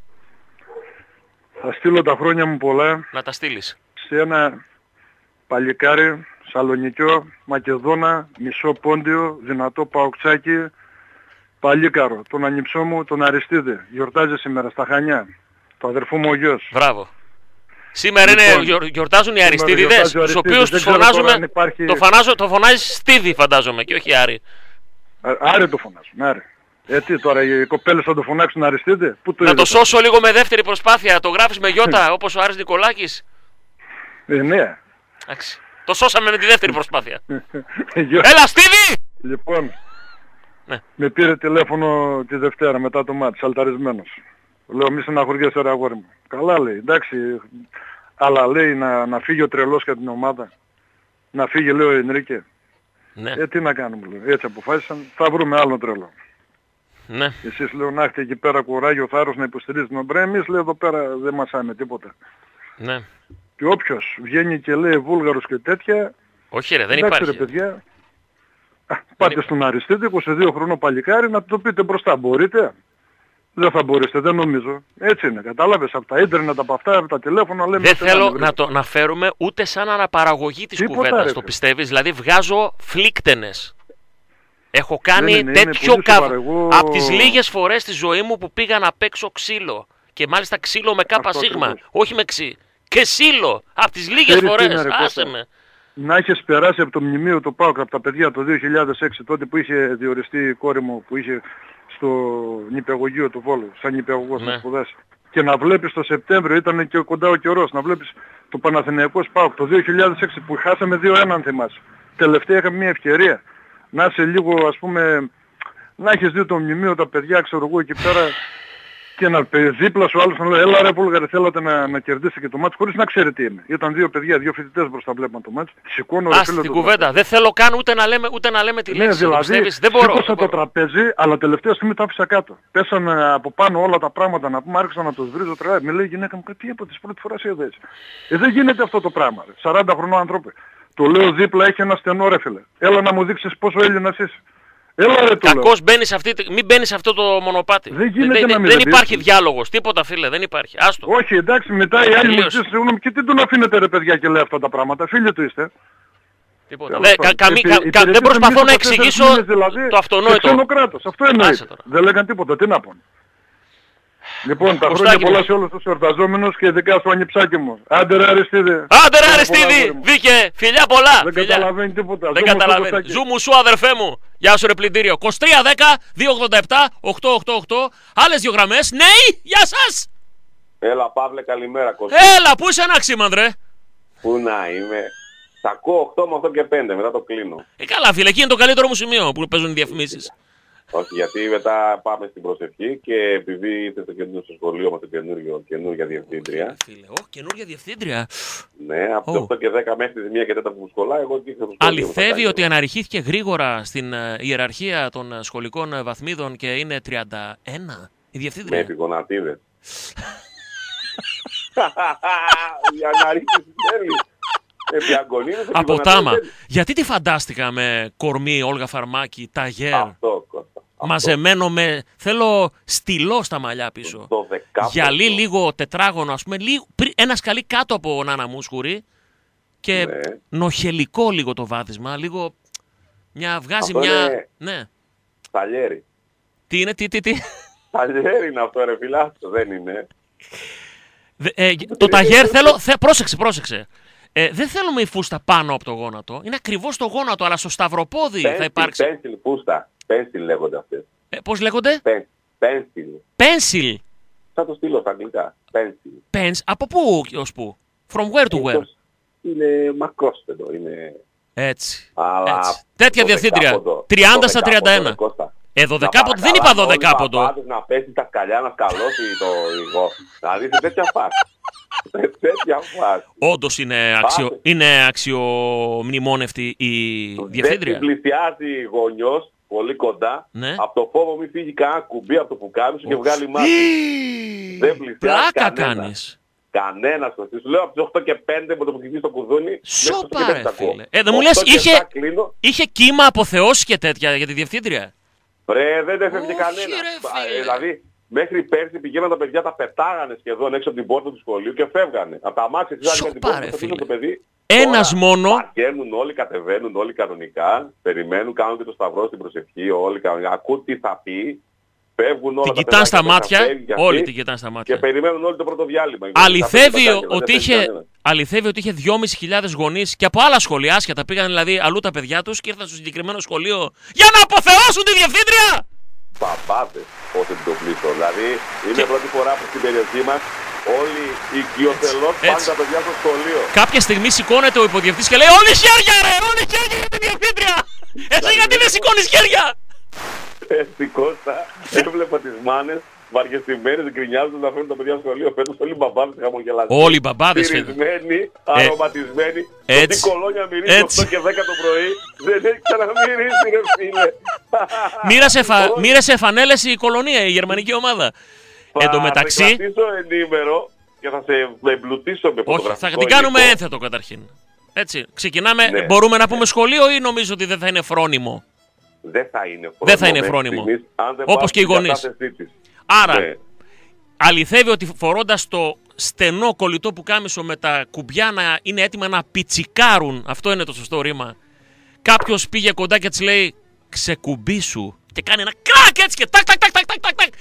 Θα στείλω τα χρόνια μου πολλά. Να τα στείλεις. Σε ένα παλικάρι, Σαλονικιό, Μακεδόνα, μισό πόντιο, δυνατό παοκτσάκι, παλίκαρο, τον ανιψό μου, τον Αριστίδη. Γιορτάζει σήμερα στα Χανιά. Το αδερφό μου ο γιος. Μπράβο. Σήμερα γιορτάζουν οι Αριστίδιδες, τους οποίους τους φωνάζουμε, το φωνάζεις Στίδη φαντάζομαι και όχι Άρη. Άρη το φωνάζουν, Άρη. Τι τώρα οι κοπέλες θα το φωνάξουν Αριστίδη. Να το σώσω λίγο με δεύτερη προσπάθεια, το γράφεις με γιώτα όπως ο Άρης Νικολάκης. Ναι. Εντάξει. Το σώσαμε με τη δεύτερη προσπάθεια. Έλα Στίδη! Λοιπόν, με πήρε τηλέφωνο τη Δευτέρα μετά το μάτς, αλταρισμένος. Λέω μη στεναχωριέσαι ρε αγόρι μου. Καλά λέει, εντάξει, Αλλά λέει να φύγει ο τρελός για την ομάδα. Να φύγει, λέει ο Ενρίκε. Ναι. Τι να κάνουμε, λέει. Έτσι αποφάσισαν. Θα βρούμε άλλο τρελό. Ναι. Εσείς, λέω, να έχετε εκεί πέρα κουράγιο, θάρρος να υποστηρίζετε τον Ομπρέ. Εμείς, λέει, εδώ πέρα δεν μασάμε τίποτα. Ναι. Και όποιος βγαίνει και λέει Βούλγαρος και τέτοια... Όχι ρε, δεν εντάξει, υπάρχει. Ρε, παιδιά, πάτε στον Αριστίδη, 22 χρονών παλικάρι, να το πείτε μπροστά. Μπορείτε? Δεν θα μπορέσετε, δεν νομίζω. Έτσι είναι, κατάλαβες, από τα ίντερνετ, από αυτά, από τα τηλέφωνα λέμε... Δεν θέλω να το αναφέρουμε ούτε σαν αναπαραγωγή της κουβέντας, το πιστεύεις? Δηλαδή βγάζω φλίκτενες. Έχω κάνει τέτοιο από τις λίγες φορές στη ζωή μου που πήγα να παίξω ξύλο. Και μάλιστα ξύλο με κάπα σίγμα, όχι με ξύ. Και ξύλο, από τις λίγες φορές, άσε με. Να έχεις περάσει από το μνημείο του ΠΑΟΚ, από τα παιδιά το 2006, τότε που είχε διοριστεί η κόρη μου, που είχε στο νηπιαγωγείο του Βόλου, σαν νηπιαγωγός να σπουδάσει. Και να βλέπεις το Σεπτέμβριο, ήταν και κοντά ο καιρός, να βλέπεις το Παναθηναϊκός ΠΑΟΚ το 2006 που χάσαμε 2-1 αν θυμάσαι. Τελευταία είχαμε μια ευκαιρία. Να είσαι λίγο, ας πούμε, να έχεις δει το μνημείο, τα παιδιά, ξέρω εγώ εκεί πέρα, και να δίπλα σου άλλος να λέει, έλα ρε Βούλγαρε, θέλατε να κερδίσετε και το μάτς, χωρίς να ξέρετε τι είναι. Ήταν δύο παιδιά, δύο φοιτητές μπροστά βλέπαν το μάτς. Σηκώνω ρε φίλε. Την κουβέντα. Δεν θέλω καν ούτε να λέμε τη λέξη. Δηλαδή, δεν μπορώ. Σήκωσα το τραπέζι, αλλά τελευταία στιγμή το άφησα κάτω. Πέσανε από πάνω όλα τα πράγματα να πούμε, άρχισα να τους βρίζω τρελά. Με λέει η γυναίκα μου, τι από τις πρώτη φορά σε είδες. Δεν γίνεται αυτό το πράγμα. Ρε. 40 χρονών άνθρωποι. Το λέω δίπλα, έχει ένα στενό ρε φίλε. Έλα να μου δείξεις πόσο Έλληνας είσαι. Κακώς μην μπαίνεις σε αυτό το μονοπάτι. Δεν υπάρχει διάλογος, τίποτα φίλε, δεν υπάρχει. Άστο. Όχι, εντάξει, μετά οι άλλοι μου ζήσουν και τι τον αφήνετε ρε παιδιά και λέει αυτά τα πράγματα. Φίλοι του είστε. Τίποτα. Δεν προσπαθώ να εξηγήσω το αυτονόητο. Αυτό εννοείται. Δεν λέγαν τίποτα, τι να πούν. Λοιπόν, τα χρόνια πολλά σε όλους τους εορταζόμενους και ειδικά στο ανιψάκι μου. Άντε ρε Αριστίδη. Άντε ρε Αριστίδη. Δίκε. Φιλιά πολλά. Δεν καταλαβαίνει τίποτα. Δεν καταλαβαίνει. Ζου μου σου αδερφέ μου. Γεια σου ρε πλυντήριο. 2310 287 888. Άλλες δύο γραμμές. Ναι, γεια σας. Έλα Παύλε, καλημέρα Κωστή. Έλα, πού είσαι αναξίμανδρε. Πού να είμαι. Σ' ακούω 8 με 8 και 5, μετά το κλείνω. Καλά φίλε, εκεί είναι το καλύτερο μου σημείο που παίζουν οι διαφημίσεις. Όχι, γιατί μετά πάμε στην προσευχή και επειδή είστε στο σχολείο μας το καινούργια διευθύντρια. Φίλε, καινούργια διευθύντρια. Ναι, από το 8 και 10 μέχρι τις 1 και 4 που σχολά, εγώ εκεί στο σχολείο. Αληθεύει ότι αναρριχήθηκε γρήγορα στην ιεραρχία των σχολικών βαθμίδων και είναι 31 η διευθύντρια. Με επιγονατίδες. Για να ρίξεις τέλει. Από τάμα. Γιατί τη φαντάστηκα με κορμί Όλγα Φαρμάκη, ταγέρ. Μαζεμένο με... Θέλω στυλό στα μαλλιά πίσω. Γυαλί λίγο τετράγωνο, ας πούμε. Ένα σκαλί κάτω από Νάνα Μούσχουρη. Και νοχελικό λίγο το βάδισμα. Λίγο... Βγάζει μια... Ναι. Ταλιέρι. Τι είναι, τι. Ταλιέρι είναι αυτό ρε φιλάστο, δεν είναι. Το ταγέρ θέλω... Πρόσεξε. Δεν θέλουμε η φούστα πάνω από το γόνατο. Είναι ακριβώς το γόνατο, αλλά στο σταυροπόδι θα υπάρξει. Πένσιλ φούστα. Πένσιλ λέγονται αυτές. Πώς λέγονται? Πένσιλ. Πένσιλ. Θα το στείλω στα αγγλικά. Πένσιλ. Από πού ως πού? From where to where? Είναι μακρόσπεδο. Είναι... Έτσι. Τέτοια διευθύντρια. 30 στα 31. Δωδεκάποντο. Δεν είπα δωδεκάποντο. Να πέσει τα σκαλιά, να σκαλώσει το υγό. Να δεις τέτοια φάση. Όντως είναι αξιομνημόνευτη η διευθύντρια. Δεν πλησιάζει γονιός πολύ κοντά. Από το φόβο μην φύγει κανένα κουμπί από το πουκάμισο και βγάλει μάτι. Δεν πλησιάζει κανένας. Κανένας. Σου λέω από τις 8 και 5 που το πουκητή στο κουδούνι. Σοπα ρε φίλε. Δεν μου λες είχε κύμα αποθεώσεις και τέτοια για τη διευθύντρια. Δεν έφευγε κανένα. Δηλαδή μέχρι πέρσι πηγαίναν τα παιδιά, τα πετάγανε σχεδόν έξω από την πόρτα του σχολείου και φεύγανε. Από τα αμάξια της άλλη την πόρτα, θα το παιδί. Ένας μόνο. Παγαίνουν όλοι, κατεβαίνουν όλοι κανονικά, περιμένουν, κάνουν και το σταυρό στην προσευχή, όλοι κανονικά. Ακούν τι θα πει, φεύγουν όλα. Την κοιτάνε στα μάτια, όλοι την κοιτάνε στα μάτια. Και περιμένουν όλοι το πρώτο διάλειμμα. Αληθεύει ότι είχε 2.500 γονείς και από άλλα σχολεία άσχετα πήγαν δηλαδή αλλού τα παιδιά τους και ήρθαν στο συγκεκριμένο σχολείο για να αποθεώσουν τη διευθύντρια! Παπάδες, πώς δεν το πλήσω. Δηλαδή, είναι πρώτη φορά που στην περιοχή μας όλοι οι οικειοθελώς πάνε τα παιδιά στο σχολείο. Κάποια στιγμή σηκώνεται ο υποδιευθυντής και λέει όλοι χέρια ρε, όλοι χέρια για τη διευθύντρια! Εσύ γιατί δεν σηκώνεις χέρια! Έτσι Κώστα, έβλεπα τις μάνες βαριεστημένες, γκρινιάζουν να φέρουν τα παιδιά στο σχολείο. Φέτος όλοι οι μπαμπάδες χαμογελαστοί. Όλοι οι μπαμπάδες τυρισμένοι, αρωματισμένοι. Το τι κολόνια μυρίζει 8 και 10 το πρωί δεν έχει ξαναμυρίσει, ρε φίλε. Μοίρασε φανέλες η κολονία, η γερμανική ομάδα. Εν τω μεταξύ. Θα σε κρατήσω ενήμερο και θα σε εμπλουτίσω με φωτογραφικό. Όχι, θα την κάνουμε ένθετο καταρχήν. Έτσι, ξεκινάμε. Ναι. Μπορούμε να πούμε σχολείο ή νομίζω ότι δεν θα είναι φρόνιμο? Δεν θα είναι φρόνιμο. Δεν θα είναι φρόνιμο. Όπως και οι γονείς. Άρα, ναι. Αληθεύει ότι φορώντας το στενό κολλητό πουκάμισο με τα κουμπιά να είναι έτοιμα να πιτσικάρουν, αυτό είναι το σωστό ρήμα, κάποιος πήγε κοντά και της λέει ξεκουμπίσου και κάνει ένα κράκ έτσι και τάκ τάκ τάκ τάκ τάκ τάκ,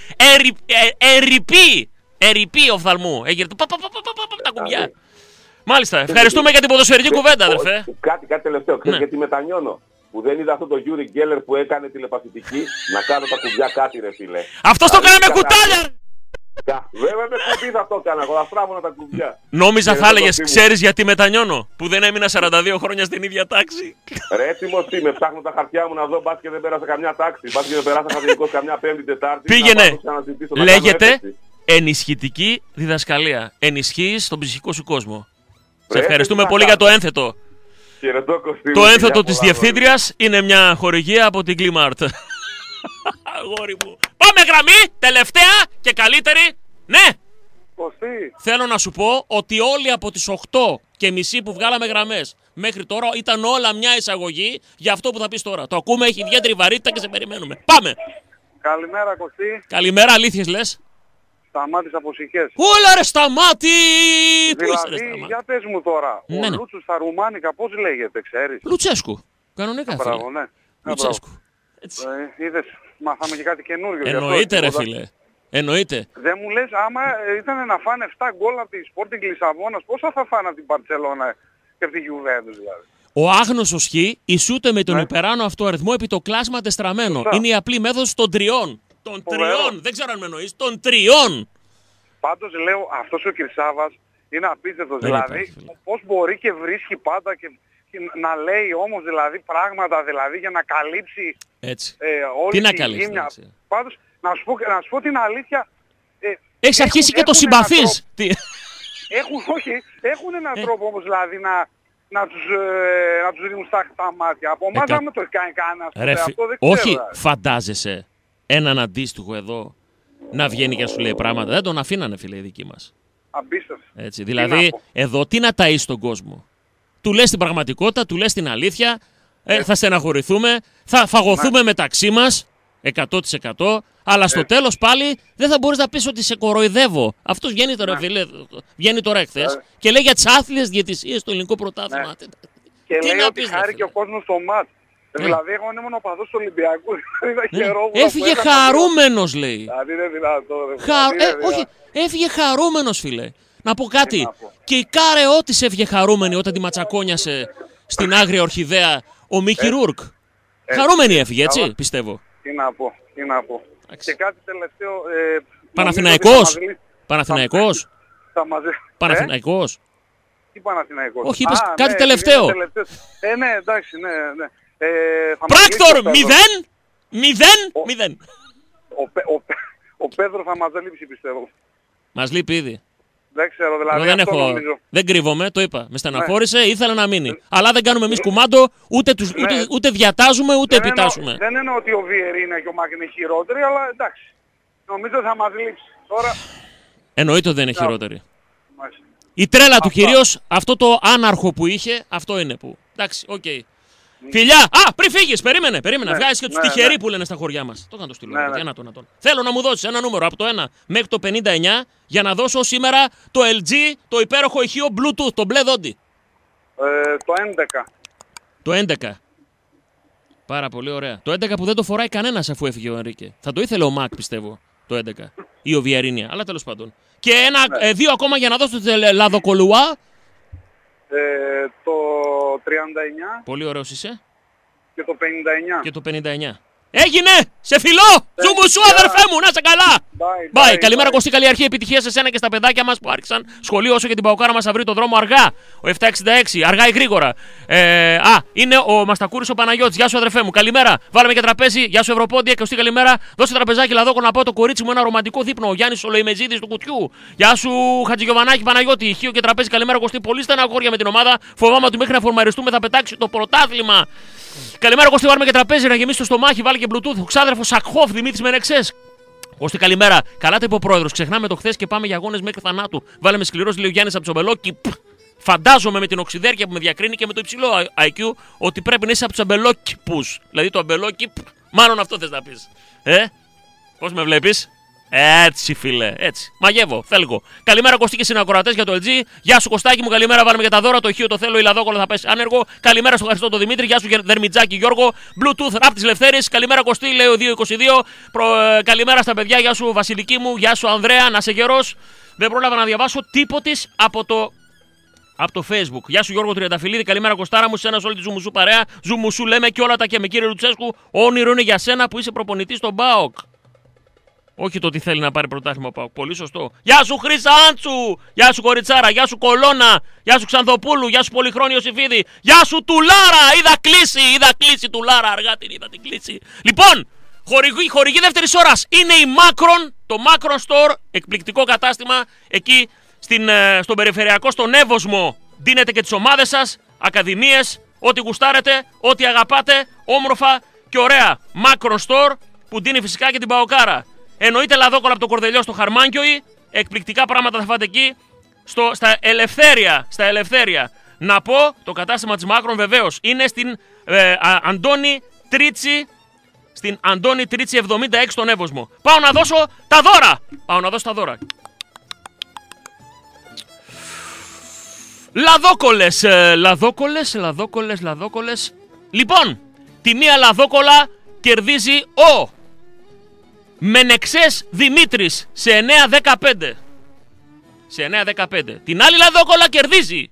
ερειπή οφθαλμού, έγινε τα κουμπιά. Μάλιστα, ευχαριστούμε για την ποδοσφαιρική κουβέντα, αδερφέ. Κάτι τελευταίο, ξέρεις γιατί μετανιώνω? Που δεν είδα αυτό το Γιούρι Γκέλλερ που έκανε τηλεπαθητική να κάνω τα κουμπιά κάτι, ρε φίλε. Αυτός το έκανε με κουτάλια! Βέβαια με κουμπί θα το έκανα, εγώ θα στράβωνα τα κουμπιά. Νόμιζα θα έλεγες, ξέρεις γιατί μετανιώνω? Που δεν έμεινα 42 χρόνια στην ίδια τάξη. Ρε έτοιμος τι, με ψάχνω τα χαρτιά μου να δω, μπας και δεν πέρασα καμιά τάξη. Μπας και δεν πέρασα χαρτικός καμιά Πέμπτη, Τετάρτη. Πήγαινε, λέγεται ενισχυτική διδασκαλία. Ενισχύεις τον ψυχικό σου κόσμο. Σε ευχαριστούμε πολύ για το ένθετο. Το ένθετο της διευθύντριας είναι μια χορηγία από την Κλιμάρτ. Αγόρι μου. Πάμε γραμμή, τελευταία και καλύτερη. Ναι. Θέλω να σου πω ότι όλοι από τις 8:30 που βγάλαμε γραμμές μέχρι τώρα ήταν όλα μια εισαγωγή για αυτό που θα πεις τώρα. Το ακούμε, έχει ιδιαίτερη βαρύτητα και σε περιμένουμε. Πάμε. Καλημέρα Κωστή. Καλημέρα, αλήθειες λες? Σταμάτης από Σικές. Όλα ρε Σταμάτη! Δηλαδή, για πες μου τώρα, ο Λούτσος στα ρουμάνικα πώς λέγεται, ξέρεις? Λουτσέσκου. Κανονικά, φίλε. Μπράβο, ναι. Λουτσέσκου. Είδες, μάθαμε και κάτι καινούργιο. Εννοείται ρε φίλε. Εννοείται. Δεν μου λες, άμα ήταν να φάνε 7 γκολ από τη Sporting Λισαβόνας, πόσα θα φάνε από την Μπαρτσελώνα και από τη Juventus δηλαδή? Ο άγνωστος χ ισούται με τον υπεράνω αυτό αριθμό επί το κλάσμα τεστραμμένο. Είναι η απλή μέθοδος των τριών. Των τριών, δεν ξέρω αν με εννοείς, των τριών. Πάντως λέω, αυτός ο Κυρσάβας είναι απίστευτος, δηλαδή πώς μπορεί και βρίσκει πάντα και να λέει όμως δηλαδή πράγματα δηλαδή για να καλύψει όλη τη γύμνια. Πάντως να σου πω την αλήθεια. Έχεις αρχίσει και το συμπαθείς. Έχουν έναν τρόπο όμως δηλαδή να τους ρίχνουν στα μάτια. Από εμάς δεν με το έχει κάνει κανένας. Όχι, φαντάζεσαι έναν αντίστοιχο εδώ να βγαίνει και να σου λέει πράγματα. Δεν τον αφήνανε, φίλε, οι δικοί μας. Απίστευτο. Έτσι, δηλαδή, εδώ τι να ταΐσεις τον κόσμο? Του λες την πραγματικότητα, του λες την αλήθεια, θα στεναχωρηθούμε, θα φαγωθούμε μεταξύ μας, 100%, αλλά στο τέλος πάλι δεν θα μπορείς να πεις ότι σε κοροϊδεύω. Αυτός βγαίνει τώρα, φίλε, βγαίνει τώρα εχθές και λέει για τις άθλιες διαιτησίες στο ελληνικό πρωτάθλημα. Και λέει ότι χάρηκε ο κόσμος στο μάτ. Δηλαδή εγώ ήμουν οπαδός του Ολυμπιακού. Έφυγε χαρούμενος, λέει. Δηλαδή είναι δυνατό. Όχι, έφυγε χαρούμενος, φίλε. Να πω κάτι. Και η Κάρε Ότις έφυγε χαρούμενη όταν τη ματσακόνιασε στην Άγρια Ορχιδέα ο Μίκη Ρούρκ. Χαρούμενη έφυγε, έτσι, πιστεύω. Τι να πω. Και κάτι τελευταίο. Παναθηναϊκός. Παναθηναϊκός. Τι Παναθηναϊκός? Όχι, είπες κάτι τελευταίο. Ναι, εντάξει, ναι. Πράκτορ 0-0. Ο Πέδρο θα μας λείψει, πιστεύω. Μας λείπει ήδη. Δεν ξέρω, δηλαδή δεν κρύβομαι, το είπα. Με στεναχώρησε, ήθελα να μείνει. Αλλά δεν κάνουμε εμείς κουμάντο, ούτε διατάζουμε, ούτε επιτάσσουμε. Δεν εννοώ ότι ο Βιερίνια και ο Μάκ είναι χειρότεροι, αλλά εντάξει. Νομίζω θα μας λείψει. Τώρα... Εννοείται ότι δεν είναι χειρότεροι. Η τρέλα του κυρίως, αυτό το άναρχο που είχε, αυτό είναι που. Εντάξει, οκ. Φιλιά! Πριν φύγεις, περίμενε. Βγάζεις και τους τυχεροί που λένε στα χωριά μας. Το κάνω το στείλω. Θέλω να μου δώσεις ένα νούμερο από το 1 μέχρι το 59 για να δώσω σήμερα το LG, το υπέροχο ηχείο Bluetooth, το μπλε δόντι. Το 11. Το 11. Πάρα πολύ ωραία. Το 11 που δεν το φοράει κανένας αφού έφυγε ο Ενρίκε. Θα το ήθελε ο Μακ, πιστεύω, το 11. Ή ο Βιερίνια, αλλά τέλος πάντων. Και δύο ακόμα για να δώσω το Λαδοκολουά. Το 39. Πολύ ωραίος είσαι. Και το 59. Και το 59. Έγινε! Σε φιλό! Ζουμουσού, αδερφέ μου, να είσαι καλά! Bye. Καλημέρα Κωστή, καλή αρχή. Επιτυχία σε σένα και στα παιδάκια μας που άρχισαν σχολείο, όσο και την Παοκάρα μας θα βρει το δρόμο αργά. Ο 766, αργά ή γρήγορα. Είναι ο Μαστακούρης ο Παναγιώτης. Γεια σου αδερφέ μου, καλημέρα. Βάλαμε και τραπέζι. Γεια σου Ευρωπόντια. Κωστή, καλημέρα. Δώσε τραπεζάκι λαδόκο να πάω το κορίτσι μου ένα ρομαντικό δείπνο. Ο Γιάννης ο Λοημεζίδης του κουτιού. Γεια σου Χατζηγιοβανάκη Παναγιώτη. Ηχείο και τραπέζι, καλημέρα Κωστή. Πολύ στεναχώρια με την ομάδα. Φοβάμαι ότι μέχρι να φορμαριστούμε θα πετάξει το πρωτάθλημα. Καλημέρα Κωστή, βάλουμε και τραπέζι να γεμίσει το στομάχι. Βάλει και Bluetooth. Ο ξάδερφος Σακχόφ Δημήτρης Μενεξές. Κώστη, καλημέρα. Καλά τα είπε ο πρόεδρος. Ξεχνάμε το χθες και πάμε για αγώνες μέχρι θανάτου. Βάλαμε σκληρός, λέει ο Γιάννης από Τσομπελόκι. Φαντάζομαι με την οξυδέρκεια που με διακρίνει και με το υψηλό IQ ότι πρέπει να είσαι από του αμπελόκιπους. Δηλαδή το αμπελόκιπ, μάλλον αυτό θες να πεις. Πώς με βλέπεις? Έτσι φίλε, έτσι. Μαγεύω, φέλγω. Καλημέρα Κωστή και συνακροατές για το LG. Γεια σου Κωστάκη μου, καλημέρα. Βάλουμε για τα δώρα. Το ηχείο το θέλω, η Λαδόκολο θα πέσει άνεργο. Καλημέρα στον Χριστό τον Δημήτρη. Γεια σου Δερμιτζάκη Γιώργο. Bluetooth ραπ της Λευθέρης. Καλημέρα Κωστή, λέει ο 222. Καλημέρα στα παιδιά. Γεια σου Βασιλική μου. Γεια σου Ανδρέα, να σε γερός. Δεν πρόλαβα να διαβάσω τίποτης από το Facebook. Γεια σου Γιώργο Τριανταφυλλίδη, καλημέρα Κωστάρα μου, σένα όλη τη Ζουμουσού παρέα. Ζουμουσού λέμε και όλα τα και με κύριε Λουτσέσκου. Όνειρο είναι για σένα που είσαι προπονητής στον ΠΑΟΚ. Όχι το ότι θέλει να πάρει πρωτάθλημα ο ΠΑΟΚ. Πολύ σωστό. Γεια σου Χρυσάντσου! Γεια σου Κοριτσάρα! Γεια σου Κολώνα! Γεια σου Ξανθοπούλου! Γεια σου Πολυχρόνιο Σιφίδη! Γεια σου Τουλάρα! Είδα κλίση Τουλάρα! Αργά την είδα την κλίση. Λοιπόν, χορηγή δεύτερης ώρας είναι η Macron, το Macron Store, εκπληκτικό κατάστημα εκεί στον περιφερειακό, στον Εύωσμο. Δίνετε και τις ομάδες σας, ακαδημίες, ό,τι γουστάρετε, ό,τι αγαπάτε, όμορφα και ωραία. Macron Store που δίνει φυσικά και την Παοκάρα. Εννοείται λαδόκολα από το Κορδελιό στο Χαρμάνκιοι, εκπληκτικά πράγματα θα φάτε εκεί. Στα Ελευθέρια. Να πω, το κατάστημα της Macron βεβαίως είναι στην Αντώνη Τρίτσι. Στην Αντώνη Τρίτσι 76 στον Εύωσμο. Πάω να δώσω τα δώρα. Λαδόκολες. Λοιπόν, τη μία λαδόκολα κερδίζει ο Μενεξές Δημήτρης σε 9-15. Την άλλη λαδόκολα κερδίζει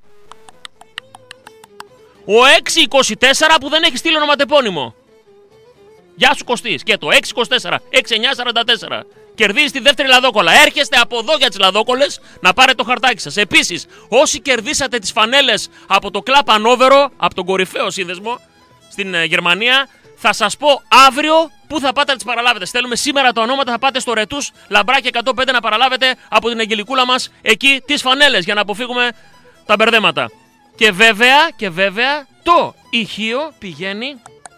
ο 6-24 που δεν έχει στείλει ονοματεπώνυμο. Γεια σου Κωστής. Και το 6-24, 6-9-44. Κερδίζει τη δεύτερη λαδόκολα. Έρχεστε από εδώ για τις λαδόκολες να πάρετε το χαρτάκι σας. Επίσης, όσοι κερδίσατε τις φανέλες από το Club Hannover, από τον κορυφαίο σύνδεσμο στην Γερμανία, θα σας πω αύριο πού θα πάτε να τις παραλάβετε. Στέλνουμε σήμερα τα ονόματα, θα πάτε στο Ρετούς Λαμπράκι 105 να παραλάβετε από την Αγγελικούλα μας εκεί τις φανέλες για να αποφύγουμε τα μπερδέματα. Και βέβαια το ηχείο πηγαίνει.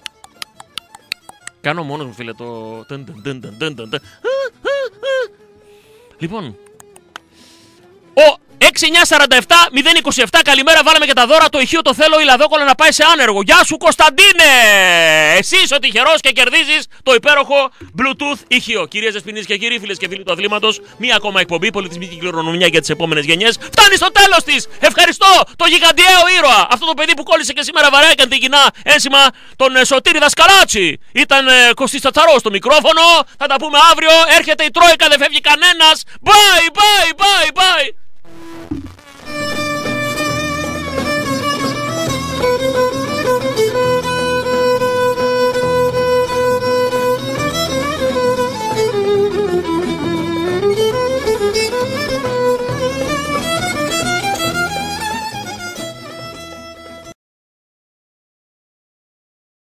Κάνω μόνος μου φίλε το... Λοιπόν, ο 6947-027, καλημέρα, βάλαμε και τα δώρα. Το ηχείο το θέλω, η λαδόκολα να πάει σε άνεργο. Γεια σου Κωνσταντίνε! Εσύ είσαι ο τυχερός και κερδίζεις το υπέροχο Bluetooth ηχείο. Κυρίες Δεσποινίδες και κύριοι, φίλες και φίλοι του αθλήματος, μία ακόμα εκπομπή, πολιτισμική κληρονομιά για τις επόμενες γενιές. Φτάνει στο τέλος της! Ευχαριστώ το γιγαντιαίο ήρωα! Αυτό το παιδί που κόλλησε και σήμερα βαρέα και αντικεινά ένσημα τον Σωτήρη Δασκαλάτσι. Ήταν Κωστής Τσατσαρός στο μικρόφωνο. Θα τα πούμε αύριο. Έρχεται η Τρόικα, δεν φεύγει κανένας. Bye!